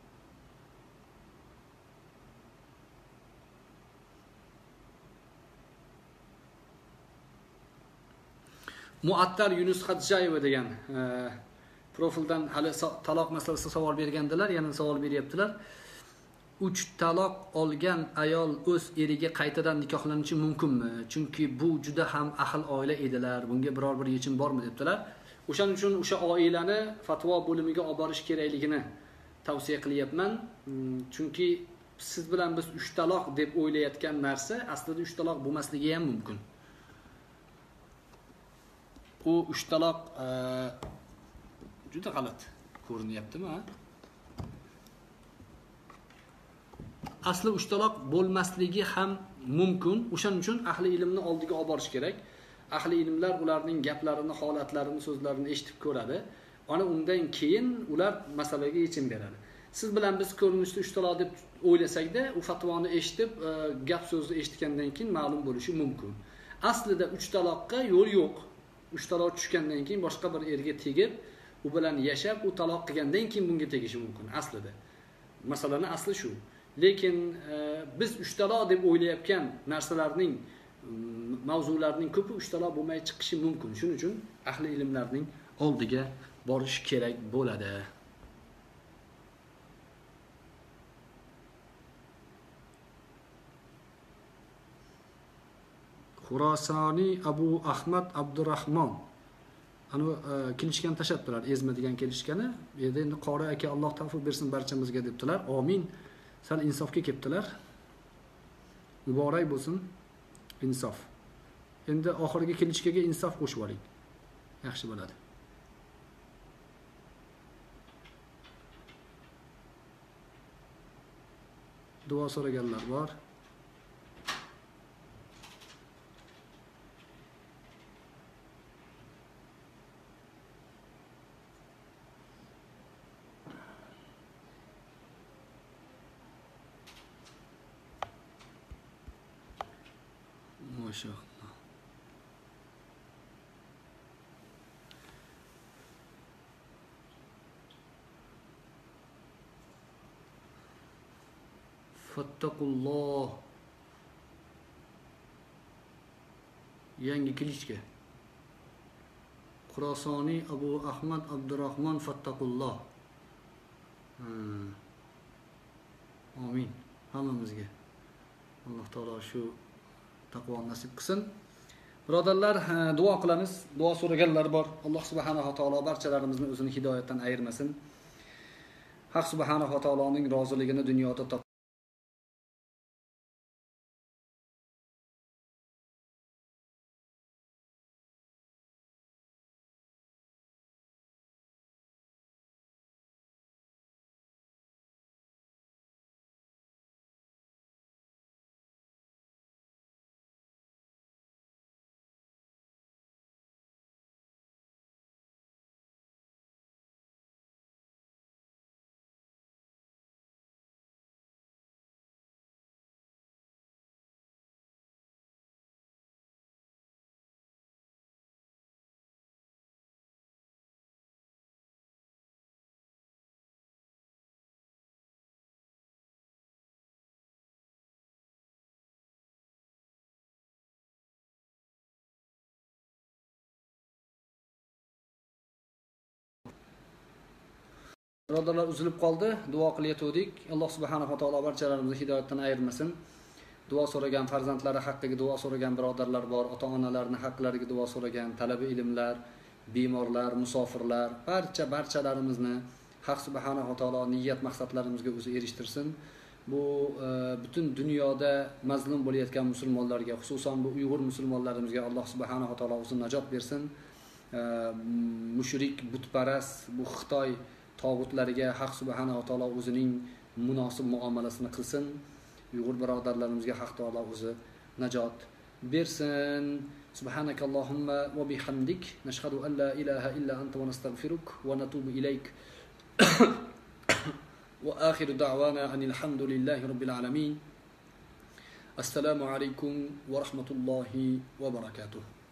Muattar Yunus Xadjayeva degan e, profildan hali taloq masalasida savol bergandilar, yana savol beryaptilar. uch taloq olgan ayol o'z eriga qaytadan nikohlanishi mumkinmi? Chunki bu juda ham ahil oila edilar. Bunga biror bir yechim bormi debdilar. O'shaning uchun o'sha oilani fatvo bo'limiga olib borish kerakligini tavsiya qilyapman. Chunki siz bilan biz uch taloq deb o'ylayotgan narsa aslida uch taloq bo'lmasligi ham mumkin. u uchtaloq juda g'alati ko'rinyaptimi? Asli uchtaloq bo'lmasligi ham mumkin. O'shaning uchun ahli ilmni oldiga olib borish kerak. Ahli ilmlar ularning gaplarini, holatlarini, so'zlarini eshitib ko'radi. Ana undan keyin ular masalaga yechim beradi. Siz bilan biz ko'rinishda uchtaloq deb o'ylasakda, u fatvoni eshitib, gap so'zni eshitgandan keyin ma'lum bo'lishi mumkin. Aslida uchtaloqqa yo'l yo'q. Uchtaloq tushgandan keyin boshqa bir erga tegib, u bilan yashab, u taloq qilgandan keyin bunga tegishi mumkin aslida. Masalaning asli shu. Lekin e, biz uchtaloq deb o'ylayotgan narsalarning, mavzularning ko'pi uchtaloq bo'lmay chiqishi mumkin. Shuning uchun ahli ilmlarning oldiga borish kerak bo'ladi. Xurosoniy Abu Ahmad Abdurrahmon ana kelishgan tashabbular, ezma degan kelishgani. Endi endi qori aka Alloh tavfiq bersin barchamizga debdilar. Amin. Sal insofga kelibdilar. Muborak bo'lsin insof. Endi oxirgi kelishgaga insof qo'shib oling. Yaxshi bo'ladi. Duo so'raganlar bor. Maşallah. Fattakullah. Yangi kelishga. Xurosoniy Abu Ahmad Abdurrahmon Fattakullah. Hmm. Amin. Hammamizga. Alloh taolo shu taqvo nasib qilsin. Birodarlar, duo qilamiz. Duo so'raganlar bor. Alloh subhanahu va taolo barchalarimizni o'zining hidoyatdan ayirmasin. Haq subhanahu va taoloning roziligini dunyoda top Birodarlar uzilib qoldi. Duo qilayotgandik. Alloh subhanahu va taolo barchalarimizni hidoyatdan ayirmasin. Duo so'ragan farzandlari haqqiga duo so'ragan birodarlar bor, ota-onalarining haqlariga duo so'ragan, talaba ilmlar, bemorlar, musofirlar, barcha barchalarimizni Haq subhanahu va taolo niyat maqsadlarimizga o'zi erishtirsin. Bu e, butun dunyoda mazlum bo'layotgan musulmonlarga, xususan bu Uyg'ur musulmonlarimizga Alloh subhanahu va taolo o'zi najot bersin. E, mushrik, butparast, bu Xitoy tog'utlariga Haq subhanahu va taolo o'zining munosib muomalasini qilsin. Uyg'ur birodarlarimizga Haq taolo o'zi najot bersin. Subhanakallahumma va bihamdik nashhadu an la ilaha illa anta va nastaghfiruk va natubu ilayk. Wa akhiru da'wana anil hamdulillahi rabbil alamin. Assalomu alaykum va rahmatullohi va barakatuh.